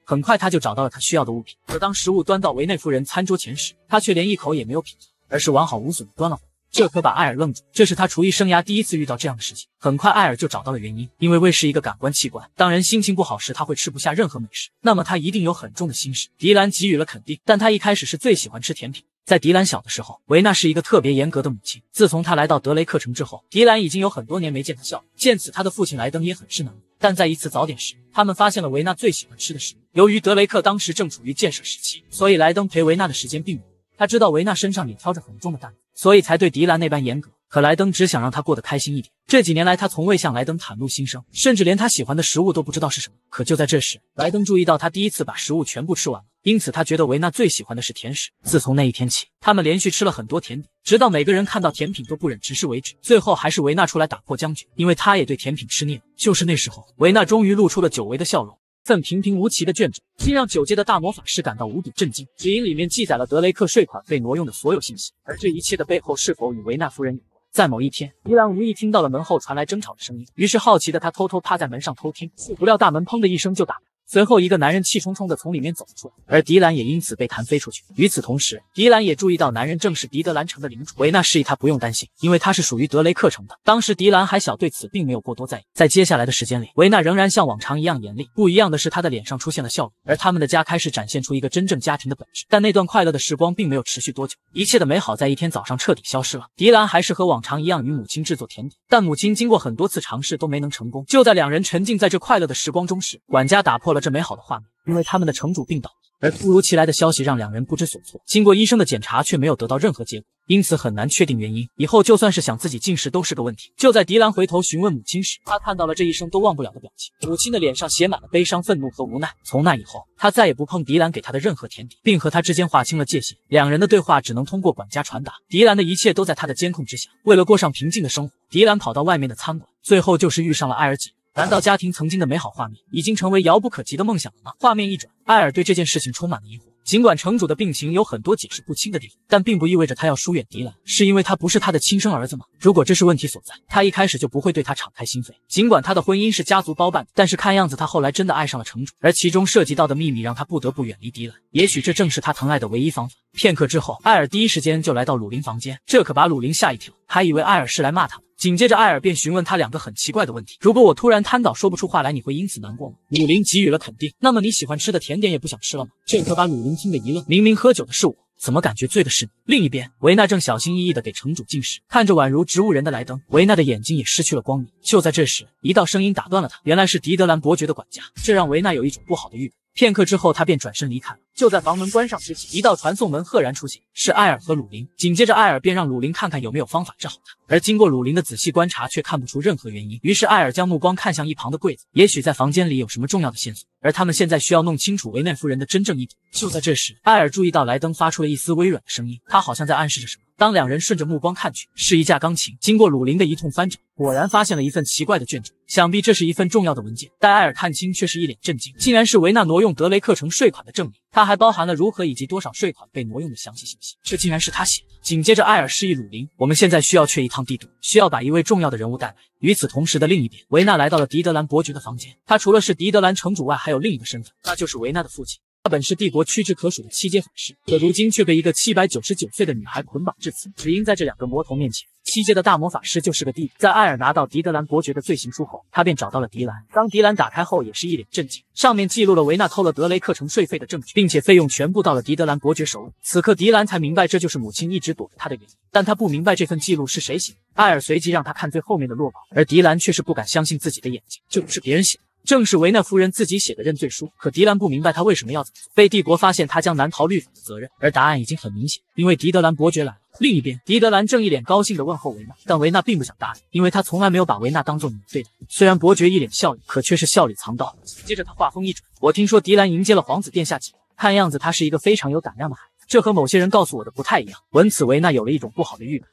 很快他就找到了他需要的物品。可当食物端到维内夫人餐桌前时，他却连一口也没有品尝，而是完好无损地端了回来。这可把艾尔愣住，这是他厨艺生涯第一次遇到这样的事情。很快艾尔就找到了原因，因为胃是一个感官器官，当人心情不好时，他会吃不下任何美食，那么他一定有很重的心事。迪兰给予了肯定，但他一开始是最喜欢吃甜品。在迪兰小的时候，维娜是一个特别严格的母亲。自从他来到德雷克城之后，迪兰已经有很多年没见他笑了。见此，他的父亲莱登也很是难过。但在一次早点时，他们发现了维娜最喜欢吃的食物。由于德雷克当时正处于建设时期，所以莱登陪维娜的时间并不多。他知道维娜身上也挑着很重的担子，所以才对迪兰那般严格。可莱登只想让他过得开心一点。这几年来，他从未向莱登袒露心声，甚至连他喜欢的食物都不知道是什么。可就在这时，莱登注意到他第一次把食物全部吃完了，因此他觉得维娜最喜欢的是甜食。自从那一天起，他们连续吃了很多甜点，直到每个人看到甜品都不忍直视为止。最后还是维娜出来打破僵局，因为她也对甜品吃腻了。就是那时候，维娜终于露出了久违的笑容。份平平无奇的卷轴竟让九阶的大魔法师感到无比震惊。指引里面记载了德雷克税款被挪用的所有信息，而这一切的背后是否与维娜夫人有关？在某一天，迪兰无意听到了门后传来争吵的声音，于是好奇的他偷偷趴在门上偷听，不料大门砰的一声就打开。随后，一个男人气冲冲地从里面走了出来，而迪兰也因此被弹飞出去。与此同时，迪兰也注意到男人正是狄德兰城的领主。维娜示意他不用担心，因为他是属于德雷克城的。当时迪兰还小，对此并没有过多在意。在接下来的时间里，维娜仍然像往常一样严厉，不一样的是她的脸上出现了笑容，而他们的家开始展现出一个真正家庭的本质。但那段快乐的时光并没有持续多久，一切的美好在一天早上彻底消失了。迪兰还是和往常一样与母亲制作甜点，但母亲经过很多次尝试都没能成功。就在两人沉浸在这快乐的时光中时，管家打破了这美好的画面。因为他们的城主病倒了，而突如其来的消息让两人不知所措。经过医生的检查，却没有得到任何结果，因此很难确定原因。以后就算是想自己进食都是个问题。就在迪兰回头询问母亲时，他看到了这一生都忘不了的表情，母亲的脸上写满了悲伤、愤怒和无奈。从那以后，他再也不碰迪兰给他的任何甜点，并和他之间划清了界限。两人的对话只能通过管家传达，迪兰的一切都在他的监控之下。为了过上平静的生活，迪兰跑到外面的餐馆，最后就是遇上了艾尔姐。难道家庭曾经的美好画面已经成为遥不可及的梦想了吗？画面一转，艾尔对这件事情充满了疑惑。尽管城主的病情有很多解释不清的地方，但并不意味着他要疏远迪兰。是因为他不是他的亲生儿子吗？如果这是问题所在，他一开始就不会对他敞开心扉。尽管他的婚姻是家族包办的，但是看样子他后来真的爱上了城主，而其中涉及到的秘密让他不得不远离迪兰。也许这正是他疼爱的唯一方法。片刻之后，艾尔第一时间就来到鲁林房间，这可把鲁林吓一跳，还以为艾尔是来骂他的。紧接着，艾尔便询问他两个很奇怪的问题：如果我突然瘫倒说不出话来，你会因此难过吗？鲁林给予了肯定。那么你喜欢吃的甜点也不想吃了吗？这可把鲁林听得一愣，明明喝酒的是我，怎么感觉醉的是你？另一边，维娜正小心翼翼地给城主进食，看着宛如植物人的莱登，维娜的眼睛也失去了光明。就在这时，一道声音打断了他，原来是狄德兰伯爵的管家，这让维娜有一种不好的预感。片刻之后，他便转身离开了。就在房门关上之际，一道传送门赫然出现，是艾尔和鲁林。紧接着，艾尔便让鲁林看看有没有方法治好他。而经过鲁林的仔细观察，却看不出任何原因。于是，艾尔将目光看向一旁的柜子，也许在房间里有什么重要的线索。而他们现在需要弄清楚维内夫人的真正意图。就在这时，艾尔注意到莱登发出了一丝微软的声音，他好像在暗示着什么。当两人顺着目光看去，是一架钢琴。经过鲁林的一通翻找，果然发现了一份奇怪的卷轴，想必这是一份重要的文件。待艾尔看清，却是一脸震惊，竟然是维娜挪用德雷克城税款的证明。它还包含了如何以及多少税款被挪用的详细信息，这竟然是他写的。紧接着，艾尔示意鲁林，我们现在需要去一趟帝都，需要把一位重要的人物带来。与此同时的另一边，维娜来到了狄德兰伯爵的房间。他除了是狄德兰城主外，还有另一个身份，那就是维娜的父亲。他本是帝国屈指可数的七阶法师，可如今却被一个七百九十九岁的女孩捆绑至此，只因在这两个魔头面前，七阶的大魔法师就是个弟弟。在艾尔拿到狄德兰伯爵的罪行书后，他便找到了迪兰。当迪兰打开后，也是一脸震惊，上面记录了维娜偷了德雷克城税费的证据，并且费用全部到了狄德兰伯爵手里。此刻迪兰才明白这就是母亲一直躲着他的原因，但他不明白这份记录是谁写的。艾尔随即让他看最后面的落稿，而迪兰却是不敢相信自己的眼睛，这不是别人写的，正是维娜夫人自己写的认罪书。可迪兰不明白他为什么要这么做，被帝国发现他将难逃律法的责任，而答案已经很明显，因为狄德兰伯爵来了。另一边，狄德兰正一脸高兴地问候维娜，但维娜并不想答应，因为他从来没有把维娜当作女儿对待。虽然伯爵一脸笑意，可却是笑里藏刀。接着他话锋一转，我听说狄兰迎接了皇子殿下几人，看样子他是一个非常有胆量的孩子，这和某些人告诉我的不太一样。闻此，维娜有了一种不好的预感。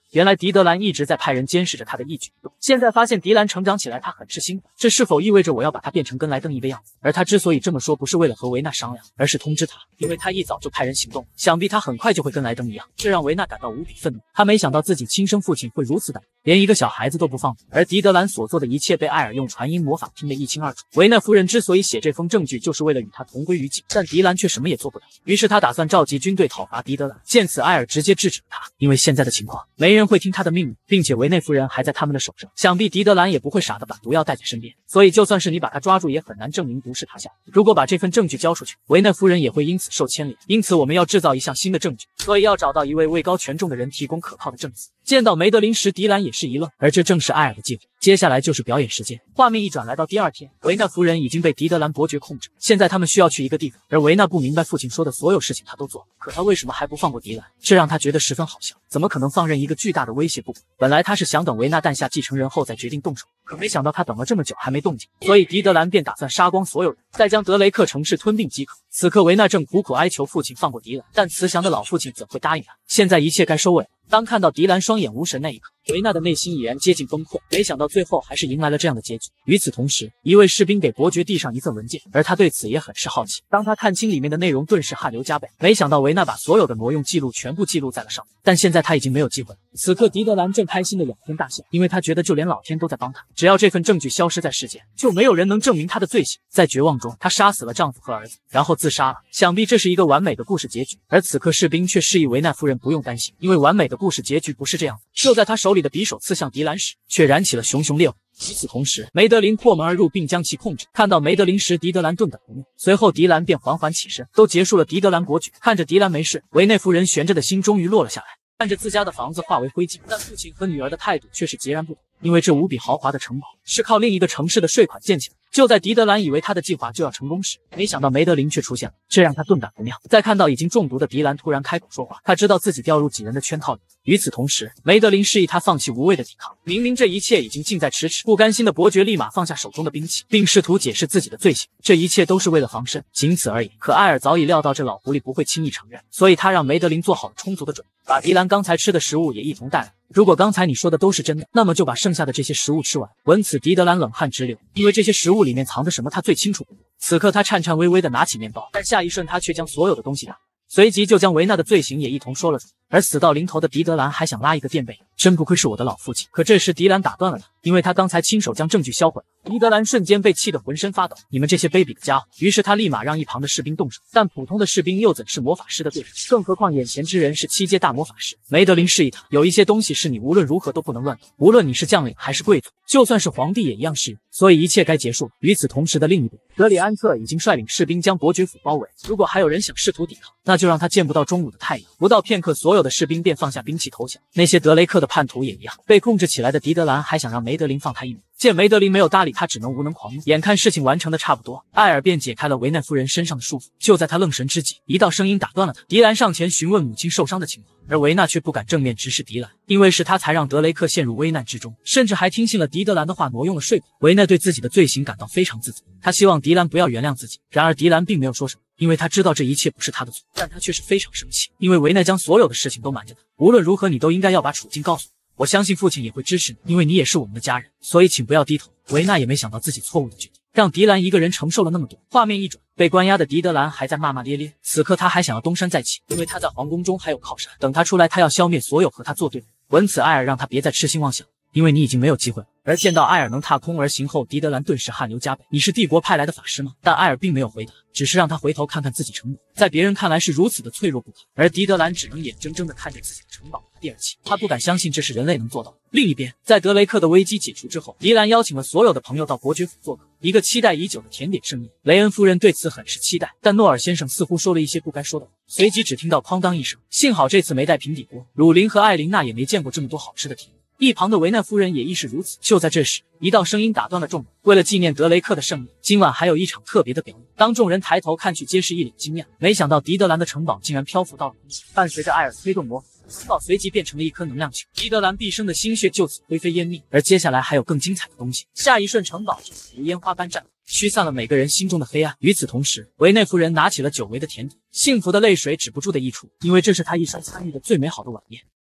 原来狄德兰一直在派人监视着他的一举一动，现在发现狄兰成长起来，他很是兴奋。这是否意味着我要把他变成跟莱登一个样子？而他之所以这么说，不是为了和维纳商量，而是通知他，因为他一早就派人行动，想必他很快就会跟莱登一样。这让维纳感到无比愤怒，他没想到自己亲生父亲会如此胆大，连一个小孩子都不放过。而狄德兰所做的一切被艾尔用传音魔法听得一清二楚。维纳夫人之所以写这封证据，就是为了与他同归于尽，但狄兰却什么也做不了。于是他打算召集军队讨伐狄德兰。见此，艾尔直接制止了他，因为现在的情况，没人会听他的命令，并且维内夫人还在他们的手上，想必狄德兰也不会傻的把毒药带在身边，所以就算是你把他抓住，也很难证明毒是他下的。如果把这份证据交出去，维内夫人也会因此受牵连。因此，我们要制造一项新的证据，所以要找到一位位高权重的人提供可靠的证词。见到梅德林时，狄兰也是一愣，而这正是艾尔的计划。接下来就是表演时间。画面一转，来到第二天，维纳夫人已经被狄德兰伯爵控制，现在他们需要去一个地方，而维纳不明白父亲说的所有事情他都做了，可他为什么还不放过狄兰？这让他觉得十分好笑，怎么可能放任一个巨大的威胁不管？本来他是想等维纳诞下继承人后再决定动手，可没想到他等了这么久还没动静，所以狄德兰便打算杀光所有人，再将德雷克城市吞并即可。此刻维纳正苦苦哀求父亲放过狄兰，但慈祥的老父亲怎会答应他？现在一切该收尾了。当看到狄兰双眼无神那一刻，维纳的内心已然接近崩溃，没想到最后还是迎来了这样的结局。与此同时，一位士兵给伯爵递上一份文件，而他对此也很是好奇。当他看清里面的内容，顿时汗流浃背。没想到维纳把所有的挪用记录全部记录在了上面，但现在他已经没有机会了。此刻狄德兰正开心的仰天大笑，因为他觉得就连老天都在帮他，只要这份证据消失在世间，就没有人能证明他的罪行。在绝望中，他杀死了丈夫和儿子，然后自杀了。想必这是一个完美的故事结局。而此刻士兵却示意维纳夫人不用担心，因为完美的故事结局不是这样的。就在他手里的匕首刺向狄兰时，却燃起了熊熊烈火。与此同时，梅德林破门而入，并将其控制。看到梅德林时，狄德兰顿感不妙，随后狄兰便缓缓起身。都结束了，狄德兰伯爵看着狄兰没事，维内夫人悬着的心终于落了下来，看着自家的房子化为灰烬，但父亲和女儿的态度却是截然不同。因为这无比豪华的城堡是靠另一个城市的税款建起来。就在狄德兰以为他的计划就要成功时，没想到梅德林却出现了，这让他顿感不妙。再看到已经中毒的狄兰突然开口说话，他知道自己掉入几人的圈套里。与此同时，梅德林示意他放弃无谓的抵抗。明明这一切已经近在咫尺，不甘心的伯爵立马放下手中的兵器，并试图解释自己的罪行。这一切都是为了防身，仅此而已。可艾尔早已料到这老狐狸不会轻易承认，所以他让梅德林做好了充足的准备，把狄兰刚才吃的食物也一同带来。如果刚才你说的都是真的，那么就把剩下的这些食物吃完。闻此，狄德兰冷汗直流，因为这些食物里面藏着什么他最清楚不过。此刻他颤颤巍巍地拿起面包，但下一瞬他却将所有的东西打，随即就将维纳的罪行也一同说了出来。而死到临头的狄德兰还想拉一个垫背，真不愧是我的老父亲。可这时狄兰打断了他，因为他刚才亲手将证据销毁了。狄德兰瞬间被气得浑身发抖，你们这些卑鄙的家伙！于是他立马让一旁的士兵动手，但普通的士兵又怎是魔法师的对手？更何况眼前之人是七阶大魔法师。梅德林示意他，有一些东西是你无论如何都不能乱动，无论你是将领还是贵族，就算是皇帝也一样适用。所以一切该结束了。与此同时的另一边，德里安特已经率领士兵将伯爵府包围，如果还有人想试图抵抗，那就让他见不到中午的太阳。不到片刻，所有的士兵便放下兵器投降。那些德雷克的叛徒也一样。被控制起来的狄德兰还想让梅德林放他一马，见梅德林没有搭理他，只能无能狂怒。眼看事情完成的差不多，艾尔便解开了维奈夫人身上的束缚。就在他愣神之际，一道声音打断了他。狄兰上前询问母亲受伤的情况，而维纳却不敢正面直视狄兰，因为是他才让德雷克陷入危难之中，甚至还听信了狄德兰的话，挪用了税款。维奈对自己的罪行感到非常自责，他希望狄兰不要原谅自己。然而狄兰并没有说什么，因为他知道这一切不是他的错，但他却是非常生气，因为维奈将所有的事情都瞒着他。无论如何，你都应该要把处境告诉我。我相信父亲也会支持你，因为你也是我们的家人，所以请不要低头。维纳也没想到自己错误的决定，让狄兰一个人承受了那么多。画面一转，被关押的狄德兰还在骂骂咧咧，此刻他还想要东山再起，因为他在皇宫中还有靠山。等他出来，他要消灭所有和他作对的人。闻此，艾尔让他别再痴心妄想，因为你已经没有机会了。而见到艾尔能踏空而行后，狄德兰顿时汗流浃背。你是帝国派来的法师吗？但艾尔并没有回答，只是让他回头看看自己城堡，在别人看来是如此的脆弱不堪，而狄德兰只能眼睁睁地看着自己的城堡第二期，他不敢相信这是人类能做到的。另一边，在德雷克的危机解除之后，狄兰邀请了所有的朋友到伯爵府做客，一个期待已久的甜点盛宴。雷恩夫人对此很是期待，但诺尔先生似乎说了一些不该说的话，随即只听到哐当一声，幸好这次没带平底锅，鲁林和艾琳娜也没见过这么多好吃的甜点。一旁的维奈夫人也亦是如此。就在这时，一道声音打断了众人。为了纪念德雷克的胜利，今晚还有一场特别的表演。当众人抬头看去，皆是一脸惊讶。没想到狄德兰的城堡竟然漂浮到了空中，伴随着艾尔推动魔法，城堡随即变成了一颗能量球。狄德兰毕生的心血就此灰飞烟灭。而接下来还有更精彩的东西。下一瞬，城堡就如烟花般绽放，驱散了每个人心中的黑暗。与此同时，维内夫人拿起了久违的甜点，幸福的泪水止不住的溢出，因为这是她一生参与的最美好的晚宴。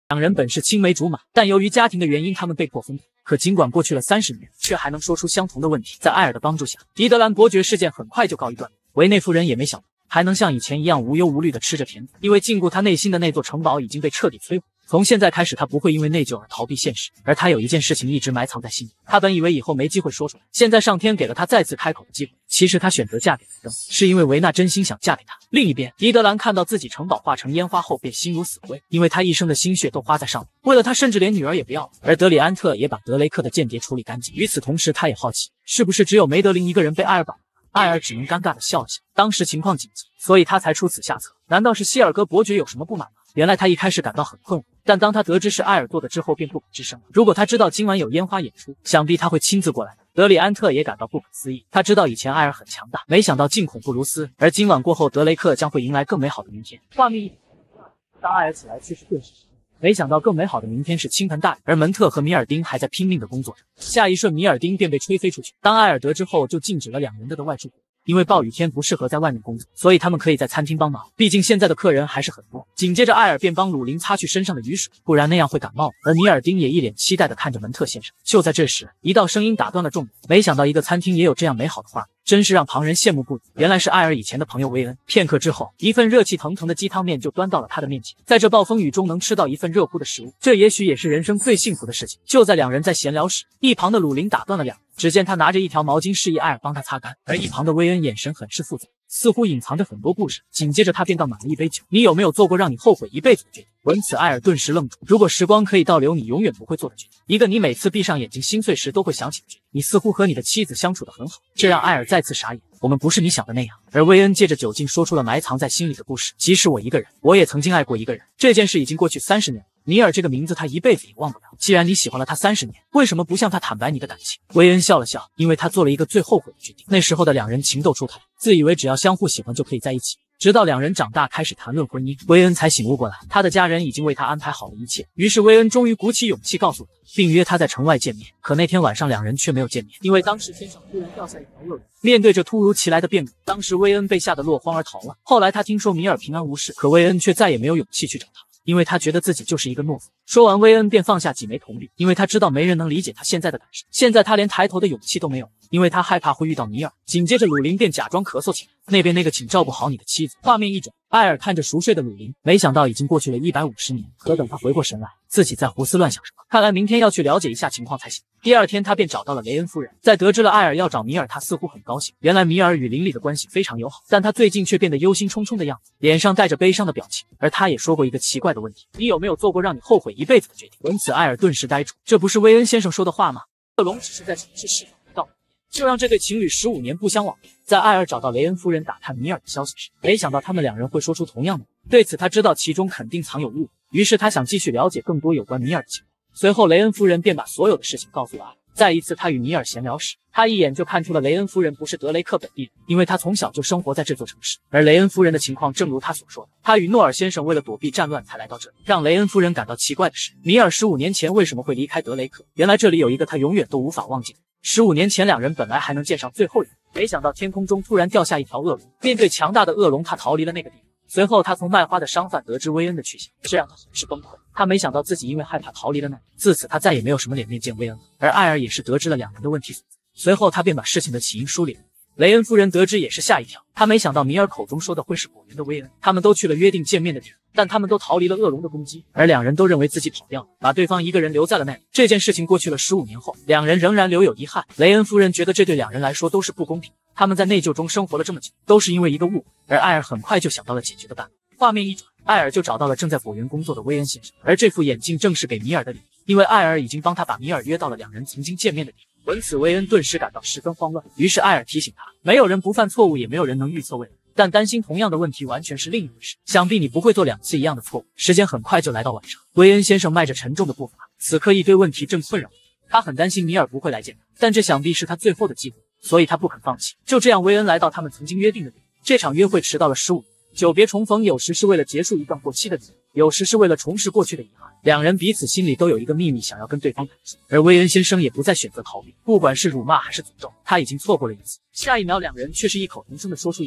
两人本是青梅竹马，但由于家庭的原因，他们被迫分开。可尽管过去了三十年，却还能说出相同的问题。在艾尔的帮助下，狄德兰伯爵事件很快就告一段落。维内夫人也没想到，还能像以前一样无忧无虑地吃着甜头，因为禁锢她内心的那座城堡已经被彻底摧毁。从现在开始，她不会因为内疚而逃避现实，而她有一件事情一直埋藏在心里。她本以为以后没机会说出来，现在上天给了她再次开口的机会。其实她选择嫁给雷登，是因为维娜真心想嫁给他。另一边，狄德兰看到自己城堡化成烟花后，便心如死灰，因为他一生的心血都花在上面，为了他，甚至连女儿也不要了。而德里安特也把德雷克的间谍处理干净。与此同时，他也好奇，是不是只有梅德林一个人被艾尔绑？艾尔只能尴尬地笑了笑，当时情况紧急，所以他才出此下策。难道是希尔格伯爵有什么不满吗？原来他一开始感到很困惑，但当他得知是艾尔做的之后，便不可吱声了。如果他知道今晚有烟花演出，想必他会亲自过来的。德里安特也感到不可思议，他知道以前艾尔很强大，没想到竟恐怖如斯。而今晚过后，德雷克将会迎来更美好的明天。画面一当艾尔起来去世顿时没想到更美好的明天是倾盆大雨，而门特和米尔丁还在拼命的工作着。下一瞬，米尔丁便被吹飞出去。当艾尔得知后，就禁止了两人的的外出活。因为暴雨天不适合在外面工作，所以他们可以在餐厅帮忙，毕竟现在的客人还是很多。紧接着，艾尔便帮鲁林擦去身上的雨水，不然那样会感冒。而米尔丁也一脸期待地看着门特先生。就在这时，一道声音打断了众人，没想到一个餐厅也有这样美好的画面，真是让旁人羡慕不已。原来是艾尔以前的朋友维恩。片刻之后，一份热气腾腾的鸡汤面就端到了他的面前。在这暴风雨中能吃到一份热乎的食物，这也许也是人生最幸福的事情。就在两人在闲聊时，一旁的鲁林打断了两人。只见他拿着一条毛巾示意艾尔帮他擦干，而一旁的薇恩眼神很是复杂，似乎隐藏着很多故事。紧接着他便倒满了一杯酒。你有没有做过让你后悔一辈子的决定？闻此，艾尔顿时愣住。如果时光可以倒流，你永远不会做的决定，一个你每次闭上眼睛心碎时都会想起的决定。你似乎和你的妻子相处得很好，这让艾尔再次傻眼。我们不是你想的那样。而薇恩借着酒劲说出了埋藏在心里的故事。即使我一个人，我也曾经爱过一个人。这件事已经过去三十年了。尼尔这个名字他一辈子也忘不了。既然你喜欢了他三十年，为什么不向他坦白你的感情？薇恩笑了笑，因为他做了一个最后悔的决定。那时候的两人情窦初开，自以为只要相互喜欢就可以在一起。直到两人长大开始谈论婚姻，薇恩才醒悟过来，他的家人已经为他安排好了一切。于是薇恩终于鼓起勇气告诉了他，并约他在城外见面。可那天晚上两人却没有见面，因为当时天上突然掉下一条恶龙。面对着突如其来的变故，当时薇恩被吓得落荒而逃了。后来他听说米尔平安无事，可薇恩却再也没有勇气去找他，因为他觉得自己就是一个懦夫。说完，薇恩便放下几枚铜币，因为他知道没人能理解他现在的感受。现在他连抬头的勇气都没有，因为他害怕会遇到米尔。紧接着，鲁林便假装咳嗽起来。那边那个，请照顾好你的妻子。画面一转，艾尔看着熟睡的鲁林，没想到已经过去了一百五十年。可等他回过神来，自己在胡思乱想什么。看来明天要去了解一下情况才行。第二天，他便找到了雷恩夫人，在得知了艾尔要找米尔，他似乎很高兴。原来米尔与邻里的关系非常友好，但他最近却变得忧心忡忡的样子，脸上带着悲伤的表情。而他也说过一个奇怪的问题：你有没有做过让你后悔一辈子的决定？闻此，艾尔顿时呆住。这不是薇恩先生说的话吗？恶龙只是在惩治释放不到，就让这对情侣十五年不相往来。在艾尔找到雷恩夫人打探米尔的消息时，没想到他们两人会说出同样的话。对此，他知道其中肯定藏有误，于是他想继续了解更多有关米尔的情况。随后，雷恩夫人便把所有的事情告诉了艾尔。在一次他与米尔闲聊时，他一眼就看出了雷恩夫人不是德雷克本地人，因为他从小就生活在这座城市。而雷恩夫人的情况正如他所说的，他与诺尔先生为了躲避战乱才来到这里。让雷恩夫人感到奇怪的是，米尔十五年前为什么会离开德雷克？原来这里有一个他永远都无法忘记的。十五年前，两人本来还能见上最后一面，没想到天空中突然掉下一条恶龙。面对强大的恶龙，他逃离了那个地方。随后，他从卖花的商贩得知薇恩的去向，这让他很是崩溃。他没想到自己因为害怕逃离了那里，自此他再也没有什么脸面见薇恩了。而艾尔也是得知了两人的问题所在，随后他便把事情的起因梳理了。雷恩夫人得知也是吓一跳，她没想到米尔口中说的会是果园的薇恩。他们都去了约定见面的地方，但他们都逃离了恶龙的攻击，而两人都认为自己跑掉了，把对方一个人留在了那里。这件事情过去了十五年后，两人仍然留有遗憾。雷恩夫人觉得这对两人来说都是不公平，他们在内疚中生活了这么久，都是因为一个误会。而艾尔很快就想到了解决的办法。画面一转，艾尔就找到了正在果园工作的薇恩先生，而这副眼镜正是给米尔的礼物，因为艾尔已经帮他把米尔约到了两人曾经见面的地方。闻此，薇恩顿时感到十分慌乱，于是艾尔提醒他，没有人不犯错误，也没有人能预测未来，但担心同样的问题完全是另一回事。想必你不会做两次一样的错误。时间很快就来到晚上，薇恩先生迈着沉重的步伐，此刻一堆问题正困扰他，很担心米尔不会来见他，但这想必是他最后的机会，所以他不肯放弃。就这样，薇恩来到他们曾经约定的地方。这场约会迟到了十五年。久别重逢，有时是为了结束一段过期的记忆，有时是为了重拾过去的遗憾。两人彼此心里都有一个秘密想要跟对方坦述，而薇恩先生也不再选择逃避，不管是辱骂还是诅咒，他已经错过了一次。下一秒，两人却是异口同声的说出一样的。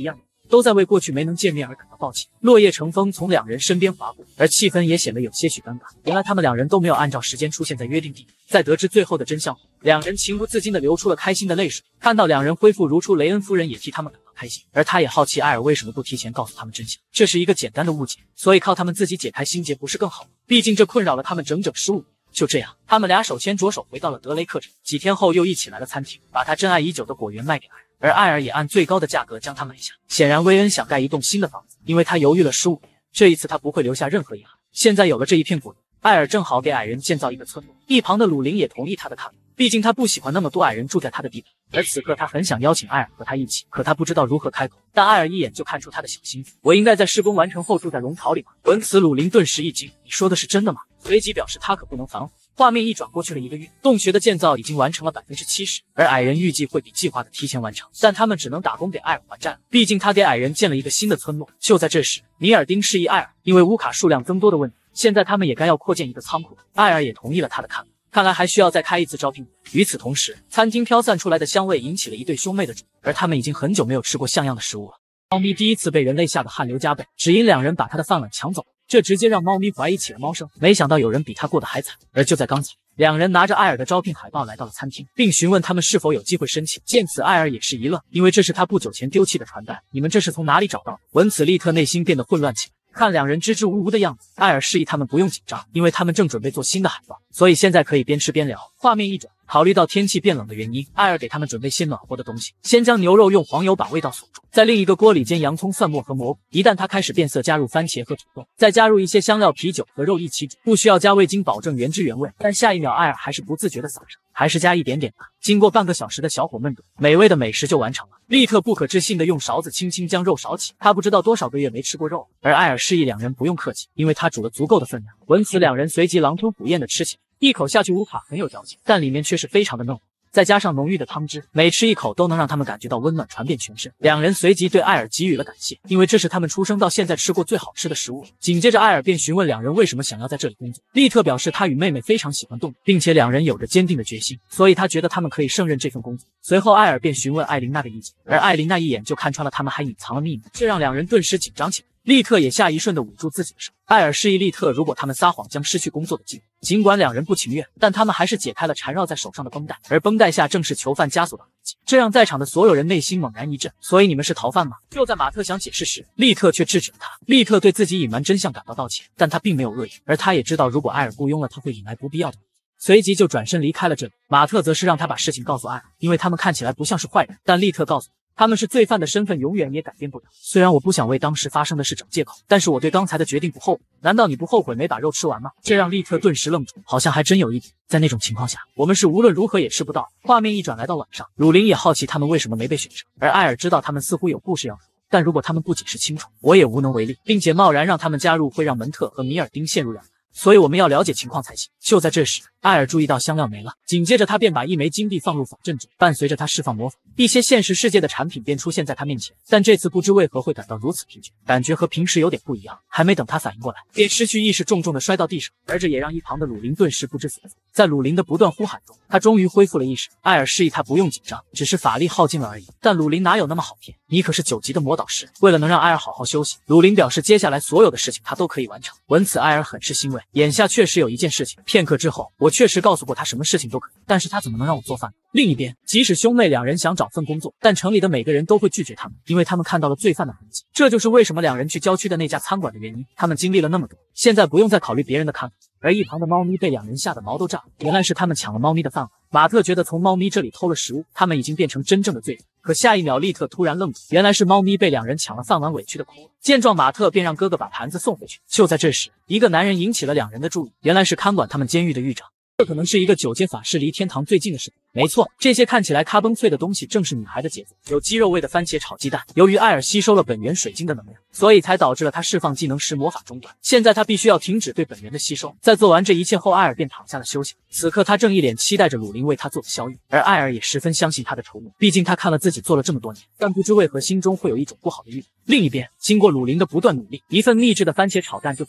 都在为过去没能见面而感到抱歉。落叶成风从两人身边划过，而气氛也显得有些许尴尬。原来他们两人都没有按照时间出现在约定地点。在得知最后的真相后，两人情不自禁地流出了开心的泪水。看到两人恢复如初，雷恩夫人也替他们感到开心，而她也好奇艾尔为什么不提前告诉他们真相。这是一个简单的误解，所以靠他们自己解开心结不是更好吗？毕竟这困扰了他们整整十五年。就这样，他们俩手牵着手回到了德雷克镇。几天后，又一起来了餐厅，把他珍爱已久的果园卖给艾尔，而艾尔也按最高的价格将它买下。显然，薇恩想盖一栋新的房子，因为他犹豫了十五年，这一次他不会留下任何遗憾。现在有了这一片果园，艾尔正好给矮人建造一个村落。一旁的鲁林也同意他的看法，毕竟他不喜欢那么多矮人住在他的地盘。而此刻，他很想邀请艾尔和他一起，可他不知道如何开口。但艾尔一眼就看出他的小心思。我应该在施工完成后住在龙巢里吗？闻此，鲁林顿时一惊：“你说的是真的吗？”随即表示他可不能反悔。画面一转，过去了一个月，洞穴的建造已经完成了百分之七十，而矮人预计会比计划的提前完成，但他们只能打工给艾尔还债，毕竟他给矮人建了一个新的村落。就在这时，尼尔丁示意艾尔，因为乌卡数量增多的问题，现在他们也该要扩建一个仓库。艾尔也同意了他的看法，看来还需要再开一次招聘会。与此同时，餐厅飘散出来的香味引起了一对兄妹的注意，而他们已经很久没有吃过像样的食物了。猫咪第一次被人类吓得汗流浃背，只因两人把他的饭碗抢走，这直接让猫咪怀疑起了猫生。没想到有人比他过得还惨。而就在刚才，两人拿着艾尔的招聘海报来到了餐厅，并询问他们是否有机会申请。见此，艾尔也是一愣，因为这是他不久前丢弃的传单。你们这是从哪里找到的？闻此，利特内心变得混乱起来。看两人支支吾吾的样子，艾尔示意他们不用紧张，因为他们正准备做新的海报，所以现在可以边吃边聊。画面一转，考虑到天气变冷的原因，艾尔给他们准备些暖和的东西。先将牛肉用黄油把味道锁住，在另一个锅里煎洋葱、蒜末和蘑菇，一旦它开始变色，加入番茄和土豆，再加入一些香料、啤酒和肉一起煮，不需要加味精，保证原汁原味。但下一秒，艾尔还是不自觉地撒上，还是加一点点吧。经过半个小时的小火焖炖，美味的美食就完成了。利特不可置信地用勺子轻轻将肉勺起，他不知道多少个月没吃过肉，而艾尔示意两人不用客气，因为他煮了足够的分量。闻此，两人随即狼吞虎咽地吃起来。一口下去，乌卡很有嚼劲，但里面却是非常的嫩滑，再加上浓郁的汤汁，每吃一口都能让他们感觉到温暖传遍全身。两人随即对艾尔给予了感谢，因为这是他们出生到现在吃过最好吃的食物。紧接着，艾尔便询问两人为什么想要在这里工作。利特表示他与妹妹非常喜欢动物，并且两人有着坚定的决心，所以他觉得他们可以胜任这份工作。随后，艾尔便询问艾琳娜的意见，而艾琳娜一眼就看穿了他们还隐藏了秘密，这让两人顿时紧张起来。利特也下一瞬地捂住自己的手。艾尔示意利特，如果他们撒谎将失去工作的机会。尽管两人不情愿，但他们还是解开了缠绕在手上的绷带，而绷带下正是囚犯枷锁的痕迹，这让在场的所有人内心猛然一震。所以你们是逃犯吗？就在马特想解释时，利特却制止了他。利特对自己隐瞒真相感到道歉，但他并没有恶意，而他也知道如果艾尔雇佣了他会引来不必要的，随即就转身离开了这里。马特则是让他把事情告诉艾尔，因为他们看起来不像是坏人，但利特告诉他，他们是罪犯的身份永远也改变不了。虽然我不想为当时发生的事找借口，但是我对刚才的决定不后悔。难道你不后悔没把肉吃完吗？这让利特顿时愣住，好像还真有一点。在那种情况下，我们是无论如何也吃不到。画面一转来到晚上，鲁林也好奇他们为什么没被选上，而艾尔知道他们似乎有故事要说，但如果他们不解释清楚，我也无能为力，并且贸然让他们加入会让门特和米尔丁陷入两难。所以我们要了解情况才行。就在这时，艾尔注意到香料没了，紧接着他便把一枚金币放入法阵中，伴随着他释放魔法，一些现实世界的产品便出现在他面前。但这次不知为何会感到如此疲倦，感觉和平时有点不一样。还没等他反应过来，便失去意识，重重的摔到地上，而这也让一旁的鲁林顿时不知所措。在鲁林的不断呼喊中，他终于恢复了意识。艾尔示意他不用紧张，只是法力耗尽了而已。但鲁林哪有那么好骗？你可是九级的魔导师。为了能让艾尔好好休息，鲁林表示接下来所有的事情他都可以完成。闻此，艾尔很是欣慰。眼下确实有一件事情，片刻之后，我确实告诉过他什么事情都可以，但是他怎么能让我做饭？另一边，即使兄妹两人想找份工作，但城里的每个人都会拒绝他们，因为他们看到了罪犯的痕迹。这就是为什么两人去郊区的那家餐馆的原因。他们经历了那么多，现在不用再考虑别人的看法。而一旁的猫咪被两人吓得毛都炸了，原来是他们抢了猫咪的饭碗。马特觉得从猫咪这里偷了食物，他们已经变成真正的罪人。可下一秒，利特突然愣住，原来是猫咪被两人抢了饭碗，委屈的哭了。见状，马特便让哥哥把盘子送回去。就在这时，一个男人引起了两人的注意，原来是看管他们监狱的狱长。这可能是一个九阶法师离天堂最近的事。没错，这些看起来咖崩脆的东西正是女孩的杰作，有鸡肉味的番茄炒鸡蛋。由于艾尔吸收了本源水晶的能量，所以才导致了他释放技能时魔法中断。现在他必须要停止对本源的吸收。在做完这一切后，艾尔便躺下了休息。此刻他正一脸期待着鲁林为他做的宵夜，而艾尔也十分相信他的筹谋，毕竟他看了自己做了这么多年，但不知为何心中会有一种不好的预感。另一边，经过鲁林的不断努力，一份秘制的番茄炒蛋就做好了。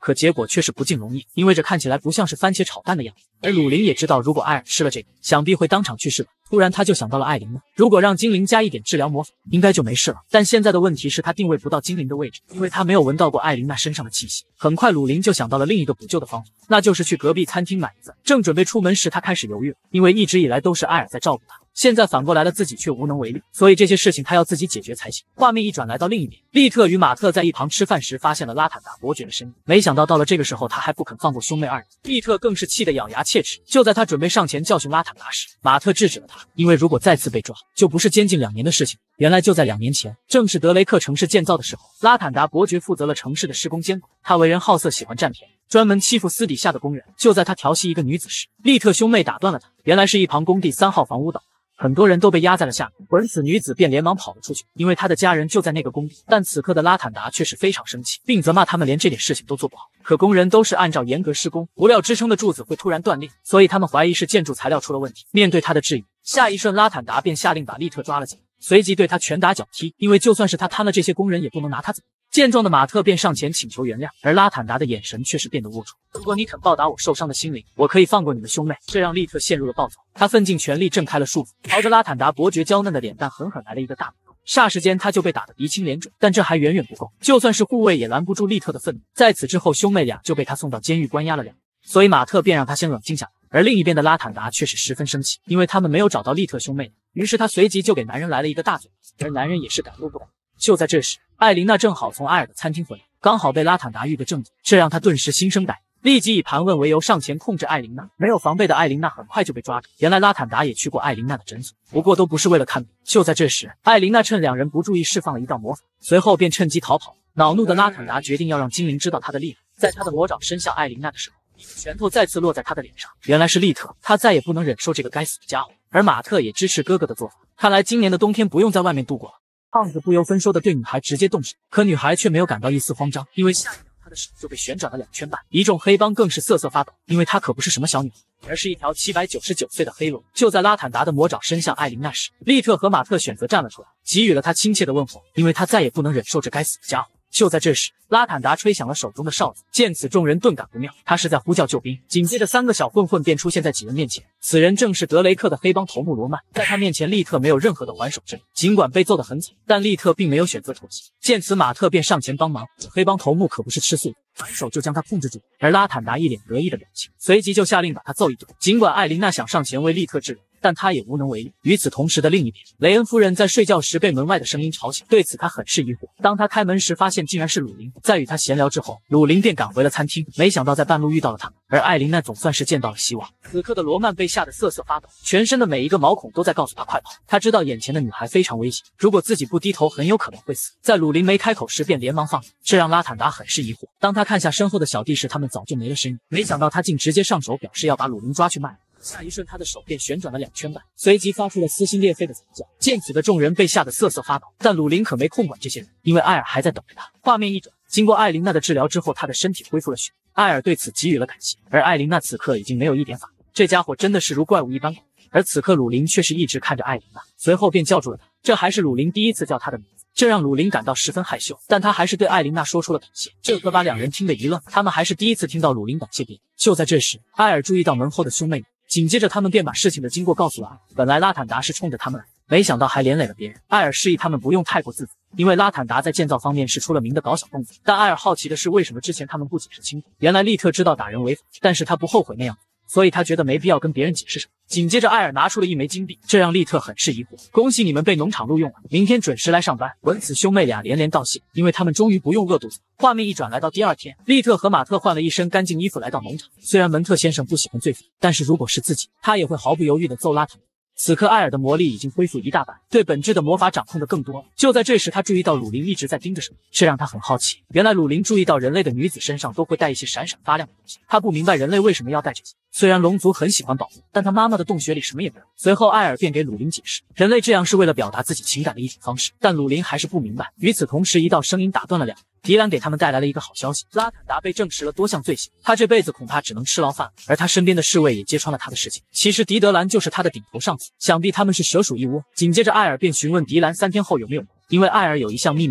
可结果却是不尽人意，因为这看起来不像是番茄炒蛋的样子。而鲁林也知道，如果艾尔吃了这个，想必会当场去世吧。突然他就想到了艾琳娜，如果让精灵加一点治疗魔法，应该就没事了。但现在的问题是他定位不到精灵的位置，因为他没有闻到过艾琳娜身上的气息。很快鲁林就想到了另一个补救的方法，那就是去隔壁餐厅买一份。正准备出门时，他开始犹豫了，因为一直以来都是艾尔在照顾他，现在反过来了，自己却无能为力，所以这些事情他要自己解决才行。画面一转来到另一边，利特与马特在一旁吃饭时发现了拉坦达伯爵的身影，没想到到了这个时候他还不肯放过兄妹二人，利特更是气得咬牙切齿。就在他准备上前教训拉坦达时，马特制止了他，因为如果再次被抓，就不是监禁两年的事情。原来就在两年前，正是德雷克城市建造的时候，拉坦达伯爵负责了城市的施工监管，他为人好色，喜欢占便宜，专门欺负私底下的工人。就在他调戏一个女子时，利特兄妹打断了他，原来是一旁工地三号房屋倒，很多人都被压在了下面，闻此女子便连忙跑了出去，因为她的家人就在那个工地。但此刻的拉坦达却是非常生气，并责骂他们连这点事情都做不好。可工人都是按照严格施工，不料支撑的柱子会突然断裂，所以他们怀疑是建筑材料出了问题。面对他的质疑，下一瞬拉坦达便下令把利特抓了起来，随即对他拳打脚踢，因为就算是他贪了这些工人，也不能拿他怎么。健壮的马特便上前请求原谅，而拉坦达的眼神却是变得龌龊。如果你肯报答我受伤的心灵，我可以放过你的兄妹。这让利特陷入了暴躁，他奋尽全力挣开了束缚，朝着拉坦达伯爵娇嫩的脸蛋狠狠来了一个大猛攻。霎时间他就被打得鼻青脸肿，但这还远远不够，就算是护卫也拦不住利特的愤怒。在此之后，兄妹俩就被他送到监狱关押了两年，所以马特便让他先冷静下来。而另一边的拉坦达却是十分生气，因为他们没有找到利特兄妹，于是他随即就给男人来了一个大嘴巴，而男人也是敢怒不敢言。就在这时，艾琳娜正好从埃尔的餐厅回来，刚好被拉坦达遇个正着，这让他顿时心生歹意，立即以盘问为由上前控制艾琳娜。没有防备的艾琳娜很快就被抓住，原来拉坦达也去过艾琳娜的诊所，不过都不是为了看病。就在这时，艾琳娜趁两人不注意释放了一道魔法，随后便趁机逃跑。恼怒的拉坦达决定要让精灵知道他的厉害，在他的魔爪伸向艾琳娜的时候，一个拳头再次落在他的脸上，原来是利特，他再也不能忍受这个该死的家伙。而马特也支持哥哥的做法，看来今年的冬天不用在外面度过了。胖子不由分说的对女孩直接动手，可女孩却没有感到一丝慌张，因为下一秒她的手就被旋转了两圈半，一众黑帮更是瑟瑟发抖，因为她可不是什么小女孩，而是一条七百九十九岁的黑龙。就在拉坦达的魔爪伸向艾琳娜时，利特和马特选择站了出来，给予了他亲切的问候，因为他再也不能忍受这该死的家伙。就在这时，拉坦达吹响了手中的哨子，见此众人顿感不妙，他是在呼叫救兵。紧接着三个小混混便出现在几人面前，此人正是德雷克的黑帮头目罗曼。在他面前，利特没有任何的还手之力，尽管被揍得很惨，但利特并没有选择妥协。见此，马特便上前帮忙，黑帮头目可不是吃素的，反手就将他控制住。而拉坦达一脸得意的表情，随即就下令把他揍一顿。尽管艾琳娜想上前为利特制人，但他也无能为力。与此同时的另一边，雷恩夫人在睡觉时被门外的声音吵醒，对此他很是疑惑。当他开门时，发现竟然是鲁林。在与他闲聊之后，鲁林便赶回了餐厅，没想到在半路遇到了他们，而艾琳娜总算是见到了希望。此刻的罗曼被吓得瑟瑟发抖，全身的每一个毛孔都在告诉他快跑。他知道眼前的女孩非常危险，如果自己不低头，很有可能会死。在鲁林没开口时，便连忙放手，这让拉坦达很是疑惑。当他看下身后的小弟时，他们早就没了身影，没想到他竟直接上手，表示要把鲁林抓去卖。下一瞬，他的手便旋转了两圈半，随即发出了撕心裂肺的惨叫。见此的众人被吓得瑟瑟发抖，但鲁林可没空管这些人，因为艾尔还在等着他。画面一转，经过艾琳娜的治疗之后，他的身体恢复了血，艾尔对此给予了感谢。而艾琳娜此刻已经没有一点反应，这家伙真的是如怪物一般。而此刻鲁林却是一直看着艾琳娜，随后便叫住了她。这还是鲁林第一次叫她的名字，这让鲁林感到十分害羞，但他还是对艾琳娜说出了感谢。这可把两人听得一愣，他们还是第一次听到鲁林感谢别人。就在这时，艾尔注意到门后的兄妹们，紧接着他们便把事情的经过告诉了艾尔。本来拉坦达是冲着他们来，没想到还连累了别人。艾尔示意他们不用太过自责，因为拉坦达在建造方面是出了名的搞小动作。但艾尔好奇的是，为什么之前他们不解释清楚？原来利特知道打人违法，但是他不后悔那样子，所以他觉得没必要跟别人解释什么。紧接着艾尔拿出了一枚金币，这让利特很是疑惑。恭喜你们被农场录用了，明天准时来上班。闻此，兄妹俩连连道谢，因为他们终于不用饿肚子。画面一转来到第二天，利特和马特换了一身干净衣服来到农场。虽然门特先生不喜欢罪犯，但是如果是自己，他也会毫不犹豫地揍拉坦。此刻艾尔的魔力已经恢复一大半，对本质的魔法掌控的更多了。就在这时，他注意到鲁林一直在盯着什么，这让他很好奇。原来鲁林注意到人类的女子身上都会带一些闪闪发亮的东西，他不明白人类为什么要带这些。虽然龙族很喜欢保护，但他妈妈的洞穴里什么也没有。随后艾尔便给鲁林解释，人类这样是为了表达自己情感的一种方式，但鲁林还是不明白。与此同时，一道声音打断了两人。迪兰给他们带来了一个好消息，拉坦达被证实了多项罪行，他这辈子恐怕只能吃牢饭。而他身边的侍卫也揭穿了他的事情，其实迪德兰就是他的顶头上司，想必他们是蛇鼠一窝。紧接着艾尔便询问迪兰三天后有没有空，因为艾尔有一项秘密计划，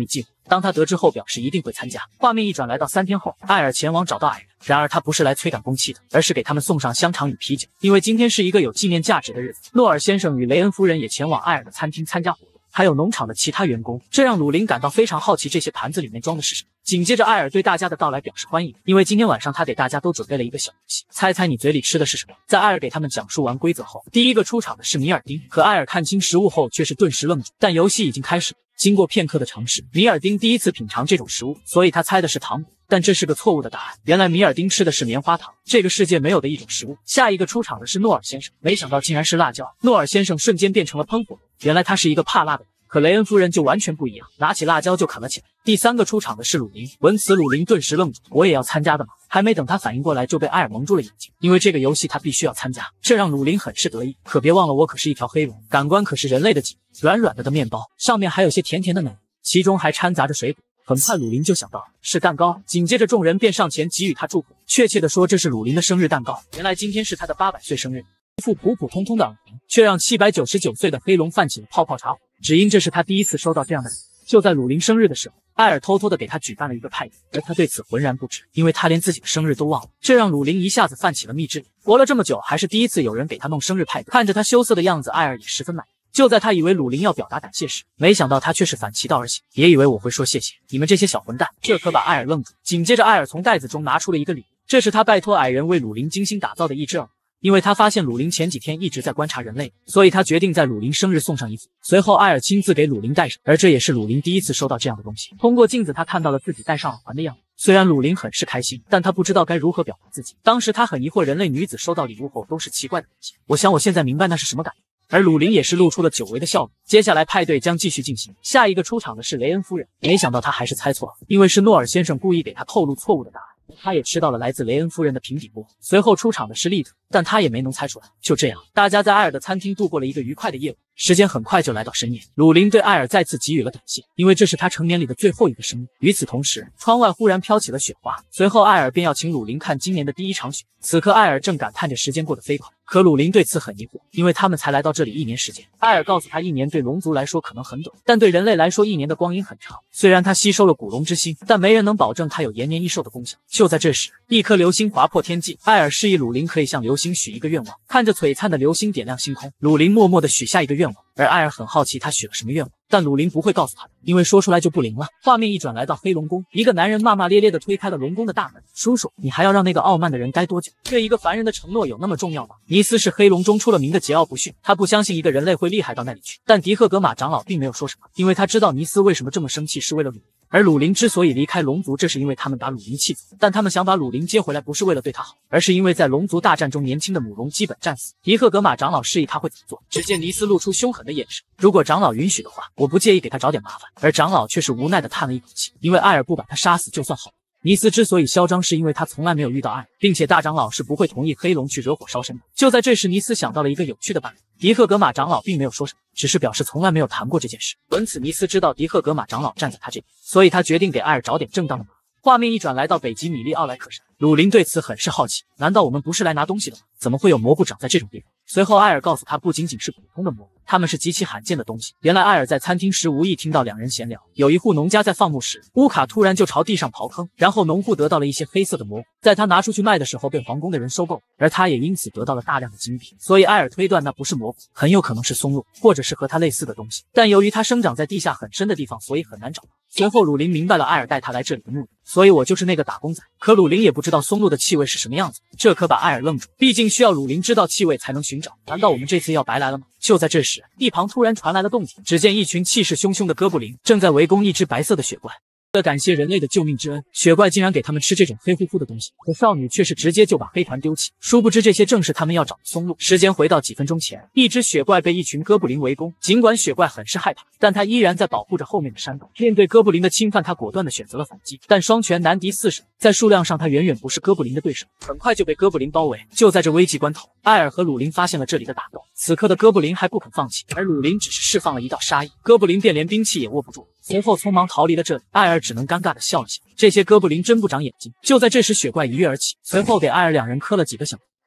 当他得知后，表示一定会参加。画面一转，来到三天后，艾尔前往找到矮人，然而他不是来催赶工期的，而是给他们送上香肠与啤酒，因为今天是一个有纪念价值的日子。诺尔先生与雷恩夫人也前往艾尔的餐厅参加活动。还有农场的其他员工，这让鲁林感到非常好奇，这些盘子里面装的是什么。紧接着，艾尔对大家的到来表示欢迎，因为今天晚上他给大家都准备了一个小游戏，猜猜你嘴里吃的是什么。在艾尔给他们讲述完规则后，第一个出场的是米尔丁，可艾尔看清食物后却是顿时愣住，但游戏已经开始了。经过片刻的尝试，米尔丁第一次品尝这种食物，所以他猜的是糖果，但这是个错误的答案。原来米尔丁吃的是棉花糖，这个世界没有的一种食物。下一个出场的是诺尔先生，没想到竟然是辣椒。诺尔先生瞬间变成了喷火龙，原来他是一个怕辣的人。可雷恩夫人就完全不一样，拿起辣椒就啃了起来。第三个出场的是鲁林，闻此鲁林顿时愣住，我也要参加的吗？还没等他反应过来，就被艾尔蒙住了眼睛，因为这个游戏他必须要参加，这让鲁林很是得意。可别忘了，我可是一条黑龙，感官可是人类的脊，软软的的面包，上面还有些甜甜的奶，其中还掺杂着水果。很快鲁林就想到了是蛋糕，紧接着众人便上前给予他祝福，确切的说，这是鲁林的生日蛋糕。原来今天是他的八百岁生日。一副普普通通的耳鸣，却让七百九十九岁的黑龙泛起了泡泡茶火，只因这是他第一次收到这样的礼物。就在鲁林生日的时候，艾尔偷偷的给他举办了一个派对，而他对此浑然不知，因为他连自己的生日都忘了，这让鲁林一下子泛起了蜜汁瘾。活了这么久，还是第一次有人给他弄生日派对。看着他羞涩的样子，艾尔也十分满意。就在他以为鲁林要表达感谢时，没想到他却是反其道而行，别以为我会说谢谢，你们这些小混蛋。这可把艾尔愣住。紧接着，艾尔从袋子中拿出了一个礼物，这是他拜托矮人为鲁林精心打造的一只耳。因为他发现鲁林前几天一直在观察人类，所以他决定在鲁林生日送上一副。随后艾尔亲自给鲁林戴上，而这也是鲁林第一次收到这样的东西。通过镜子，他看到了自己戴上耳环的样子。虽然鲁林很是开心，但他不知道该如何表达自己。当时他很疑惑，人类女子收到礼物后都是奇怪的东西。我想我现在明白那是什么感觉。而鲁林也是露出了久违的笑容。接下来派对将继续进行，下一个出场的是雷恩夫人，没想到他还是猜错了，因为是诺尔先生故意给他透露错误的答案。他也吃到了来自雷恩夫人的平底锅。随后出场的是利特，但他也没能猜出来。就这样，大家在艾尔的餐厅度过了一个愉快的夜晚。时间很快就来到深夜，鲁林对艾尔再次给予了感谢，因为这是他成年里的最后一个生日。与此同时，窗外忽然飘起了雪花，随后艾尔便要请鲁林看今年的第一场雪。此刻艾尔正感叹着时间过得飞快，可鲁林对此很疑惑，因为他们才来到这里一年时间。艾尔告诉他，一年对龙族来说可能很短，但对人类来说一年的光阴很长。虽然他吸收了古龙之心，但没人能保证它有延年益寿的功效。就在这时，一颗流星划破天际，艾尔示意鲁林可以向流星许一个愿望。看着璀璨的流星点亮星空，鲁林默默地许下一个愿望，而艾尔很好奇他许了什么愿望，但鲁林不会告诉他的，因为说出来就不灵了。画面一转，来到黑龙宫，一个男人骂骂咧咧地推开了龙宫的大门。叔叔，你还要让那个傲慢的人待多久？对一个凡人的承诺有那么重要吗？尼斯是黑龙中出了名的桀骜不驯，他不相信一个人类会厉害到那里去。但迪赫格玛长老并没有说什么，因为他知道尼斯为什么这么生气是为了鲁林。而鲁林之所以离开龙族，这是因为他们把鲁林气走，但他们想把鲁林接回来，不是为了对他好，而是因为在龙族大战中年轻的母龙基本战死。迪赫格玛长老示意他会怎么做，只见尼斯露出凶狠的眼神，如果长老允许的话，我不介意给他找点麻烦。而长老却是无奈地叹了一口气，因为艾尔不把他杀死就算好了。尼斯之所以嚣张，是因为他从来没有遇到艾尔，并且大长老是不会同意黑龙去惹火烧身的。就在这时，尼斯想到了一个有趣的办法。迪赫格玛长老并没有说什么，只是表示从来没有谈过这件事。闻此，尼斯知道迪赫格玛长老站在他这边，所以他决定给艾尔找点正当的麻烦。画面一转，来到北极米利奥莱克山，鲁林对此很是好奇，难道我们不是来拿东西的吗？怎么会有蘑菇长在这种地方？随后艾尔告诉他，不仅仅是普通的蘑菇，它们是极其罕见的东西。原来艾尔在餐厅时无意听到两人闲聊，有一户农家在放牧时，乌卡突然就朝地上刨坑，然后农户得到了一些黑色的蘑菇，在他拿出去卖的时候被皇宫的人收购，而他也因此得到了大量的金币。所以艾尔推断那不是蘑菇，很有可能是松露，或者是和它类似的东西，但由于它生长在地下很深的地方，所以很难找到。随后鲁林明白了艾尔带他来这里的目的，所以我就是那个打工仔。可鲁林也不知道松露的气味是什么样子，这可把艾尔愣住，毕竟需要鲁林知道气味才能寻找。难道我们这次要白来了吗？就在这时，一旁突然传来了动静，只见一群气势汹汹的哥布林正在围攻一只白色的雪怪。为了感谢人类的救命之恩，雪怪竟然给他们吃这种黑乎乎的东西，可少女却是直接就把黑团丢弃。殊不知这些正是他们要找的松露。时间回到几分钟前，一只雪怪被一群哥布林围攻，尽管雪怪很是害怕，但他依然在保护着后面的山洞。面对哥布林的侵犯，他果断的选择了反击，但双拳难敌四手，在数量上他远远不是哥布林的对手，很快就被哥布林包围。就在这危急关头，艾尔和鲁林发现了这里的打斗，此刻的哥布林还不肯放弃，而鲁林只是释放了一道杀意，哥布林便连兵器也握不住，随后匆忙逃离了这里。艾尔只能尴尬的笑了笑，这些哥布林真不长眼睛。就在这时，雪怪一跃而起，随后给艾尔两人磕了几个响头，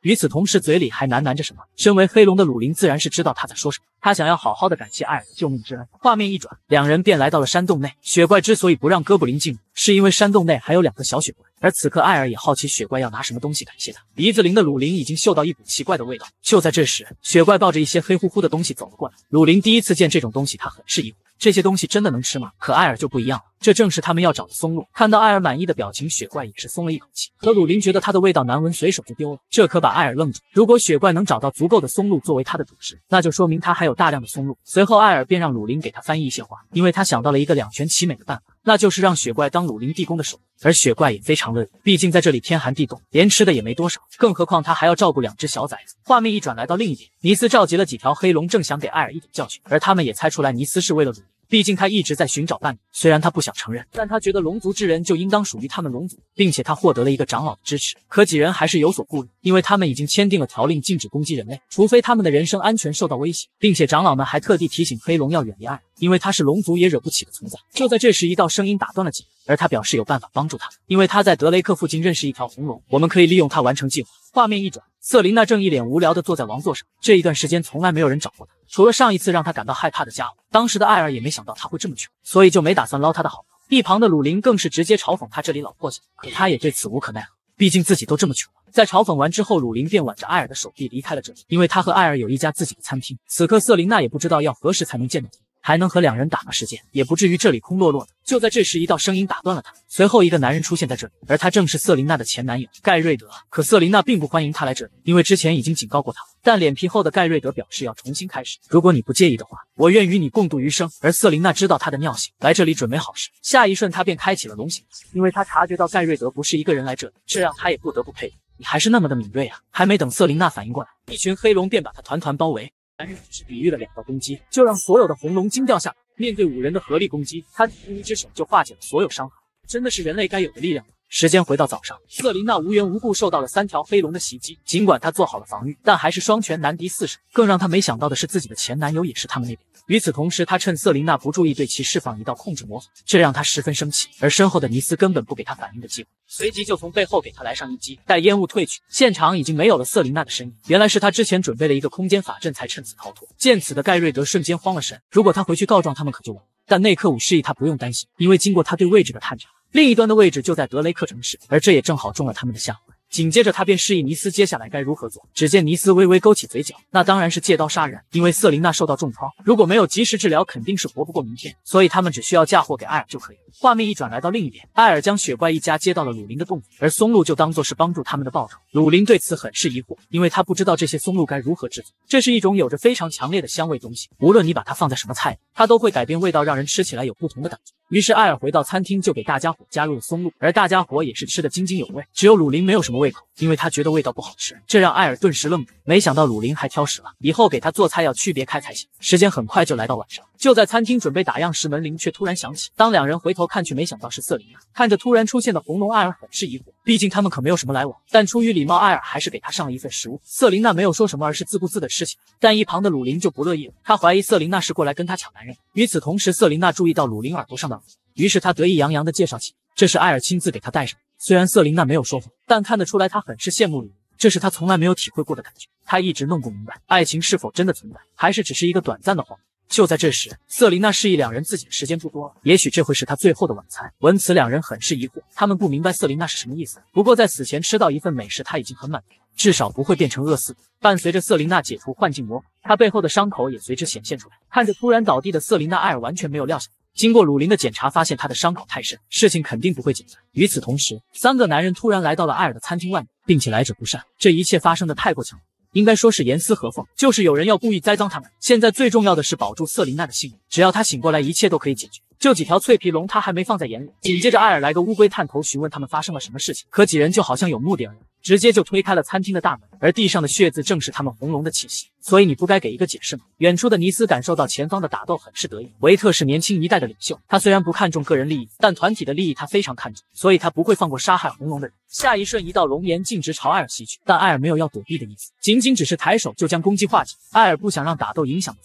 与此同时嘴里还喃喃着什么。身为黑龙的鲁林自然是知道他在说什么，他想要好好的感谢艾尔的救命之恩。画面一转，两人便来到了山洞内。雪怪之所以不让哥布林进入，是因为山洞内还有两个小雪怪，而此刻艾尔也好奇雪怪要拿什么东西感谢他。鼻子灵的鲁林已经嗅到一股奇怪的味道，就在这时，雪怪抱着一些黑乎乎的东西走了过来。鲁林第一次见这种东西，他很是疑惑，这些东西真的能吃吗？可艾尔就不一样了，这正是他们要找的松露。看到艾尔满意的表情，雪怪也是松了一口气。可鲁林觉得它的味道难闻，随手就丢了，这可把艾尔愣住。如果雪怪能找到足够的松露作为它的主食，那就说明它还有大量的松露。随后艾尔便让鲁林给他翻译一些话，因为他想到了一个两全其美的办法，那就是让雪怪当鲁林地宫的手。而雪怪也非常乐意，毕竟在这里天寒地冻，连吃的也没多少，更何况他还要照顾两只小崽子。画面一转，来到另一边，尼斯召集了几条黑龙，正想给艾尔一点教训，而他们也猜出来尼斯是为了鲁林。毕竟他一直在寻找伴侣，虽然他不想承认，但他觉得龙族之人就应当属于他们龙族，并且他获得了一个长老的支持。可几人还是有所顾虑，因为他们已经签订了条令，禁止攻击人类，除非他们的人身安全受到威胁，并且长老们还特地提醒黑龙要远离艾尔，因为他是龙族也惹不起的存在。就在这时，一道声音打断了几人，而他表示有办法帮助他们，因为他在德雷克附近认识一条红龙，我们可以利用它完成计划。画面一转，瑟琳娜正一脸无聊地坐在王座上，这一段时间从来没有人找过她，除了上一次让她感到害怕的家伙。当时的艾尔也没想到他会这么穷，所以就没打算捞他的好处。一旁的鲁林更是直接嘲讽他这里老破小，可他也对此无可奈何，毕竟自己都这么穷了。在嘲讽完之后，鲁林便挽着艾尔的手臂离开了这里，因为他和艾尔有一家自己的餐厅。此刻瑟琳娜也不知道要何时才能见到他，还能和两人打发时间，也不至于这里空落落的。就在这时，一道声音打断了他，随后一个男人出现在这里，而他正是瑟琳娜的前男友盖瑞德。可瑟琳娜并不欢迎他来这里，因为之前已经警告过他了。但脸皮厚的盖瑞德表示要重新开始，如果你不介意的话，我愿与你共度余生。而瑟琳娜知道他的尿性，来这里准没好事。下一瞬，他便开启了龙形，因为他察觉到盖瑞德不是一个人来这里，这让他也不得不佩服，你还是那么的敏锐啊！还没等瑟琳娜反应过来，一群黑龙便把他团团包围。男人只是比喻了两道攻击，就让所有的红龙惊掉下来。面对五人的合力攻击，他一只手就化解了所有伤害，真的是人类该有的力量吗？时间回到早上，瑟琳娜无缘无故受到了三条黑龙的袭击，尽管她做好了防御，但还是双拳难敌四手。更让她没想到的是，自己的前男友也是他们那边。与此同时，他趁瑟琳娜不注意，对其释放一道控制魔法，这让他十分生气。而身后的尼斯根本不给他反应的机会，随即就从背后给他来上一击。待烟雾褪去，现场已经没有了瑟琳娜的身影。原来是他之前准备了一个空间法阵，才趁此逃脱。见此的盖瑞德瞬间慌了神，如果他回去告状，他们可就完了。但内克武示意他不用担心，因为经过他对位置的探查，另一端的位置就在德雷克城市，而这也正好中了他们的下怀。紧接着他便示意尼斯接下来该如何做。只见尼斯微微勾起嘴角，那当然是借刀杀人，因为瑟琳娜受到重创，如果没有及时治疗，肯定是活不过明天，所以他们只需要嫁祸给艾尔就可以了。画面一转，来到另一边，艾尔将雪怪一家接到了鲁林的洞里，而松露就当作是帮助他们的报酬。鲁林对此很是疑惑，因为他不知道这些松露该如何制作，这是一种有着非常强烈的香味东西，无论你把它放在什么菜里，它都会改变味道，让人吃起来有不同的感觉。于是艾尔回到餐厅，就给大家伙加入了松露，而大家伙也是吃得津津有味。只有鲁林没有什么胃口，因为他觉得味道不好吃，这让艾尔顿时愣住。没想到鲁林还挑食了，以后给他做菜要区别开才行。时间很快就来到晚上，就在餐厅准备打烊时，门铃却突然响起。当两人回头看去，没想到是瑟琳娜。看着突然出现的红龙，艾尔很是疑惑，毕竟他们可没有什么来往。但出于礼貌，艾尔还是给他上了一份食物。瑟琳娜没有说什么，而是自顾自的吃起来。但一旁的鲁林就不乐意了，他怀疑瑟琳娜是过来跟他抢男人。与此同时，瑟琳娜注意到鲁林耳朵上的耳环，于是他得意洋洋地介绍起，这是艾尔亲自给他戴上的。虽然瑟琳娜没有说谎，但看得出来她很是羡慕鲁林，这是他从来没有体会过的感觉。他一直弄不明白，爱情是否真的存在，还是只是一个短暂的谎言。就在这时，瑟琳娜示意两人自己的时间不多了，也许这会是他最后的晚餐。闻此，两人很是疑惑，他们不明白瑟琳娜是什么意思。不过在死前吃到一份美食，他已经很满足了，至少不会变成饿死的。伴随着瑟琳娜解除幻境魔法，她背后的伤口也随之显现出来。看着突然倒地的瑟琳娜，艾尔完全没有料想，经过鲁林的检查，发现他的伤口太深，事情肯定不会简单。与此同时，三个男人突然来到了艾尔的餐厅外面，并且来者不善，这一切发生的太过强烈，应该说是严丝合缝，就是有人要故意栽赃他们。现在最重要的是保住瑟琳娜的性命，只要她醒过来，一切都可以解决。就几条脆皮龙，他还没放在眼里。紧接着，艾尔来个乌龟探头询问他们发生了什么事情，可几人就好像有目的而来，直接就推开了餐厅的大门，而地上的血渍正是他们红龙的气息。所以你不该给一个解释吗？远处的尼斯感受到前方的打斗，很是得意。维特是年轻一代的领袖，他虽然不看重个人利益，但团体的利益他非常看重，所以他不会放过杀害红龙的人。下一瞬，一道龙炎径直朝艾尔袭去，但艾尔没有要躲避的意思，仅仅只是抬手就将攻击化解。艾尔不想让打斗影响附近的人，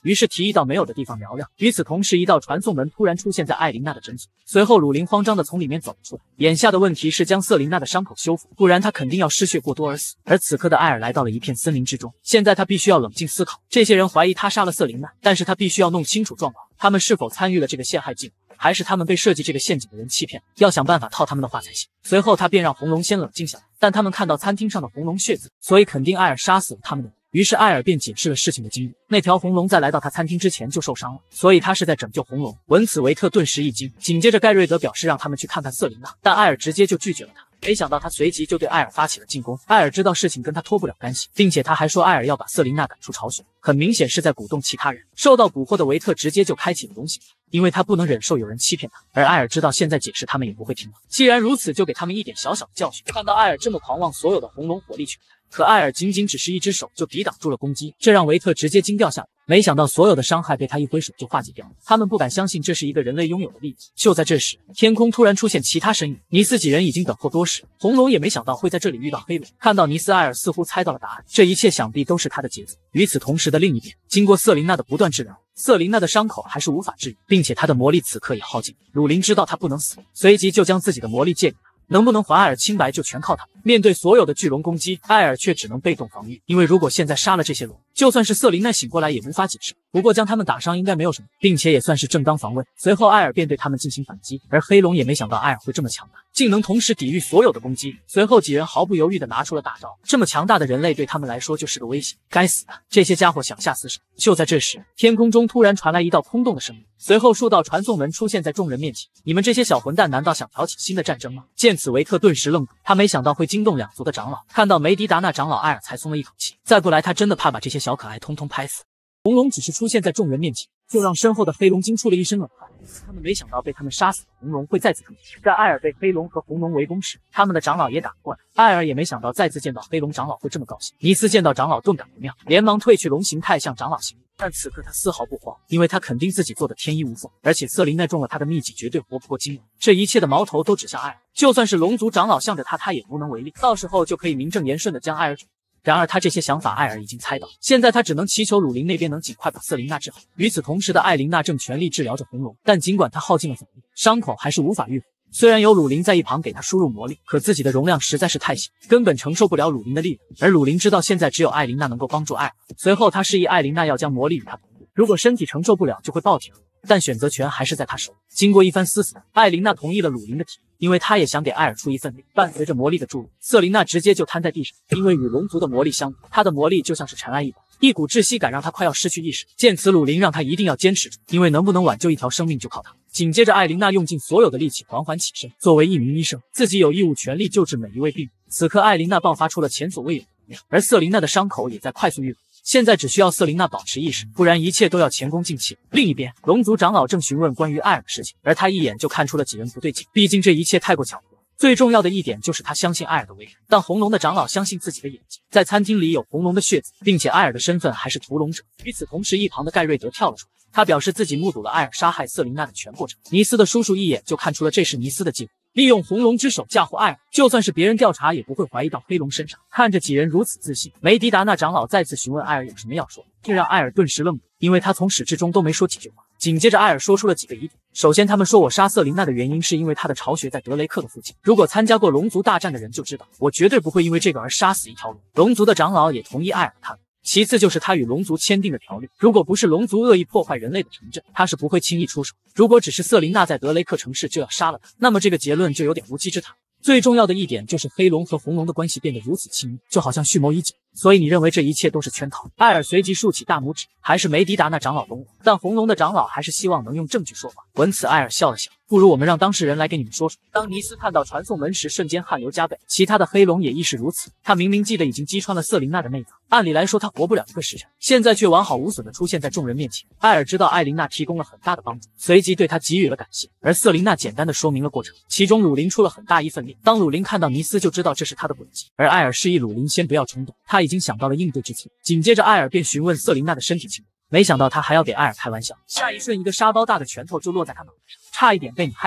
于是提议到没有的地方聊聊。与此同时，一道传送门突然出现在艾琳娜的诊所，随后鲁林慌张地从里面走了出来。眼下的问题是将瑟琳娜的伤口修复，不然她肯定要失血过多而死。而此刻的艾尔来到了一片森林之中，现在他必须要冷静思考。这些人怀疑他杀了瑟琳娜，但是他必须要弄清楚状况，他们是否参与了这个陷害计划，还是他们被设计这个陷阱的人欺骗，要想办法套他们的话才行。随后他便让红龙先冷静下来，但他们看到餐厅上的红龙血渍，所以肯定艾尔杀死了他们的人。于是艾尔便解释了事情的经历，那条红龙在来到他餐厅之前就受伤了，所以他是在拯救红龙。闻此维特顿时一惊，紧接着盖瑞德表示让他们去看看瑟琳娜，但艾尔直接就拒绝了他。没想到他随即就对艾尔发起了进攻，艾尔知道事情跟他脱不了干系，并且他还说艾尔要把瑟琳娜赶出巢穴，很明显是在鼓动其他人。受到蛊惑的维特直接就开启了龙刑，因为他不能忍受有人欺骗他，而艾尔知道现在解释他们也不会听了，既然如此就给他们一点小小的教训。看到艾尔这么狂妄，所有的红龙火力全开，可艾尔仅仅只是一只手就抵挡住了攻击，这让维特直接惊掉下来。没想到所有的伤害被他一挥手就化解掉了，他们不敢相信这是一个人类拥有的力量。就在这时，天空突然出现其他身影，尼斯几人已经等候多时，红龙也没想到会在这里遇到黑龙。看到尼斯，艾尔似乎猜到了答案，这一切想必都是他的节奏。与此同时的另一边，经过瑟琳娜的不断治疗，瑟琳娜的伤口还是无法治愈，并且她的魔力此刻也耗尽。鲁林知道她不能死，随即就将自己的魔力借给她，能不能还艾尔清白就全靠他。面对所有的巨龙攻击，艾尔却只能被动防御，因为如果现在杀了这些龙，就算是瑟琳娜醒过来也无法解释。不过将他们打伤应该没有什么，并且也算是正当防卫。随后艾尔便对他们进行反击，而黑龙也没想到艾尔会这么强大，竟能同时抵御所有的攻击。随后几人毫不犹豫地拿出了大招，这么强大的人类对他们来说就是个威胁。该死的，这些家伙想下死手！就在这时，天空中突然传来一道空洞的声音，随后数道传送门出现在众人面前。你们这些小混蛋，难道想挑起新的战争吗？见此，维特顿时愣住，他没想到会惊动两族的长老。看到梅迪达那长老，艾尔才松了一口气，再不来他真的怕把这些小可爱通通拍死。红龙只是出现在众人面前，就让身后的黑龙惊出了一身冷汗。他们没想到被他们杀死的红龙会再次出现。在艾尔被黑龙和红龙围攻时，他们的长老也打了过来。艾尔也没想到再次见到黑龙长老会这么高兴。尼斯见到长老顿感不妙，连忙褪去龙形态向长老行礼。但此刻他丝毫不慌，因为他肯定自己做的天衣无缝，而且瑟琳娜中了他的秘籍，绝对活不过今晚。这一切的矛头都指向艾尔，就算是龙族长老向着他，他也无能为力。到时候就可以名正言顺的将艾尔煮。然而他这些想法艾尔已经猜到，现在他只能祈求鲁林那边能尽快把瑟琳娜治好。与此同时的艾琳娜正全力治疗着红龙，但尽管她耗尽了法力，伤口还是无法愈合。虽然有鲁林在一旁给他输入魔力，可自己的容量实在是太小，根本承受不了鲁林的力量。而鲁林知道现在只有艾琳娜能够帮助艾尔，随后他示意艾琳娜要将魔力与他同步，如果身体承受不了就会爆体而亡，但选择权还是在他手里。经过一番思索，艾琳娜同意了鲁林的提议，因为她也想给艾尔出一份力。伴随着魔力的注入，瑟琳娜直接就瘫在地上，因为与龙族的魔力相比，她的魔力就像是尘埃一般，一股窒息感让她快要失去意识。见此，鲁林让她一定要坚持住，因为能不能挽救一条生命就靠她。紧接着，艾琳娜用尽所有的力气缓缓起身。作为一名医生，自己有义务全力救治每一位病人。此刻，艾琳娜爆发出了前所未有的能量，而瑟琳娜的伤口也在快速愈合。现在只需要瑟琳娜保持意识，不然一切都要前功尽弃。另一边，龙族长老正询问关于艾尔的事情，而他一眼就看出了几人不对劲，毕竟这一切太过巧合。最重要的一点就是他相信艾尔的为人，但红龙的长老相信自己的眼睛。在餐厅里有红龙的血渍，并且艾尔的身份还是屠龙者。与此同时，一旁的盖瑞德跳了出来，他表示自己目睹了艾尔杀害瑟琳娜的全过程。尼斯的叔叔一眼就看出了这是尼斯的计划，利用红龙之手嫁祸艾尔，就算是别人调查也不会怀疑到黑龙身上。看着几人如此自信，梅迪达那长老再次询问艾尔有什么要说，这让艾尔顿时愣住，因为他从始至终都没说几句话。紧接着艾尔说出了几个疑点，首先他们说我杀瑟琳娜的原因是因为她的巢穴在德雷克的附近，如果参加过龙族大战的人就知道，我绝对不会因为这个而杀死一条龙。龙族的长老也同意艾尔的看法。其次就是他与龙族签订的条约，如果不是龙族恶意破坏人类的城镇，他是不会轻易出手。如果只是瑟琳娜在德雷克城市就要杀了他，那么这个结论就有点无稽之谈。最重要的一点就是黑龙和红龙的关系变得如此亲密，就好像蓄谋已久。所以你认为这一切都是圈套？艾尔随即竖起大拇指，还是梅迪达那长老懂我，但红龙的长老还是希望能用证据说话。闻此，艾尔笑了笑，不如我们让当事人来给你们说说。当尼斯看到传送门时，瞬间汗流浃背，其他的黑龙也亦是如此。他明明记得已经击穿了瑟琳娜的内脏，按理来说他活不了一个时辰，现在却完好无损的出现在众人面前。艾尔知道艾琳娜提供了很大的帮助，随即对他给予了感谢。而瑟琳娜简单的说明了过程，其中鲁林出了很大一份力。当鲁林看到尼斯就知道这是他的诡计，而艾尔示意鲁林先不要冲动，他已经想到了应对之策。紧接着艾尔便询问瑟琳娜的身体情况，没想到他还要给艾尔开玩笑，下一瞬一个沙包大的拳头就落在他脑袋上，差一点被你害死。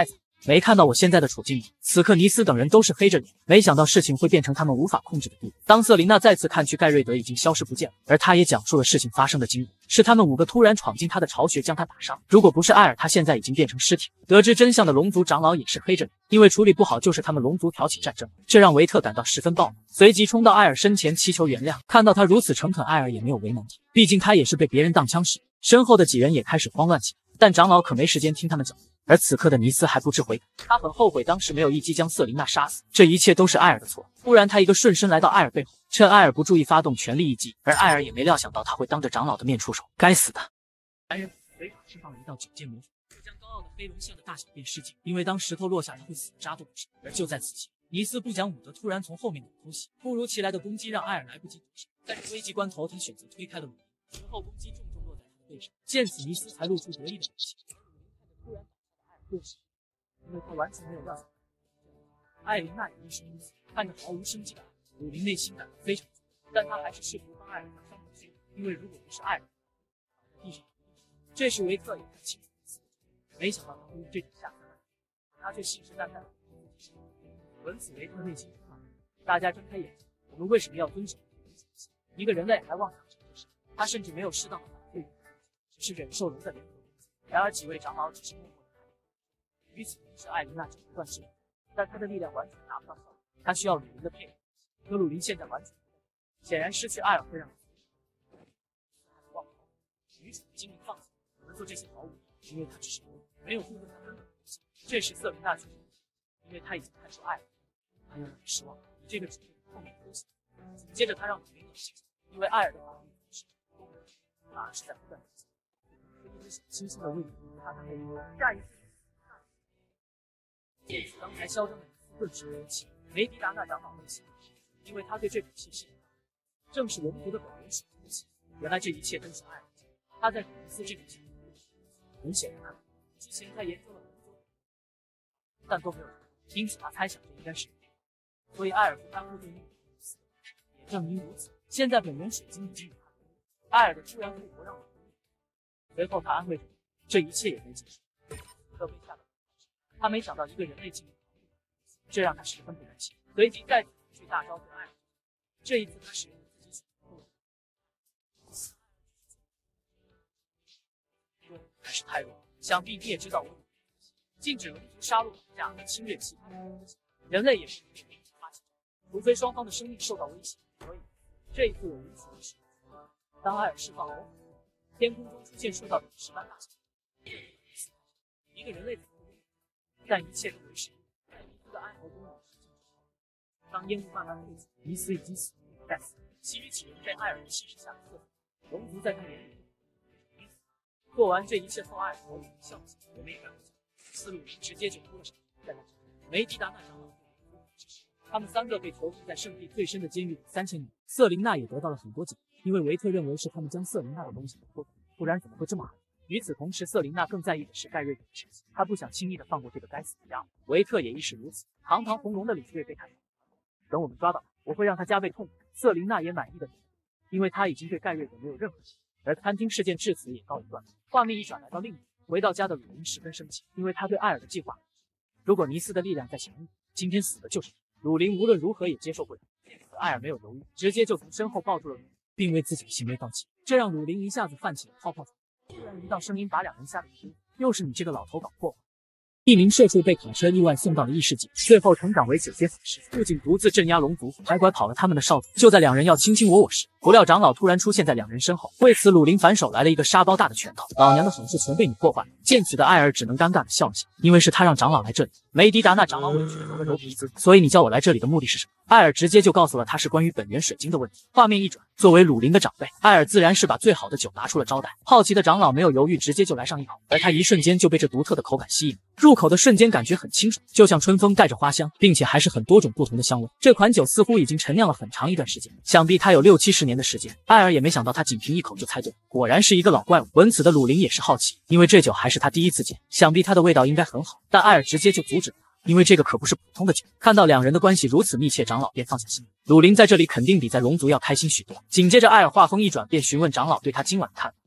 没看到我现在的处境吗？此刻尼斯等人都是黑着脸，没想到事情会变成他们无法控制的地步。当瑟琳娜再次看去，盖瑞德已经消失不见了，而他也讲述了事情发生的经过，是他们五个突然闯进他的巢穴，将他打伤。如果不是艾尔，他现在已经变成尸体。得知真相的龙族长老也是黑着脸，因为处理不好就是他们龙族挑起战争，这让维特感到十分暴怒，随即冲到艾尔身前祈求原谅。看到他如此诚恳，艾尔也没有为难他，毕竟他也是被别人当枪使。身后的几人也开始慌乱起来，但长老可没时间听他们讲。而此刻的尼斯还不知悔改，他很后悔当时没有一击将瑟琳娜杀死，这一切都是艾尔的错。突然他一个顺身来到艾尔背后，趁艾尔不注意发动全力一击，而艾尔也没料想到他会当着长老的面出手。该死的！男人随法释放了一道九阶魔法，将高傲的飞龙吓得大小便失禁，因为当石头落下，他会死扎都不是。而就在此时，尼斯不讲武德，突然从后面猛偷袭，突如其来的攻击让艾尔来不及躲闪，在危急关头，他选择推开了鲁尼，随后攻击重重落在他的背上。见此，尼斯才露出得意的表情。突然，艾尔顿时，因为他完全没有料想到，艾琳娜也一声如此，看着毫无生机的艾尔，鲁林内心感到非常糟，但他还是试图帮艾尔打伤武器，因为如果不是艾尔，地上这时维特也看清楚尼斯，没想到他会用这种下三滥，他却信誓旦旦的。闻此，维特内心一慌，大家睁开眼睛，我们为什么要遵守人主义？一个人类还妄想成这事，他甚至没有适当的反对，只是忍受龙的联合。然而几位长老只是默默的看着。与此同时，艾琳娜正不断试炼，但她的力量完全达不到效果，她需要鲁林的配合。可鲁林现在完全不在，显然失去艾尔会让人忘了愚蠢的精灵放弃，我们做这些毫无意义，因为他只是魔，没有顾问他根本不行。这时瑟琳娜却因为他已经看出艾尔，他让人失望，你这个指令后面偷袭。接着他让鲁林冷静，因为艾尔的法力是不能反而是在不断的增强。轻轻的为他的背部，下一次。见此，刚才嚣张的尼斯顿时生气，梅迪达那长老内心，因为他对这股气势，正是龙族的本源水之气。原来这一切都是艾尔，他在尼斯这种情况。很显然，之前他研究了很久，但都没有，因此他猜想这应该是，所以艾尔不甘会对尼斯。也正因如此，现在本源水晶已经有他，艾尔的突然复活让我。随后他安慰着，这一切也没结束。特别吓到他，没想到一个人类竟然，这让他十分不甘心。随即再次去大招对艾尔，这一次他使用了自己所能的，还是太弱。想必你也知道我禁止龙族杀戮绑架和侵略其他人类，也是没有发现，除非双方的生命受到威胁。所以这一次我允许你使用。当艾尔释放龙。天空中出现数道陨石般大小，一个人类的死亡，但一切都为时。在尼斯的哀嚎中，当烟雾慢慢退去，尼斯已经死了，该死！其余几人被艾尔的气势吓得瑟瑟，龙族在他眼里。做完这一切后，艾尔头顶笑起，我们也敢不讲。斯鲁林直接就扑了上来，在他身上，梅迪达那长老之时，他们三个被囚禁在圣地最深的监狱里三千年。瑟琳娜也得到了很多奖。因为维特认为是他们将瑟琳娜的东西偷走，不然怎么会这么狠？与此同时，瑟琳娜更在意的是盖瑞德的身息，她不想轻易的放过这个该死的家伙。维特也亦是如此。堂堂红龙的李瑞被看到，等我们抓到他，我会让他加倍痛苦。瑟琳娜也满意的，因为他已经对盖瑞德没有任何信心。而餐厅事件至此也告一段落。画面一转来到另一边，回到家的鲁林十分生气，因为他对艾尔的计划，如果尼斯的力量再强一点，今天死的就是他。鲁林无论如何也接受不了。艾尔没有犹豫，直接就从身后抱住了鲁林，并为自己的行为道歉，这让鲁林一下子泛起了泡泡。突然一道声音把两人吓得一惊，又是你这个老头搞破坏。一名社畜被卡车意外送到了异世界，最后成长为九阶法师，不仅独自镇压龙族，还拐跑了他们的少主。就在两人要卿卿我我时，不料长老突然出现在两人身后，为此鲁林反手来了一个沙包大的拳头，老娘的好事全被你破坏。见此的艾尔只能尴尬的笑了笑，因为是他让长老来这里。梅迪达那长老委屈的揉了揉鼻子，所以你叫我来这里的目的是什么？艾尔直接就告诉了他是关于本源水晶的问题。画面一转，作为鲁林的长辈，艾尔自然是把最好的酒拿出了招待。好奇的长老没有犹豫，直接就来上一口，而他一瞬间就被这独特的口感吸引，入口的瞬间感觉很清爽，就像春风带着花香，并且还是很多种不同的香味。这款酒似乎已经陈酿了很长一段时间，想必它有六七十年的时间。艾尔也没想到他仅凭一口就猜对，果然是一个老怪物。闻此的鲁林也是好奇，因为这酒还是他第一次见，想必它的味道应该很好，但艾尔直接就阻止了他。因为这个可不是普通的酒。看到两人的关系如此密切，长老便放下心。鲁林在这里肯定比在龙族要开心许多。紧接着，艾尔话锋一转，便询问长老对他今晚的看法。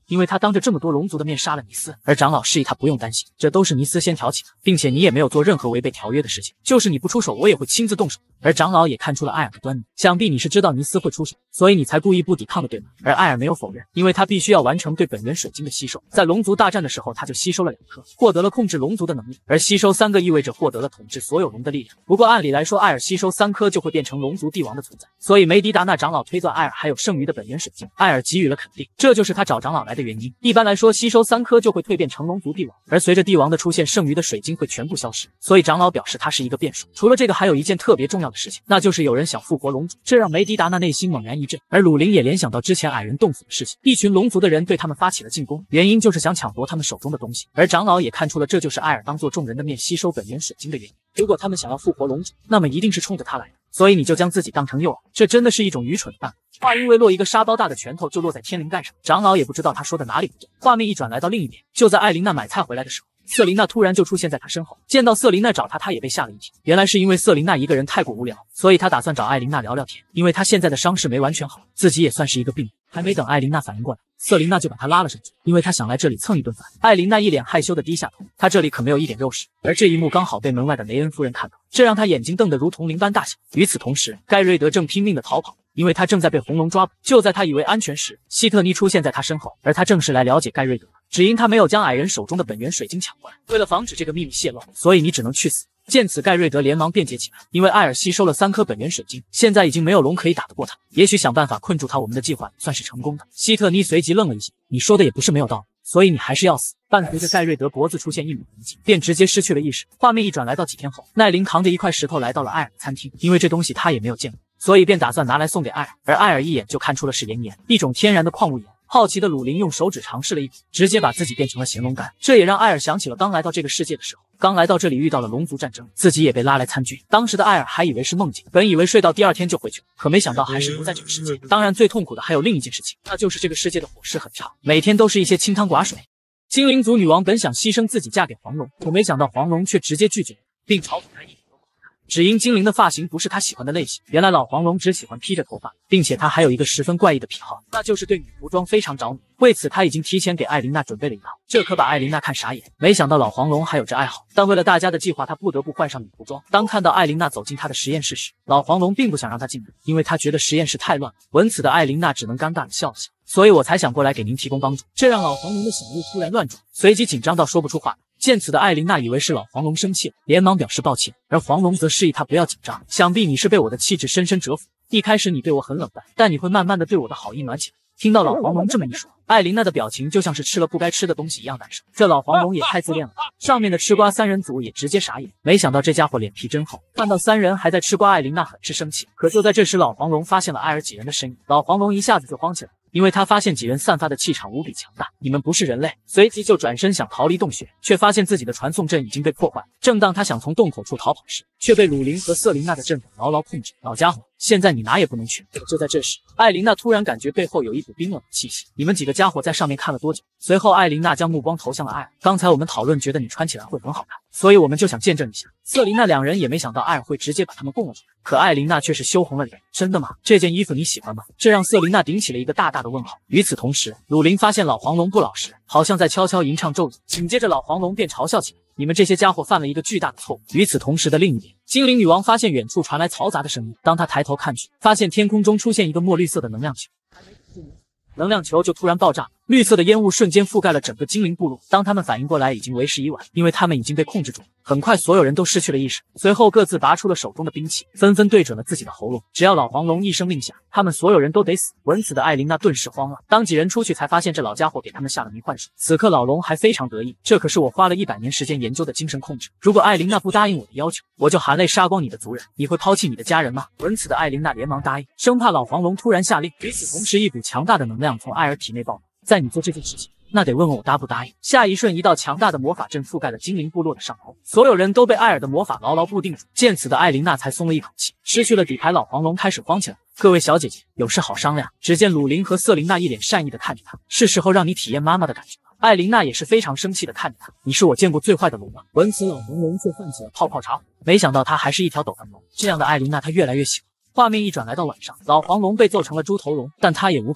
因为他当着这么多龙族的面杀了尼斯，而长老示意他不用担心，这都是尼斯先挑起的，并且你也没有做任何违背条约的事情，就是你不出手，我也会亲自动手。而长老也看出了艾尔的端倪，想必你是知道尼斯会出手，所以你才故意不抵抗的，对吗？而艾尔没有否认，因为他必须要完成对本源水晶的吸收，在龙族大战的时候，他就吸收了两颗，获得了控制龙族的能力，而吸收三个意味着获得了统治所有龙的力量。不过按理来说，艾尔吸收三颗就会变成龙族帝王的存在，所以梅迪达那长老推断艾尔还有剩余的本源水晶，艾尔给予了肯定，这就是他找长老来的原因。一般来说，吸收三颗就会蜕变成龙族帝王，而随着帝王的出现，剩余的水晶会全部消失，所以长老表示他是一个变数。除了这个，还有一件特别重要的事情，那就是有人想复活龙族，这让梅迪达那内心猛然一震。而鲁林也联想到之前矮人冻死的事情，一群龙族的人对他们发起了进攻，原因就是想抢夺他们手中的东西。而长老也看出了这就是艾尔当做众人的面吸收本源水晶的原因。如果他们想要复活龙族，那么一定是冲着他来的，所以你就将自己当成诱饵，这真的是一种愚蠢的办法。话音未落，一个沙包大的拳头就落在天灵盖上，长老也不知道他说的哪里不对。画面一转来到另一边，就在艾琳娜买菜回来的时候，瑟琳娜突然就出现在他身后，见到瑟琳娜找他，他也被吓了一跳。原来是因为瑟琳娜一个人太过无聊，所以他打算找艾琳娜聊聊天，因为他现在的伤势没完全好，自己也算是一个病人。还没等艾琳娜反应过来，瑟琳娜就把他拉了上去，因为他想来这里蹭一顿饭。艾琳娜一脸害羞的低下头，她这里可没有一点肉食。而这一幕刚好被门外的雷恩夫人看到，这让她眼睛瞪得如同铃般大小。与此同时，盖瑞德正拼命的逃跑，因为他正在被红龙抓捕。就在他以为安全时，希特尼出现在他身后，而他正是来了解盖瑞德，只因他没有将矮人手中的本源水晶抢过来。为了防止这个秘密泄露，所以你只能去死。见此，盖瑞德连忙辩解起来，因为艾尔吸收了三颗本源水晶，现在已经没有龙可以打得过他，也许想办法困住他，我们的计划算是成功的。希特尼随即愣了一下，你说的也不是没有道理，所以你还是要死。伴随着盖瑞德脖子出现一抹痕迹，便直接失去了意识。画面一转来到几天后，奈琳扛着一块石头来到了艾尔的餐厅，因为这东西他也没有见过，所以便打算拿来送给艾尔。而艾尔一眼就看出了是岩盐，一种天然的矿物盐。好奇的鲁林用手指尝试了一口，直接把自己变成了咸龙干。这也让艾尔想起了刚来到这个世界的时候，刚来到这里遇到了龙族战争，自己也被拉来参军。当时的艾尔还以为是梦境，本以为睡到第二天就回去了，可没想到还是留在这个世界。当然最痛苦的还有另一件事情，那就是这个世界的伙食很差，每天都是一些清汤寡水。精灵族女王本想牺牲自己嫁给黄龙，可没想到黄龙却直接拒绝，并嘲讽她一点都不好看，只因精灵的发型不是她喜欢的类型。原来老黄龙只喜欢披着头发，并且他还有一个十分怪异的癖好，那就是对女服装非常着迷。为此他已经提前给艾琳娜准备了一套，这可把艾琳娜看傻眼。没想到老黄龙还有这爱好，但为了大家的计划，他不得不换上女服装。当看到艾琳娜走进他的实验室时，老黄龙并不想让她进门，因为他觉得实验室太乱了。闻此的艾琳娜只能尴尬的笑了笑，所以我才想过来给您提供帮助。这让老黄龙的小鹿突然乱转，随即紧张到说不出话来。见此的艾琳娜以为是老黄龙生气了，连忙表示抱歉，而黄龙则示意他不要紧张，想必你是被我的气质深深折服。一开始你对我很冷淡，但你会慢慢的对我的好意暖起来。听到老黄龙这么一说，艾琳娜的表情就像是吃了不该吃的东西一样难受。这老黄龙也太自恋了，上面的吃瓜三人组也直接傻眼，没想到这家伙脸皮真厚，看到三人还在吃瓜，艾琳娜很是生气。可就在这时，老黄龙发现了艾尔几人的身影，老黄龙一下子就慌起来，因为他发现几人散发的气场无比强大，你们不是人类。随即就转身想逃离洞穴，却发现自己的传送阵已经被破坏。正当他想从洞口处逃跑时，却被鲁林和瑟琳娜的阵法牢牢控制。老家伙，现在你哪也不能去。就在这时，艾琳娜突然感觉背后有一股冰冷的气息，你们几个家伙在上面看了多久？随后艾琳娜将目光投向了艾尔，刚才我们讨论觉得你穿起来会很好看，所以我们就想见证一下。瑟琳娜两人也没想到艾尔会直接把他们供了出来，可艾琳娜却是羞红了脸。真的吗？这件衣服你喜欢吗？这让瑟琳娜顶起了一个大大的问号。与此同时，鲁林发现老黄龙不老实，好像在悄悄吟唱咒语，紧接着老黄龙便嘲笑起来，你们这些家伙犯了一个巨大的错误。与此同时的另一边，精灵女王发现远处传来嘈杂的声音，当她抬头看去，发现天空中出现一个墨绿色的能量球，能量球就突然爆炸，绿色的烟雾瞬间覆盖了整个精灵部落。当他们反应过来，已经为时已晚，因为他们已经被控制住了。很快，所有人都失去了意识，随后各自拔出了手中的兵器，纷纷对准了自己的喉咙。只要老黄龙一声令下，他们所有人都得死。闻此的艾琳娜顿时慌了，当几人出去才发现这老家伙给他们下了迷幻术。此刻老龙还非常得意，这可是我花了一百年时间研究的精神控制，如果艾琳娜不答应我的要求，我就含泪杀光你的族人。你会抛弃你的家人吗？闻此的艾琳娜连忙答应，生怕老黄龙突然下令。与此同时，一股强大的能量从艾尔体内爆发，在你做这件事情，那得问问我答不答应。下一瞬，一道强大的魔法阵覆盖了精灵部落的上空，所有人都被艾尔的魔法牢牢固定住。见此的艾琳娜才松了一口气，失去了底牌，老黄龙开始慌起来。各位小姐姐，有事好商量。只见鲁林和瑟琳娜一脸善意的看着他，是时候让你体验妈妈的感觉了。艾琳娜也是非常生气的看着他，你是我见过最坏的龙了。闻此，老黄龙却泛起了泡泡茶火，没想到他还是一条斗篷龙。这样的艾琳娜他越来越喜欢。画面一转来到晚上，老黄龙被揍成了猪头龙，但他也无可奈何。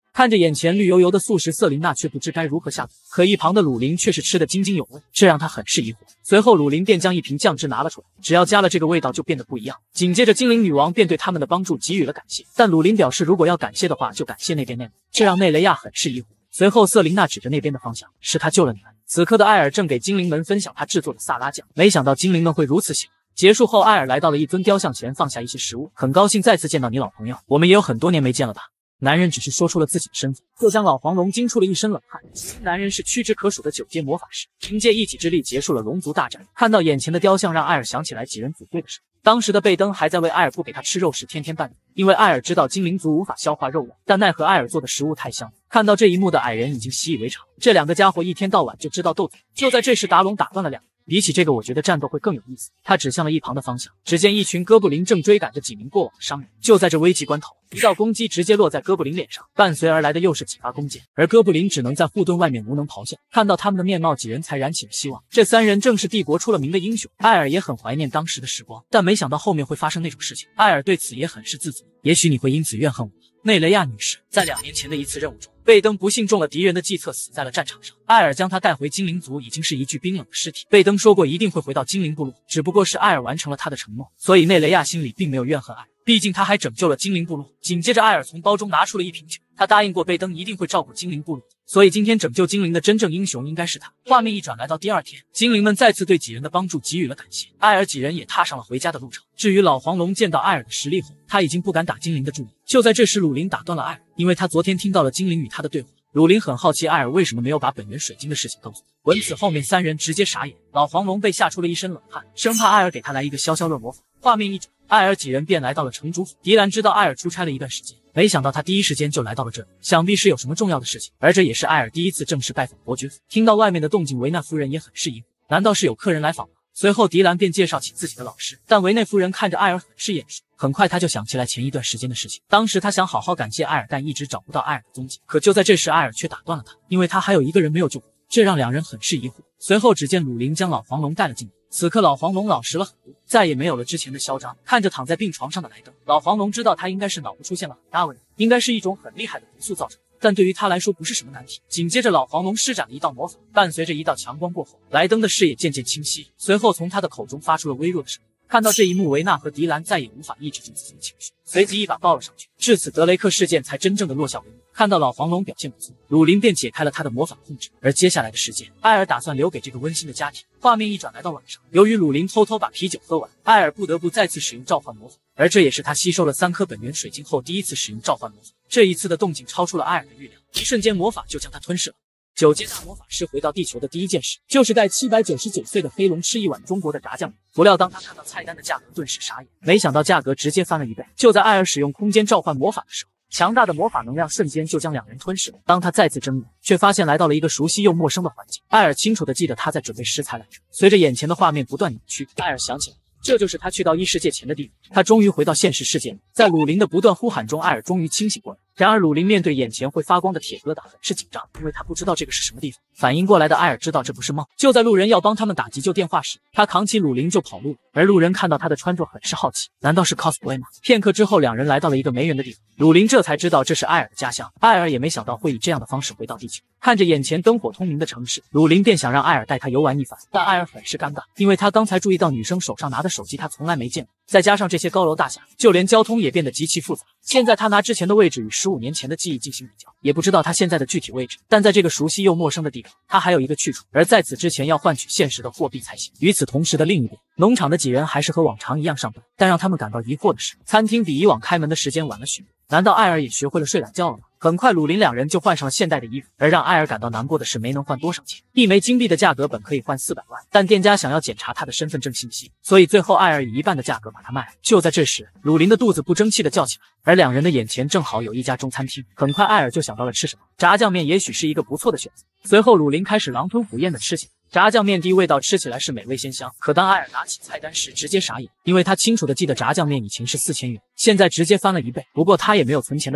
看着眼前绿油油的素食，瑟琳娜却不知该如何下嘴。可一旁的鲁林却是吃得津津有味，这让他很是疑惑。随后鲁林便将一瓶酱汁拿了出来，只要加了这个味道就变得不一样。紧接着精灵女王便对他们的帮助给予了感谢，但鲁林表示如果要感谢的话就感谢那边内蒙，这让内雷亚很是疑惑。随后瑟琳娜指着那边的方向，是他救了你们。此刻的艾尔正给精灵们分享他制作的萨拉酱，没想到精灵们会如此喜欢。结束后，艾尔来到了一尊雕像前，放下一些食物，很高兴再次见到你老朋友，我们也有很多年没见了吧。男人只是说出了自己的身份，就将老黄龙惊出了一身冷汗。男人是屈指可数的九阶魔法师，凭借一己之力结束了龙族大战。看到眼前的雕像，让艾尔想起来几人组队的事。当时的贝登还在为艾尔不给他吃肉时天天拌嘴，因为艾尔知道精灵族无法消化肉味，但奈何艾尔做的食物太香。看到这一幕的矮人已经习以为常，这两个家伙一天到晚就知道斗嘴。就在这时，达龙打断了两人。比起这个，我觉得战斗会更有意思。他指向了一旁的方向，只见一群哥布林正追赶着几名过往的商人。就在这危急关头，一道攻击直接落在哥布林脸上，伴随而来的又是几发弓箭，而哥布林只能在护盾外面无能咆哮。看到他们的面貌，几人才燃起了希望。这三人正是帝国出了名的英雄。艾尔也很怀念当时的时光，但没想到后面会发生那种事情。艾尔对此也很是自责。也许你会因此怨恨我。内雷亚女士在两年前的一次任务中，贝登不幸中了敌人的计策，死在了战场上。艾尔将他带回精灵族，已经是一具冰冷的尸体。贝登说过一定会回到精灵部落，只不过是艾尔完成了他的承诺，所以内雷亚心里并没有怨恨艾尔，毕竟他还拯救了精灵部落。紧接着，艾尔从包中拿出了一瓶酒，他答应过贝登一定会照顾精灵部落，所以今天拯救精灵的真正英雄应该是他。画面一转，来到第二天，精灵们再次对几人的帮助给予了感谢，艾尔几人也踏上了回家的路程。至于老黄龙见到艾尔的实力后，他已经不敢打精灵的注意。就在这时，鲁林打断了艾尔，因为他昨天听到了精灵与他的对话。鲁林很好奇艾尔为什么没有把本源水晶的事情告诉他。闻此，后面三人直接傻眼，老黄龙被吓出了一身冷汗，生怕艾尔给他来一个消消乐魔法。画面一转，艾尔几人便来到了城主府。迪兰知道艾尔出差了一段时间，没想到他第一时间就来到了这里，想必是有什么重要的事情。而这也是艾尔第一次正式拜访伯爵府。听到外面的动静，维纳夫人也很是疑惑，难道是有客人来访吗？随后迪兰便介绍起自己的老师，但维内夫人看着艾尔很是眼熟。很快他就想起来前一段时间的事情，当时他想好好感谢艾尔，但一直找不到艾尔的踪迹。可就在这时，艾尔却打断了他，因为他还有一个人没有救活，这让两人很是疑惑。随后只见鲁林将老黄龙带了进来，此刻老黄龙老实了很多，再也没有了之前的嚣张。看着躺在病床上的莱登，老黄龙知道他应该是脑部出现了很大问题，应该是一种很厉害的毒素造成的，但对于他来说不是什么难题。紧接着老黄龙施展了一道魔法，伴随着一道强光过后，莱登的视野渐渐清晰，随后从他的口中发出了微弱的声音。看到这一幕，维纳和迪兰再也无法抑制住自己的情绪，随即一把抱了上去。至此，德雷克事件才真正的落下帷幕。看到老黄龙表现不错，鲁林便解开了他的魔法控制。而接下来的时间，艾尔打算留给这个温馨的家庭。画面一转，来到晚上，由于鲁林偷偷把啤酒喝完，艾尔不得不再次使用召唤魔法，而这也是他吸收了三颗本源水晶后第一次使用召唤魔法。这一次的动静超出了艾尔的预料，一瞬间魔法就将他吞噬了。九阶大魔法师回到地球的第一件事，就是带七百九十九岁的黑龙吃一碗中国的炸酱面。不料当他看到菜单的价格，顿时傻眼，没想到价格直接翻了一倍。就在艾尔使用空间召唤魔法的时候，强大的魔法能量瞬间就将两人吞噬了。当他再次睁眼，却发现来到了一个熟悉又陌生的环境。艾尔清楚地记得他在准备食材来着。随着眼前的画面不断扭曲，艾尔想起来，这就是他去到异世界前的地方。他终于回到现实世界了。在鲁林的不断呼喊中，艾尔终于清醒过来。然而鲁林面对眼前会发光的铁疙瘩很是紧张，因为他不知道这个是什么地方。反应过来的艾尔知道这不是梦。就在路人要帮他们打急救电话时，他扛起鲁林就跑路了。而路人看到他的穿着很是好奇，难道是 cosplay 吗？片刻之后，两人来到了一个没人的地方。鲁林这才知道这是艾尔的家乡。艾尔也没想到会以这样的方式回到地球。看着眼前灯火通明的城市，鲁林便想让艾尔带他游玩一番，但艾尔很是尴尬，因为他刚才注意到女生手上拿的手机他从来没见过，再加上这些高楼大厦，就连交通也变得极其复杂。现在他拿之前的位置与十五年前的记忆进行比较，也不知道他现在的具体位置，但在这个熟悉又陌生的地方，他还有一个去处，而在此之前要换取现实的货币才行。与此同时的另一边，农场的几人还是和往常一样上班，但让他们感到疑惑的是，餐厅比以往开门的时间晚了许多。难道艾尔也学会了睡懒觉了吗？很快鲁林两人就换上了现代的衣服，而让艾尔感到难过的是没能换多少钱。一枚金币的价格本可以换四百万，但店家想要检查他的身份证信息，所以最后艾尔以一半的价格把它卖了。就在这时，鲁林的肚子不争气的叫起来，而两人的眼前正好有一家中餐厅。很快艾尔就想到了吃什么，炸酱面也许是一个不错的选择。随后鲁林开始狼吞虎咽的吃起来。炸酱面的味道吃起来是美味鲜香，可当艾尔拿起菜单时直接傻眼，因为他清楚的记得炸酱面以前是四千元，现在直接翻了一倍。不过他也没有存钱的打算，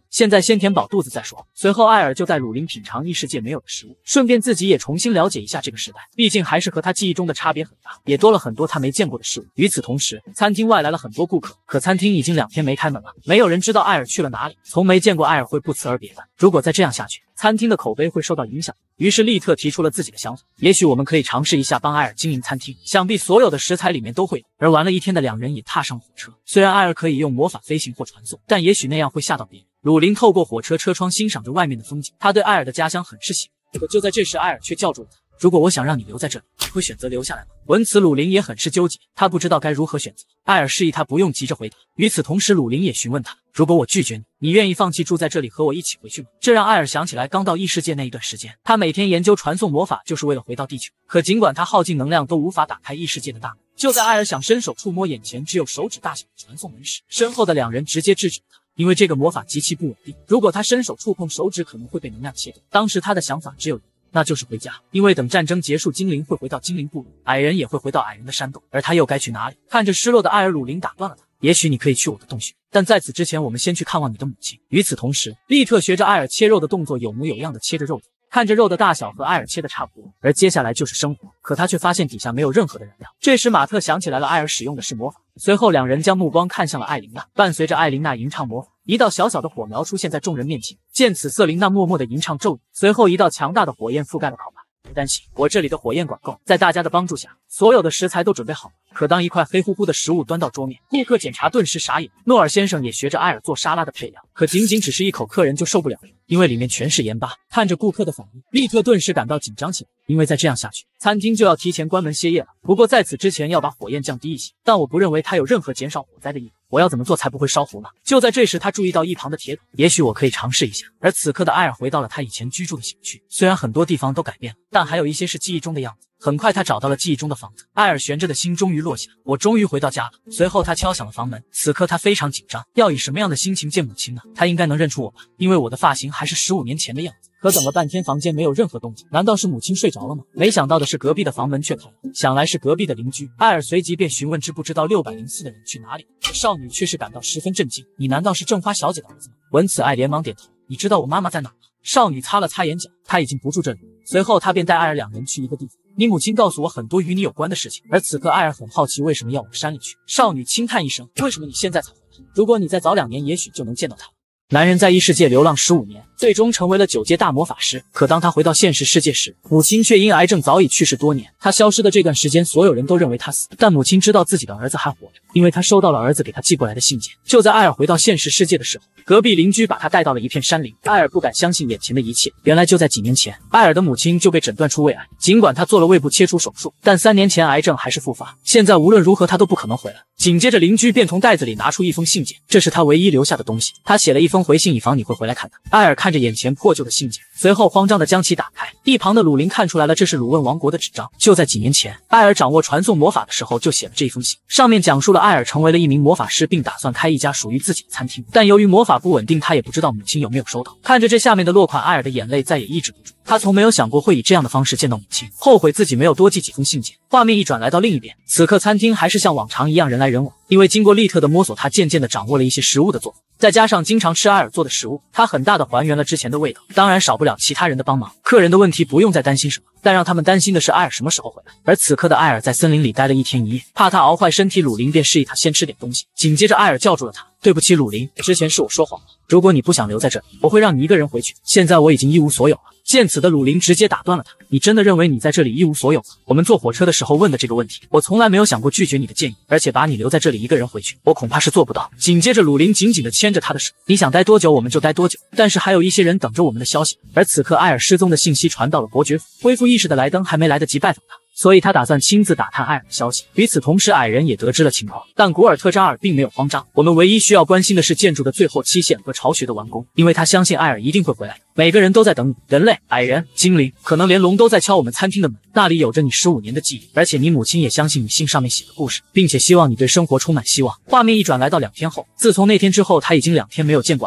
现在先填饱肚子再说。随后艾尔就带鲁林品尝异世界没有的食物，顺便自己也重新了解一下这个时代，毕竟还是和他记忆中的差别很大，也多了很多他没见过的事物。与此同时，餐厅外来了很多顾客，可餐厅已经两天没开门了，没有人知道艾尔去了哪里，从没见过艾尔会不辞而别的。如果再这样下去，餐厅的口碑会受到影响。于是利特提出了自己的想法，也许我们可以尝试一下帮艾尔经营餐厅，想必所有的食材里面都会有。而玩了一天的两人也踏上火车，虽然艾尔可以用魔法飞行或传送，但也许那样会吓到别人。鲁林透过火车车窗欣赏着外面的风景，他对艾尔的家乡很是喜欢。可就在这时，艾尔却叫住了他，如果我想让你留在这里，你会选择留下来吗？闻此，鲁林也很是纠结，他不知道该如何选择。艾尔示意他不用急着回答。与此同时，鲁林也询问他，如果我拒绝你，你愿意放弃住在这里和我一起回去吗？这让艾尔想起来刚到异世界那一段时间，他每天研究传送魔法就是为了回到地球。可尽管他耗尽能量都无法打开异世界的大门，就在艾尔想伸手触摸眼前只有手指大小的传送门时，身后的两人直接制止了他。因为这个魔法极其不稳定，如果他伸手触碰手指，可能会被能量切断。当时他的想法只有一个，那就是回家，因为等战争结束，精灵会回到精灵部落，矮人也会回到矮人的山洞，而他又该去哪里？看着失落的艾尔，鲁林打断了他，也许你可以去我的洞穴，但在此之前，我们先去看望你的母亲。与此同时，利特学着艾尔切肉的动作，有模有样的切着肉，看着肉的大小和艾尔切的差不多，而接下来就是生火，可他却发现底下没有任何的燃料。这时马特想起来了，艾尔使用的是魔法，随后两人将目光看向了艾琳娜，伴随着艾琳娜吟唱魔法，一道小小的火苗出现在众人面前。见此，瑟琳娜默默地吟唱咒语，随后一道强大的火焰覆盖了烤盘。别担心，我这里的火焰管够。在大家的帮助下，所有的食材都准备好了。可当一块黑乎乎的食物端到桌面，顾客检查顿时傻眼。诺尔先生也学着艾尔做沙拉的配料，可仅仅只是一口，客人就受不了了，因为里面全是盐巴。看着顾客的反应，利特顿时感到紧张起来，因为再这样下去，餐厅就要提前关门歇业了。不过在此之前要把火焰降低一些，但我不认为他有任何减少火灾的意图。我要怎么做才不会烧糊呢？就在这时，他注意到一旁的铁桶，也许我可以尝试一下。而此刻的艾尔回到了他以前居住的小区，虽然很多地方都改变了，但还有一些是记忆中的样子。很快，他找到了记忆中的房子，艾尔悬着的心终于落下。我终于回到家了。随后，他敲响了房门。此刻他非常紧张，要以什么样的心情见母亲呢？他应该能认出我吧，因为我的发型还是十五年前的样子。可等了半天，房间没有任何动静，难道是母亲睡着了吗？没想到的是，隔壁的房门却开了，想来是隔壁的邻居。艾尔随即便询问知不知道六百零四的人去哪里，可少女却是感到十分震惊。你难道是正花小姐的儿子吗？闻此，艾连忙点头。你知道我妈妈在哪吗？少女擦了擦眼角，她已经不住这里了。随后，他便带艾尔两人去一个地方。你母亲告诉我很多与你有关的事情，而此刻艾尔很好奇为什么要往山里去。少女轻叹一声，为什么你现在才回来？如果你再早两年，也许就能见到他了。男人在异世界流浪十五年，最终成为了九阶大魔法师。可当他回到现实世界时，母亲却因癌症早已去世多年。他消失的这段时间，所有人都认为他死，但母亲知道自己的儿子还活着，因为他收到了儿子给他寄过来的信件。就在艾尔回到现实世界的时候，隔壁邻居把他带到了一片山林。艾尔不敢相信眼前的一切，原来就在几年前，艾尔的母亲就被诊断出胃癌。尽管他做了胃部切除手术，但三年前癌症还是复发。现在无论如何他都不可能回来。紧接着，邻居便从袋子里拿出一封信件，这是他唯一留下的东西。他写了一封回信，以防你会回来看他。艾尔看着眼前破旧的信件，随后慌张地将其打开。一旁的鲁林看出来了，这是鲁汶王国的纸张。就在几年前，艾尔掌握传送魔法的时候，就写了这封信，上面讲述了艾尔成为了一名魔法师，并打算开一家属于自己的餐厅。但由于魔法不稳定，他也不知道母亲有没有收到。看着这下面的落款，艾尔的眼泪再也抑制不住。他从没有想过会以这样的方式见到母亲，后悔自己没有多寄几封信件。画面一转，来到另一边，此刻餐厅还是像往常一样人来人往。因为经过利特的摸索，他渐渐地掌握了一些食物的做法，再加上经常吃艾尔做的食物，他很大的还原了之前的味道。当然少不了其他人的帮忙，客人的问题不用再担心什么，但让他们担心的是艾尔什么时候回来。而此刻的艾尔在森林里待了一天一夜，怕他熬坏身体，鲁林便示意他先吃点东西。紧接着艾尔叫住了他，对不起鲁林，之前是我说谎了，如果你不想留在这里，我会让你一个人回去，现在我已经一无所有了。见此的鲁林直接打断了他，你真的认为你在这里一无所有吗？我们坐火车的时候问的这个问题，我从来没有想过拒绝你的建议，而且把你留在这里一个人回去，我恐怕是做不到。紧接着鲁林紧紧地牵着他的手，你想待多久我们就待多久，但是还有一些人等着我们的消息。而此刻艾尔失踪的信息传到了伯爵府，恢复意识的莱登还没来得及拜访他，所以他打算亲自打探艾尔的消息。与此同时，矮人也得知了情况，但古尔特扎尔并没有慌张。我们唯一需要关心的是建筑的最后期限和巢穴的完工，因为他相信艾尔一定会回来的。每个人都在等你，人类、矮人、精灵，可能连龙都在敲我们餐厅的门。那里有着你十五年的记忆，而且你母亲也相信你信上面写的故事，并且希望你对生活充满希望。画面一转，来到两天后，自从那天之后，他已经两天没有见过艾尔。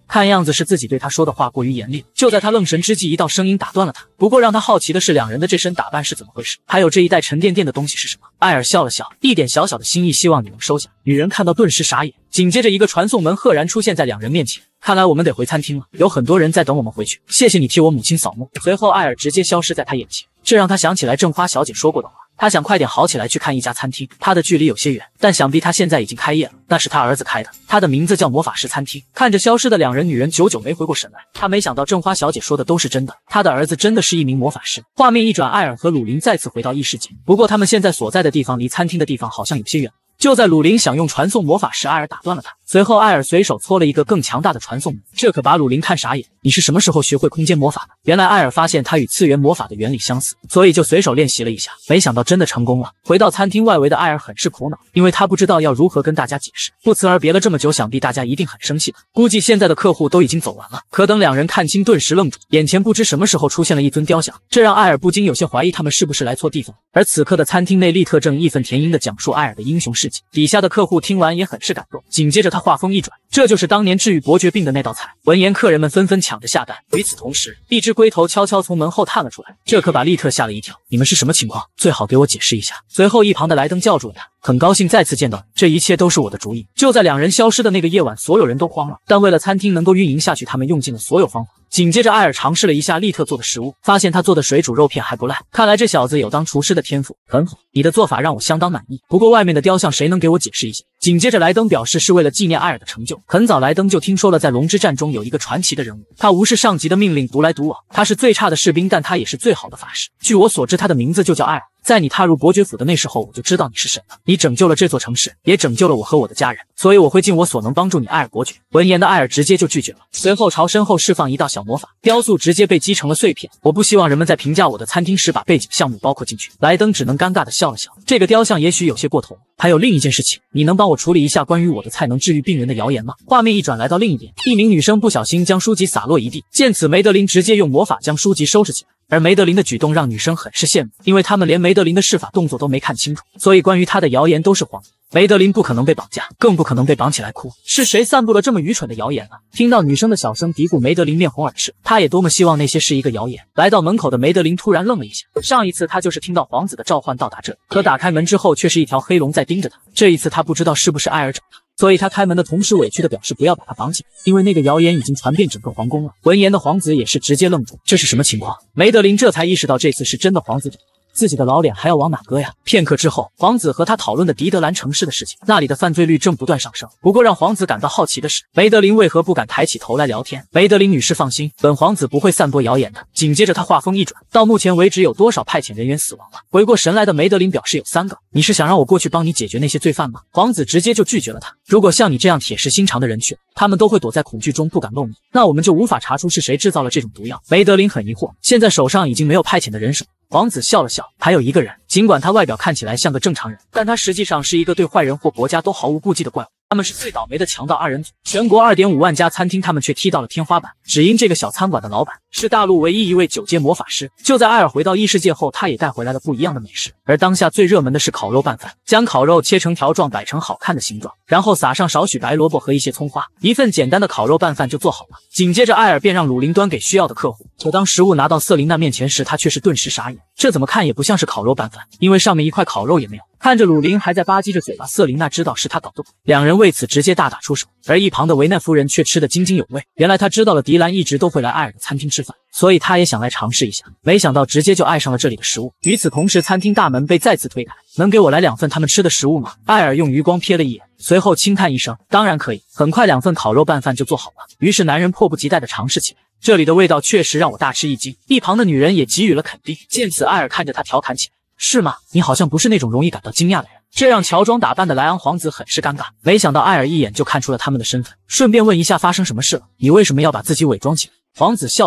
看样子是自己对他说的话过于严厉。就在他愣神之际，一道声音打断了他。不过让他好奇的是，两人的这身打扮是怎么回事？还有这一袋沉甸甸的东西是什么？艾尔笑了笑，一点小小的心意，希望你能收下。女人看到顿时傻眼，紧接着一个传送门赫然出现在两人面前。看来我们得回餐厅了，有很多人在等我们回去。谢谢你替我母亲扫墓。随后艾尔直接消失在他眼前，这让他想起来正花小姐说过的话。他想快点好起来去看一家餐厅，他的距离有些远，但想必他现在已经开业了。那是他儿子开的，他的名字叫魔法师餐厅。看着消失的两人，女人久久没回过神来。他没想到正花小姐说的都是真的，他的儿子真的是一名魔法师。画面一转，艾尔和鲁林再次回到异世界，不过他们现在所在的地方离餐厅的地方好像有些远。就在鲁林想用传送魔法时，艾尔打断了他。随后艾尔随手搓了一个更强大的传送门，这可把鲁林看傻眼。你是什么时候学会空间魔法的？原来艾尔发现他与次元魔法的原理相似，所以就随手练习了一下，没想到真的成功了。回到餐厅外围的艾尔很是苦恼，因为他不知道要如何跟大家解释。不辞而别了这么久，想必大家一定很生气吧。估计现在的客户都已经走完了。可等两人看清，顿时愣住，眼前不知什么时候出现了一尊雕像，这让艾尔不禁有些怀疑他们是不是来错地方。而此刻的餐厅内，利特正义愤填膺地讲述艾尔的英雄事迹，底下的客户听完也很是感动。紧接着他话锋一转，这就是当年治愈伯爵病的那道菜。闻言，客人们纷纷抢着下单。与此同时，一只龟头悄悄从门后探了出来，这可把利特吓了一跳。你们是什么情况？最好给我解释一下。随后一旁的莱登叫住了他，很高兴再次见到你，这一切都是我的主意。就在两人消失的那个夜晚，所有人都慌了，但为了餐厅能够运营下去，他们用尽了所有方法。紧接着艾尔尝试了一下利特做的食物，发现他做的水煮肉片还不赖，看来这小子有当厨师的天赋。很好，你的做法让我相当满意，不过外面的雕像谁能给我解释一下？紧接着莱登表示是为了纪念艾尔的成就。很早莱登就听说了在龙之战中有一个传奇的人物，他无视上级的命令独来独往，他是最差的士兵，但他也是最好的法师。据我所知，他的名字就叫艾尔。在你踏入伯爵府的那时候，我就知道你是神了。你拯救了这座城市，也拯救了我和我的家人，所以我会尽我所能帮助你，艾尔伯爵。闻言的艾尔直接就拒绝了，随后朝身后释放一道小魔法，雕塑直接被击成了碎片。我不希望人们在评价我的餐厅时把背景项目包括进去。莱登只能尴尬的笑了笑，这个雕像也许有些过头。还有另一件事情，你能帮我处理一下关于我的菜能治愈病人的谣言吗？画面一转，来到另一边，一名女生不小心将书籍洒落一地，见此梅德林直接用魔法将书籍收拾起来。而梅德林的举动让女生很是羡慕，因为他们连梅德林的施法动作都没看清楚，所以关于他的谣言都是谎言。梅德林不可能被绑架，更不可能被绑起来哭。是谁散布了这么愚蠢的谣言呢？听到女生的小声嘀咕，梅德林面红耳赤，他也多么希望那些是一个谣言。来到门口的梅德林突然愣了一下，上一次他就是听到皇子的召唤到达这里，可打开门之后却是一条黑龙在盯着他。这一次他不知道是不是艾尔找他，所以他开门的同时委屈的表示不要把他绑起来，因为那个谣言已经传遍整个皇宫了。闻言的皇子也是直接愣住，这是什么情况？梅德林这才意识到这次是真的皇子找他，自己的老脸还要往哪搁呀？片刻之后，皇子和他讨论的迪德兰城市的事情，那里的犯罪率正不断上升。不过让皇子感到好奇的是，梅德林为何不敢抬起头来聊天？梅德林女士放心，本皇子不会散播谣言的。紧接着他话锋一转，到目前为止有多少派遣人员死亡了？回过神来的梅德林表示有三个。你是想让我过去帮你解决那些罪犯吗？皇子直接就拒绝了他。如果像你这样铁石心肠的人去，他们都会躲在恐惧中不敢露面，那我们就无法查出是谁制造了这种毒药。梅德林很疑惑，现在手上已经没有派遣的人手。皇子笑了笑，还有一个人，尽管他外表看起来像个正常人，但他实际上是一个对坏人或国家都毫无顾忌的怪物。他们是最倒霉的强盗二人组，全国 二点五万家餐厅他们却踢到了天花板，只因这个小餐馆的老板是大陆唯一一位九阶魔法师。就在艾尔回到异世界后，他也带回来了不一样的美食，而当下最热门的是烤肉拌饭，将烤肉切成条状摆成好看的形状，然后撒上少许白萝卜和一些葱花，一份简单的烤肉拌饭就做好了。紧接着艾尔便让鲁林端给需要的客户，可当食物拿到瑟琳娜面前时，他却是顿时傻眼，这怎么看也不像是烤肉拌饭，因为上面一块烤肉也没有。看着鲁林还在吧唧着嘴巴，瑟琳娜知道是他搞的鬼，两人为此直接大打出手。而一旁的维奈夫人却吃得津津有味，原来她知道了迪兰一直都会来艾尔的餐厅吃饭，所以她也想来尝试一下，没想到直接就爱上了这里的食物。与此同时，餐厅大门被再次推开，能给我来两份他们吃的食物吗？艾尔用余光瞥了一眼，随后轻叹一声，当然可以。很快两份烤肉拌饭就做好了，于是男人迫不及待地尝试起来。这里的味道确实让我大吃一惊，一旁的女人也给予了肯定。见此，艾尔看着他调侃起来，是吗？你好像不是那种容易感到惊讶的人。这让乔装打扮的莱昂皇子很是尴尬，没想到艾尔一眼就看出了他们的身份，顺便问一下发生什么事了，你为什么要把自己伪装起来？皇子笑了笑，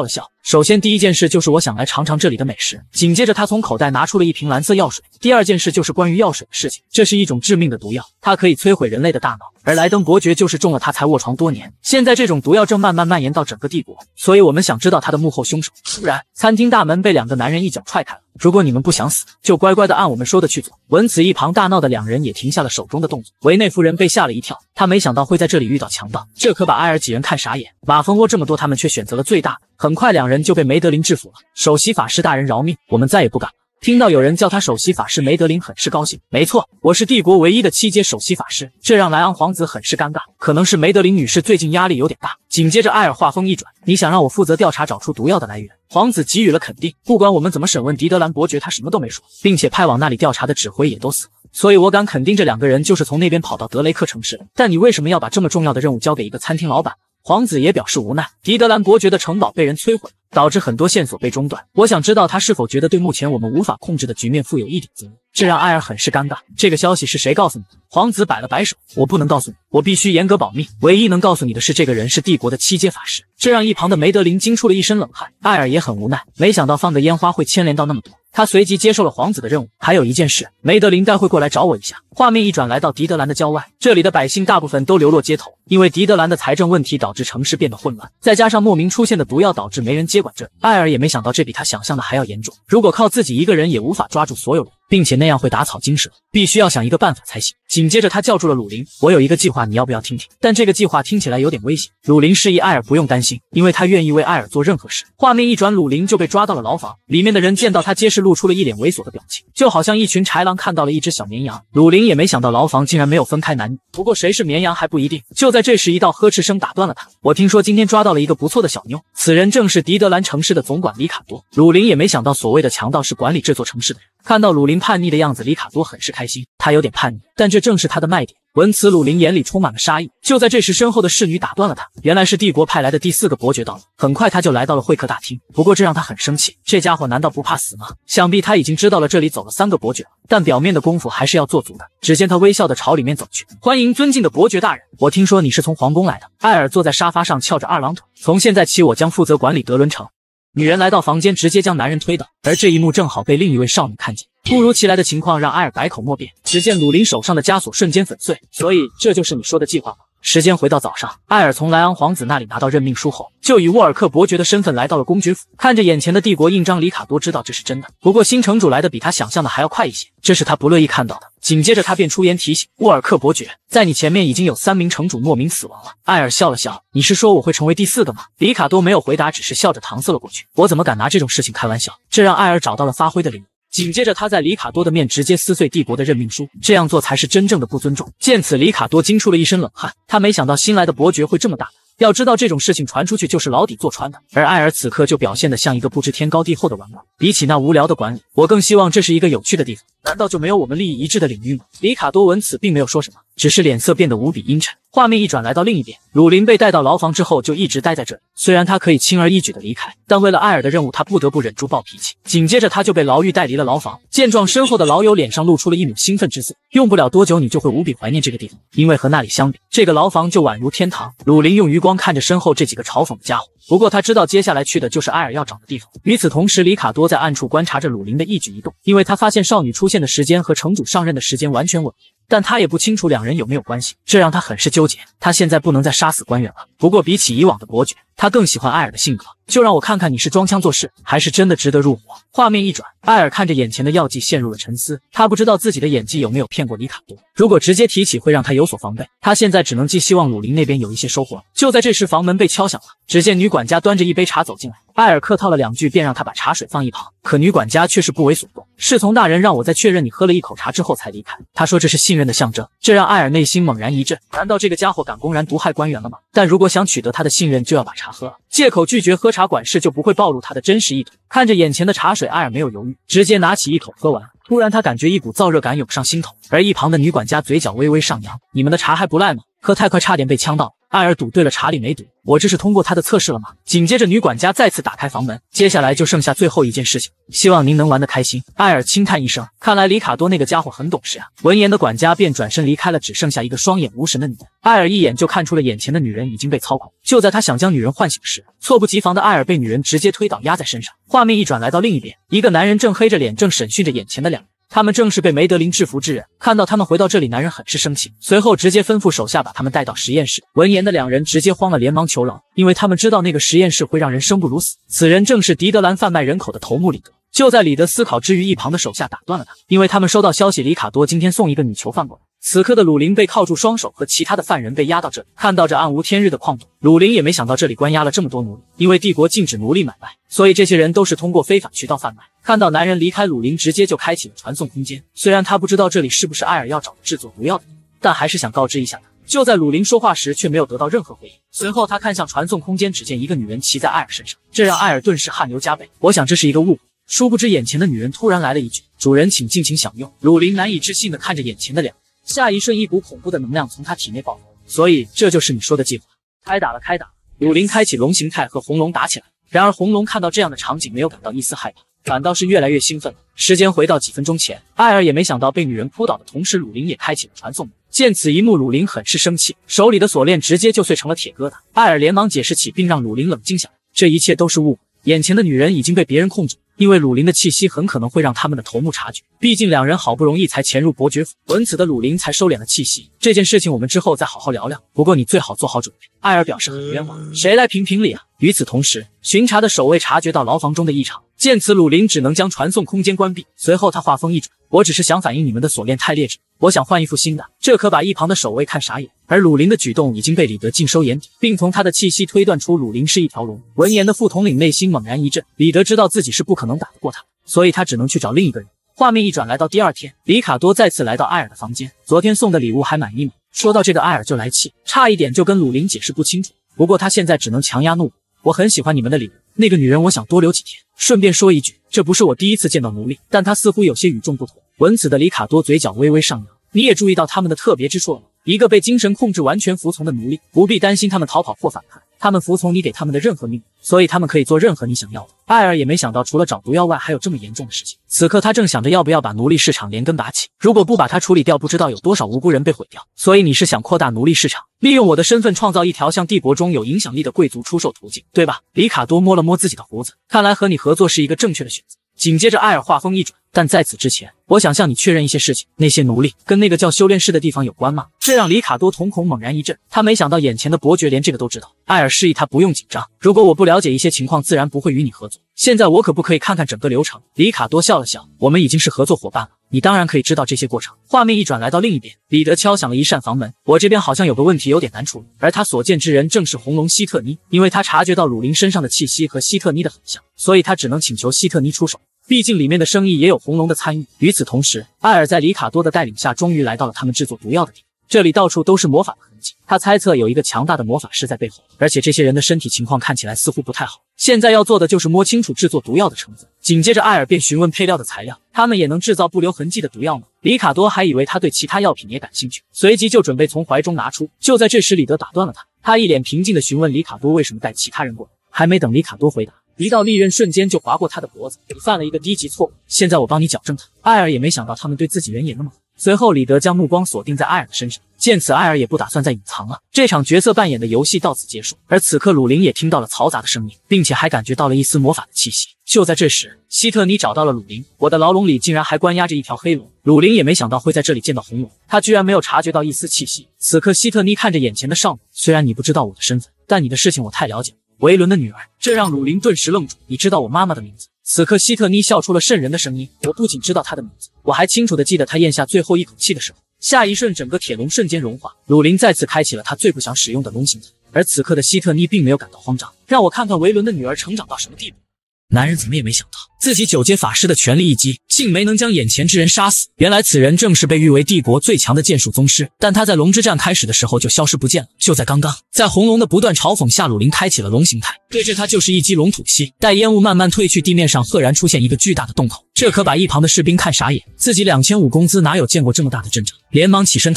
首先第一件事就是我想来尝尝这里的美食。紧接着他从口袋拿出了一瓶蓝色药水。第二件事就是关于药水的事情，这是一种致命的毒药，它可以摧毁人类的大脑，而莱登伯爵就是中了它才卧床多年。现在这种毒药正慢慢蔓延到整个帝国，所以我们想知道他的幕后凶手。突然，餐厅大门被两个男人一脚踹开了。如果你们不想死，就乖乖的按我们说的去做。闻此，一旁大闹的两人也停下了手中的动作。维内夫人被吓了一跳，她没想到会在这里遇到强盗，这可把埃尔几人看傻眼。马蜂窝这么多，他们却选择了最大的。很快，两人就被梅德林制服了。首席法师大人饶命，我们再也不敢了。听到有人叫他首席法师，梅德林很是高兴。没错，我是帝国唯一的七阶首席法师，这让莱昂皇子很是尴尬。可能是梅德林女士最近压力有点大。紧接着，埃尔话锋一转，你想让我负责调查找出毒药的来源？皇子给予了肯定。不管我们怎么审问狄德兰伯爵，他什么都没说，并且派往那里调查的指挥也都死了。所以我敢肯定，这两个人就是从那边跑到德雷克城市的。但你为什么要把这么重要的任务交给一个餐厅老板？皇子也表示无奈。狄德兰伯爵的城堡被人摧毁，导致很多线索被中断。我想知道他是否觉得对目前我们无法控制的局面负有一点责任。这让埃尔很是尴尬。这个消息是谁告诉你的？皇子摆了摆手，我不能告诉你，我必须严格保密。唯一能告诉你的是，这个人是帝国的七阶法师。这让一旁的梅德林惊出了一身冷汗。埃尔也很无奈，没想到放个烟花会牵连到那么多。他随即接受了皇子的任务。还有一件事，梅德林待会过来找我一下。画面一转，来到狄德兰的郊外，这里的百姓大部分都流落街头，因为狄德兰的财政问题导致城市变得混乱，再加上莫名出现的毒药导致没人接管这里。埃尔也没想到这比他想象的还要严重，如果靠自己一个人也无法抓住所有人，并且那样会打草惊蛇，必须要想一个办法才行。紧接着他叫住了鲁林，我有一个计划，你要不要听听？但这个计划听起来有点危险。鲁林示意埃尔不用担心，因为他愿意为埃尔做任何事。画面一转，鲁林就被抓到了牢房，里面的人见到他皆是露出了一脸猥琐的表情，就好像一群豺狼看到了一只小绵羊。鲁林也没想到牢房竟然没有分开男女，不过谁是绵羊还不一定。就在这时，一道呵斥声打断了他，我听说今天抓到了一个不错的小妞，此人正是狄德兰城市的总管里卡多。鲁林也没想到所谓的强盗是管理这座城市的人。看到鲁林叛逆的样子，里卡多很是开心，他有点叛逆，但这正是他的卖点。闻此，鲁林眼里充满了杀意。就在这时，身后的侍女打断了他，原来是帝国派来的第四个伯爵到了。很快他就来到了会客大厅，不过这让他很生气，这家伙难道不怕死吗？想必他已经知道了这里走了三个伯爵了，但表面的功夫还是要做足的。只见他微笑地朝里面走去，欢迎尊敬的伯爵大人，我听说你是从皇宫来的。埃尔坐在沙发上翘着二郎腿，从现在起我将负责管理德伦城。女人来到房间，直接将男人推倒，而这一幕正好被另一位少女看见。突如其来的情况让埃尔百口莫辩，只见鲁林手上的枷锁瞬间粉碎。所以这就是你说的计划吗？时间回到早上，埃尔从莱昂皇子那里拿到任命书后，就以沃尔克伯爵的身份来到了公爵府。看着眼前的帝国印章，里卡多知道这是真的。不过新城主来的比他想象的还要快一些，这是他不乐意看到的。紧接着他便出言提醒沃尔克伯爵，在你前面已经有三名城主莫名死亡了。埃尔笑了笑，你是说我会成为第四个吗？里卡多没有回答，只是笑着搪塞了过去。我怎么敢拿这种事情开玩笑？这让埃尔找到了发挥的理由。紧接着他在里卡多的面直接撕碎帝国的任命书，这样做才是真正的不尊重。见此，里卡多惊出了一身冷汗，他没想到新来的伯爵会这么大胆。要知道这种事情传出去就是牢底坐穿的，而埃尔此刻就表现得像一个不知天高地厚的玩物。比起那无聊的管理，我更希望这是一个有趣的地方。难道就没有我们利益一致的领域吗？里卡多闻此并没有说什么，只是脸色变得无比阴沉。画面一转，来到另一边，鲁林被带到牢房之后就一直待在这里。虽然他可以轻而易举的离开，但为了埃尔的任务，他不得不忍住暴脾气。紧接着他就被牢狱带离了牢房。见状，身后的牢友脸上露出了一抹兴奋之色。用不了多久，你就会无比怀念这个地方，因为和那里相比，这个牢房就宛如天堂。鲁林用余光看着身后这几个嘲讽的家伙，不过他知道接下来去的就是埃尔要找的地方。与此同时，里卡多在暗处观察着鲁林的一举一动，因为他发现少女出现的时间和城主上任的时间完全吻合，但他也不清楚两人有没有关系，这让他很是纠结。他现在不能再杀死官员了，不过比起以往的伯爵，他更喜欢埃尔的性格。就让我看看你是装腔作势，还是真的值得入伙。画面一转，埃尔看着眼前的药剂陷入了沉思，他不知道自己的演技有没有骗过里卡多，如果直接提起会让他有所防备，他现在只能寄希望鲁林那边有一些收获。就在这时，房门被敲响了，只见女管家端着一杯茶走进来，埃尔客套了两句便让他把茶水放一旁，可女管家却是不为所动。侍从大人让我在确认你喝了一口茶之后才离开，他说这是信任的象征，这让埃尔内心猛然一震，难道这个家伙敢公然毒害官员了吗？但如果想取得他的信任，就要把茶喝了，借口拒绝喝茶管事就不会暴露他的真实意图。看着眼前的茶水，埃尔没有犹豫，直接拿起一口喝完。突然他感觉一股燥热感涌上心头，而一旁的女管家嘴角微微上扬，你们的茶还不赖吗？喝太快差点被呛到。 艾尔赌对了，查理没赌。我这是通过他的测试了吗？紧接着，女管家再次打开房门，接下来就剩下最后一件事情，希望您能玩得开心。艾尔轻叹一声，看来里卡多那个家伙很懂事啊。闻言的管家便转身离开了，只剩下一个双眼无神的女人。艾尔一眼就看出了眼前的女人已经被操控，就在他想将女人唤醒时，猝不及防的艾尔被女人直接推倒压在身上。画面一转来到另一边，一个男人正黑着脸正审讯着眼前的两人。他们正是被梅德林制服之人，看到他们回到这里，男人很是生气，随后直接吩咐手下把他们带到实验室。闻言的两人直接慌了，连忙求饶，因为他们知道那个实验室会让人生不如死。此人正是狄德兰贩卖人口的头目里德。就在李德思考之余，一旁的手下打断了他，因为他们收到消息，里卡多今天送一个女囚犯过来。此刻的鲁林被铐住双手，和其他的犯人被押到这里。看到这暗无天日的矿洞，鲁林也没想到这里关押了这么多奴隶，因为帝国禁止奴隶买卖，所以这些人都是通过非法渠道贩卖。看到男人离开，鲁林直接就开启了传送空间。虽然他不知道这里是不是艾尔要找的制作毒药的地方，但还是想告知一下他。就在鲁林说话时，却没有得到任何回应。随后他看向传送空间，只见一个女人骑在艾尔身上，这让艾尔顿时汗流浃背。我想这是一个误会。殊不知眼前的女人突然来了一句：“主人，请尽情享用。”鲁林难以置信地看着眼前的两人，下一瞬一股恐怖的能量从他体内爆发。所以这就是你说的计划。开打了，开打了！鲁林开启龙形态和红龙打起来。然而红龙看到这样的场景，没有感到一丝害怕，反倒是越来越兴奋了。时间回到几分钟前，艾尔也没想到被女人扑倒的同时，鲁林也开启了传送门。见此一幕，鲁林很是生气，手里的锁链直接就碎成了铁疙瘩。艾尔连忙解释起，并让鲁林冷静下来，这一切都是误会。眼前的女人已经被别人控制，因为鲁林的气息很可能会让他们的头目察觉，毕竟两人好不容易才潜入伯爵府。闻此的鲁林才收敛了气息。这件事情我们之后再好好聊聊，不过你最好做好准备。艾尔表示很冤枉，谁来评评理啊？与此同时，巡查的守卫察觉到牢房中的异常，见此鲁林只能将传送空间关闭。随后他话锋一转，我只是想反映你们的锁链太劣质，我想换一副新的。这可把一旁的守卫看傻眼，而鲁林的举动已经被李德尽收眼底，并从他的气息推断出鲁林是一条龙。闻言的副统领内心猛然一震，李德知道自己是不可能打得过他，所以他只能去找另一个人。画面一转来到第二天，里卡多再次来到艾尔的房间，昨天送的礼物还满意吗？说到这个，艾尔就来气，差一点就跟鲁林解释不清楚，不过他现在只能强压怒火。我很喜欢你们的礼物，那个女人我想多留几天。顺便说一句，这不是我第一次见到奴隶，但她似乎有些与众不同。闻此的里卡多嘴角微微上扬，你也注意到他们的特别之处了吗？一个被精神控制完全服从的奴隶，不必担心他们逃跑或反叛，他们服从你给他们的任何命令，所以他们可以做任何你想要的。艾尔也没想到除了找毒药外还有这么严重的事情，此刻他正想着要不要把奴隶市场连根拔起，如果不把它处理掉，不知道有多少无辜人被毁掉。所以你是想扩大奴隶市场，利用我的身份创造一条向帝国中有影响力的贵族出售途径，对吧？里卡多摸了摸自己的胡子，看来和你合作是一个正确的选择。紧接着艾尔话锋一转，但在此之前，我想向你确认一些事情，那些奴隶跟那个叫修炼室的地方有关吗？这让里卡多瞳孔猛然一震，他没想到眼前的伯爵连这个都知道。艾尔示意他不用紧张，如果我不了解一些情况，自然不会与你合作。现在我可不可以看看整个流程？里卡多笑了笑，我们已经是合作伙伴了，你当然可以知道这些过程。画面一转来到另一边，彼得敲响了一扇房门，我这边好像有个问题有点难处理，而他所见之人正是红龙希特尼，因为他察觉到鲁林身上的气息和希特尼的很像，所以他只能请求希特尼出手。毕竟里面的生意也有红龙的参与。与此同时，艾尔在里卡多的带领下，终于来到了他们制作毒药的地方。这里到处都是魔法的痕迹，他猜测有一个强大的魔法师在背后，而且这些人的身体情况看起来似乎不太好。现在要做的就是摸清楚制作毒药的成分。紧接着，艾尔便询问配料的材料，他们也能制造不留痕迹的毒药吗？里卡多还以为他对其他药品也感兴趣，随即就准备从怀中拿出。就在这时，李德打断了他，他一脸平静地询问里卡多为什么带其他人过来。还没等里卡多回答，一道利刃瞬间就划过他的脖子，你犯了一个低级错误，现在我帮你矫正他。艾尔也没想到他们对自己人也那么好。随后李德将目光锁定在艾尔的身上，见此艾尔也不打算再隐藏了，这场角色扮演的游戏到此结束。而此刻鲁林也听到了嘈杂的声音，并且还感觉到了一丝魔法的气息。就在这时，希特尼找到了鲁林，我的牢笼里竟然还关押着一条黑龙。鲁林也没想到会在这里见到红龙，他居然没有察觉到一丝气息。此刻希特尼看着眼前的少女，虽然你不知道我的身份，但你的事情我太了解了，维伦的女儿。这让鲁林顿时愣住，你知道我妈妈的名字？此刻希特尼笑出了瘆人的声音，我不仅知道她的名字，我还清楚地记得她咽下最后一口气的时候。下一瞬，整个铁笼瞬间融化，鲁林再次开启了他最不想使用的龙形态。而此刻的希特尼并没有感到慌张，让我看看维伦的女儿成长到什么地步。男人怎么也没想到，自己九阶法师的全力一击，竟没能将眼前之人杀死。原来此人正是被誉为帝国最强的剑术宗师，但他在龙之战开始的时候就消失不见了。就在刚刚，在红龙的不断嘲讽下，鲁林开启了龙形态，对着他就是一击龙吐息。待烟雾慢慢退去，地面上赫然出现一个巨大的洞口，这可把一旁的士兵看傻眼，自己两千五工资哪有见过这么大的阵仗，连忙起身逃跑。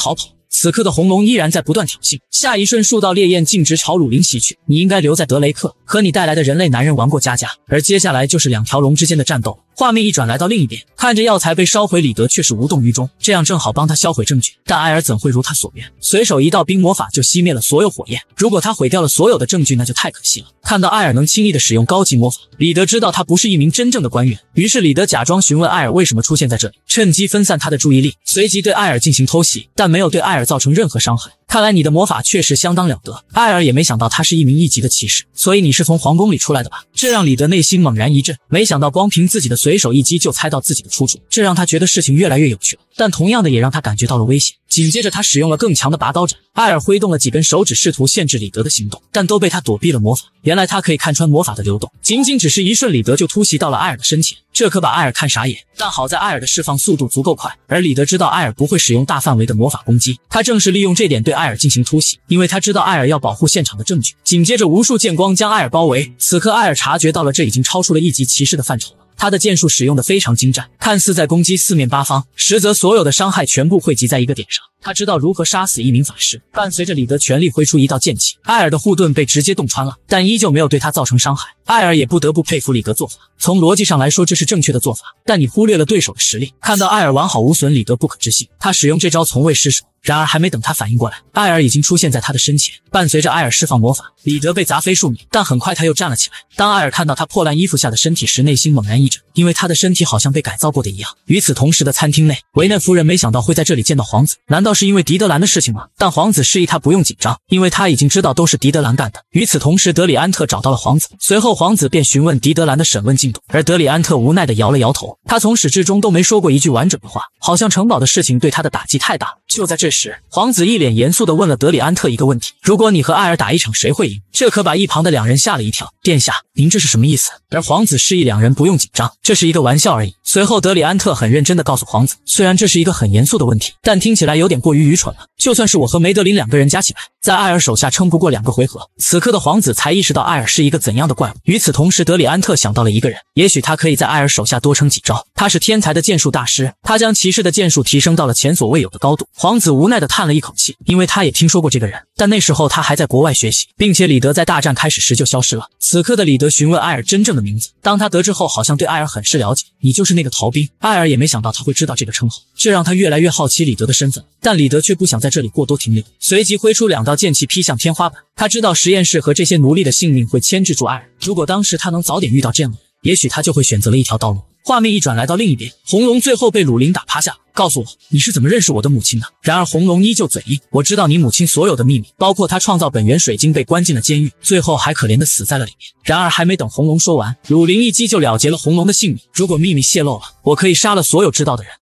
此刻的红龙依然在不断挑衅。下一瞬，数道烈焰径直朝鲁林袭去。你应该留在德雷克，和你带来的人类男人玩过家家。而接下来就是两条龙之间的战斗。画面一转来到另一边，看着药材被烧毁，李德却是无动于衷，这样正好帮他销毁证据。但艾尔怎会如他所愿，随手一道冰魔法就熄灭了所有火焰。如果他毁掉了所有的证据，那就太可惜了。看到艾尔能轻易的使用高级魔法，李德知道他不是一名真正的官员，于是李德假装询问艾尔为什么出现在这里，趁机分散他的注意力，随即对艾尔进行偷袭，但没有对艾尔造成任何伤害。看来你的魔法确实相当了得。艾尔也没想到他是一名一级的骑士，所以你是从皇宫里出来的吧？这让李德内心猛然一震，没想到光凭自己的随手一击就猜到自己的出处，这让他觉得事情越来越有趣了，但同样的也让他感觉到了危险。紧接着他使用了更强的拔刀斩，艾尔挥动了几根手指试图限制李德的行动，但都被他躲避了魔法。原来他可以看穿魔法的流动，仅仅只是一瞬，李德就突袭到了艾尔的身前，这可把艾尔看傻眼。但好在艾尔的释放速度足够快，而李德知道艾尔不会使用大范围的魔法攻击，他正是利用这点对艾尔进行突袭，因为他知道艾尔要保护现场的证据。紧接着无数剑光将艾尔包围，此刻艾尔察觉到了这已经超出了一级骑士的范畴了。他的剑术使用的非常精湛，看似在攻击四面八方，实则所有的伤害全部汇集在一个点上。他知道如何杀死一名法师。伴随着李德全力挥出一道剑气，艾尔的护盾被直接洞穿了，但依旧没有对他造成伤害。艾尔也不得不佩服李德做法，从逻辑上来说这是正确的做法，但你忽略了对手的实力。看到艾尔完好无损，李德不可置信，他使用这招从未失手。然而还没等他反应过来，艾尔已经出现在他的身前。伴随着艾尔释放魔法，李德被砸飞数米，但很快他又站了起来。当艾尔看到他破烂衣服下的身体时，内心猛然一震，因为他的身体好像被改造过的一样。与此同时的餐厅内，维嫩夫人没想到会在这里见到皇子，难道是因为狄德兰的事情吗？但皇子示意他不用紧张，因为他已经知道都是狄德兰干的。与此同时，德里安特找到了皇子，随后皇子便询问狄德兰的审问进度，而德里安特无奈地摇了摇头，他从始至终都没说过一句完整的话，好像城堡的事情对他的打击太大了。就在这时，皇子一脸严肃地问了德里安特一个问题：如果你和艾尔打一场，谁会赢？这可把一旁的两人吓了一跳。殿下，您这是什么意思？而皇子示意两人不用紧张，这是一个玩笑而已。随后德里安特很认真地告诉皇子，虽然这是一个很严肃的问题，但听起来有点过于愚蠢了。就算是我和梅德林两个人加起来，在艾尔手下撑不过两个回合。此刻的皇子才意识到艾尔是一个怎样的怪物。与此同时，德里安特想到了一个人，也许他可以在艾尔手下多撑几招。他是天才的剑术大师，他将骑士的剑术提升到了前所未有的高度。皇子无奈地叹了一口气，因为他也听说过这个人，但那时候他还在国外学习，并且李德在大战开始时就消失了。此刻的李德询问艾尔真正的名字，当他得知后，好像对艾尔很是了解。你就是那个逃兵。艾尔也没想到他会知道这个称号，这让他越来越好奇李德的身份。但李德却不想在这里过多停留，随即挥出两道剑气劈向天花板。他知道实验室和这些奴隶的性命会牵制住艾尔，如果当时他能早点遇到这样的人，也许他就会选择了一条道路。画面一转来到另一边，红龙最后被鲁林打趴下。告诉我，你是怎么认识我的母亲的？然而红龙依旧嘴硬，我知道你母亲所有的秘密，包括她创造本源水晶被关进了监狱，最后还可怜的死在了里面。然而还没等红龙说完，鲁林一击就了结了红龙的性命。如果秘密泄露了，我可以杀了所有知道的人。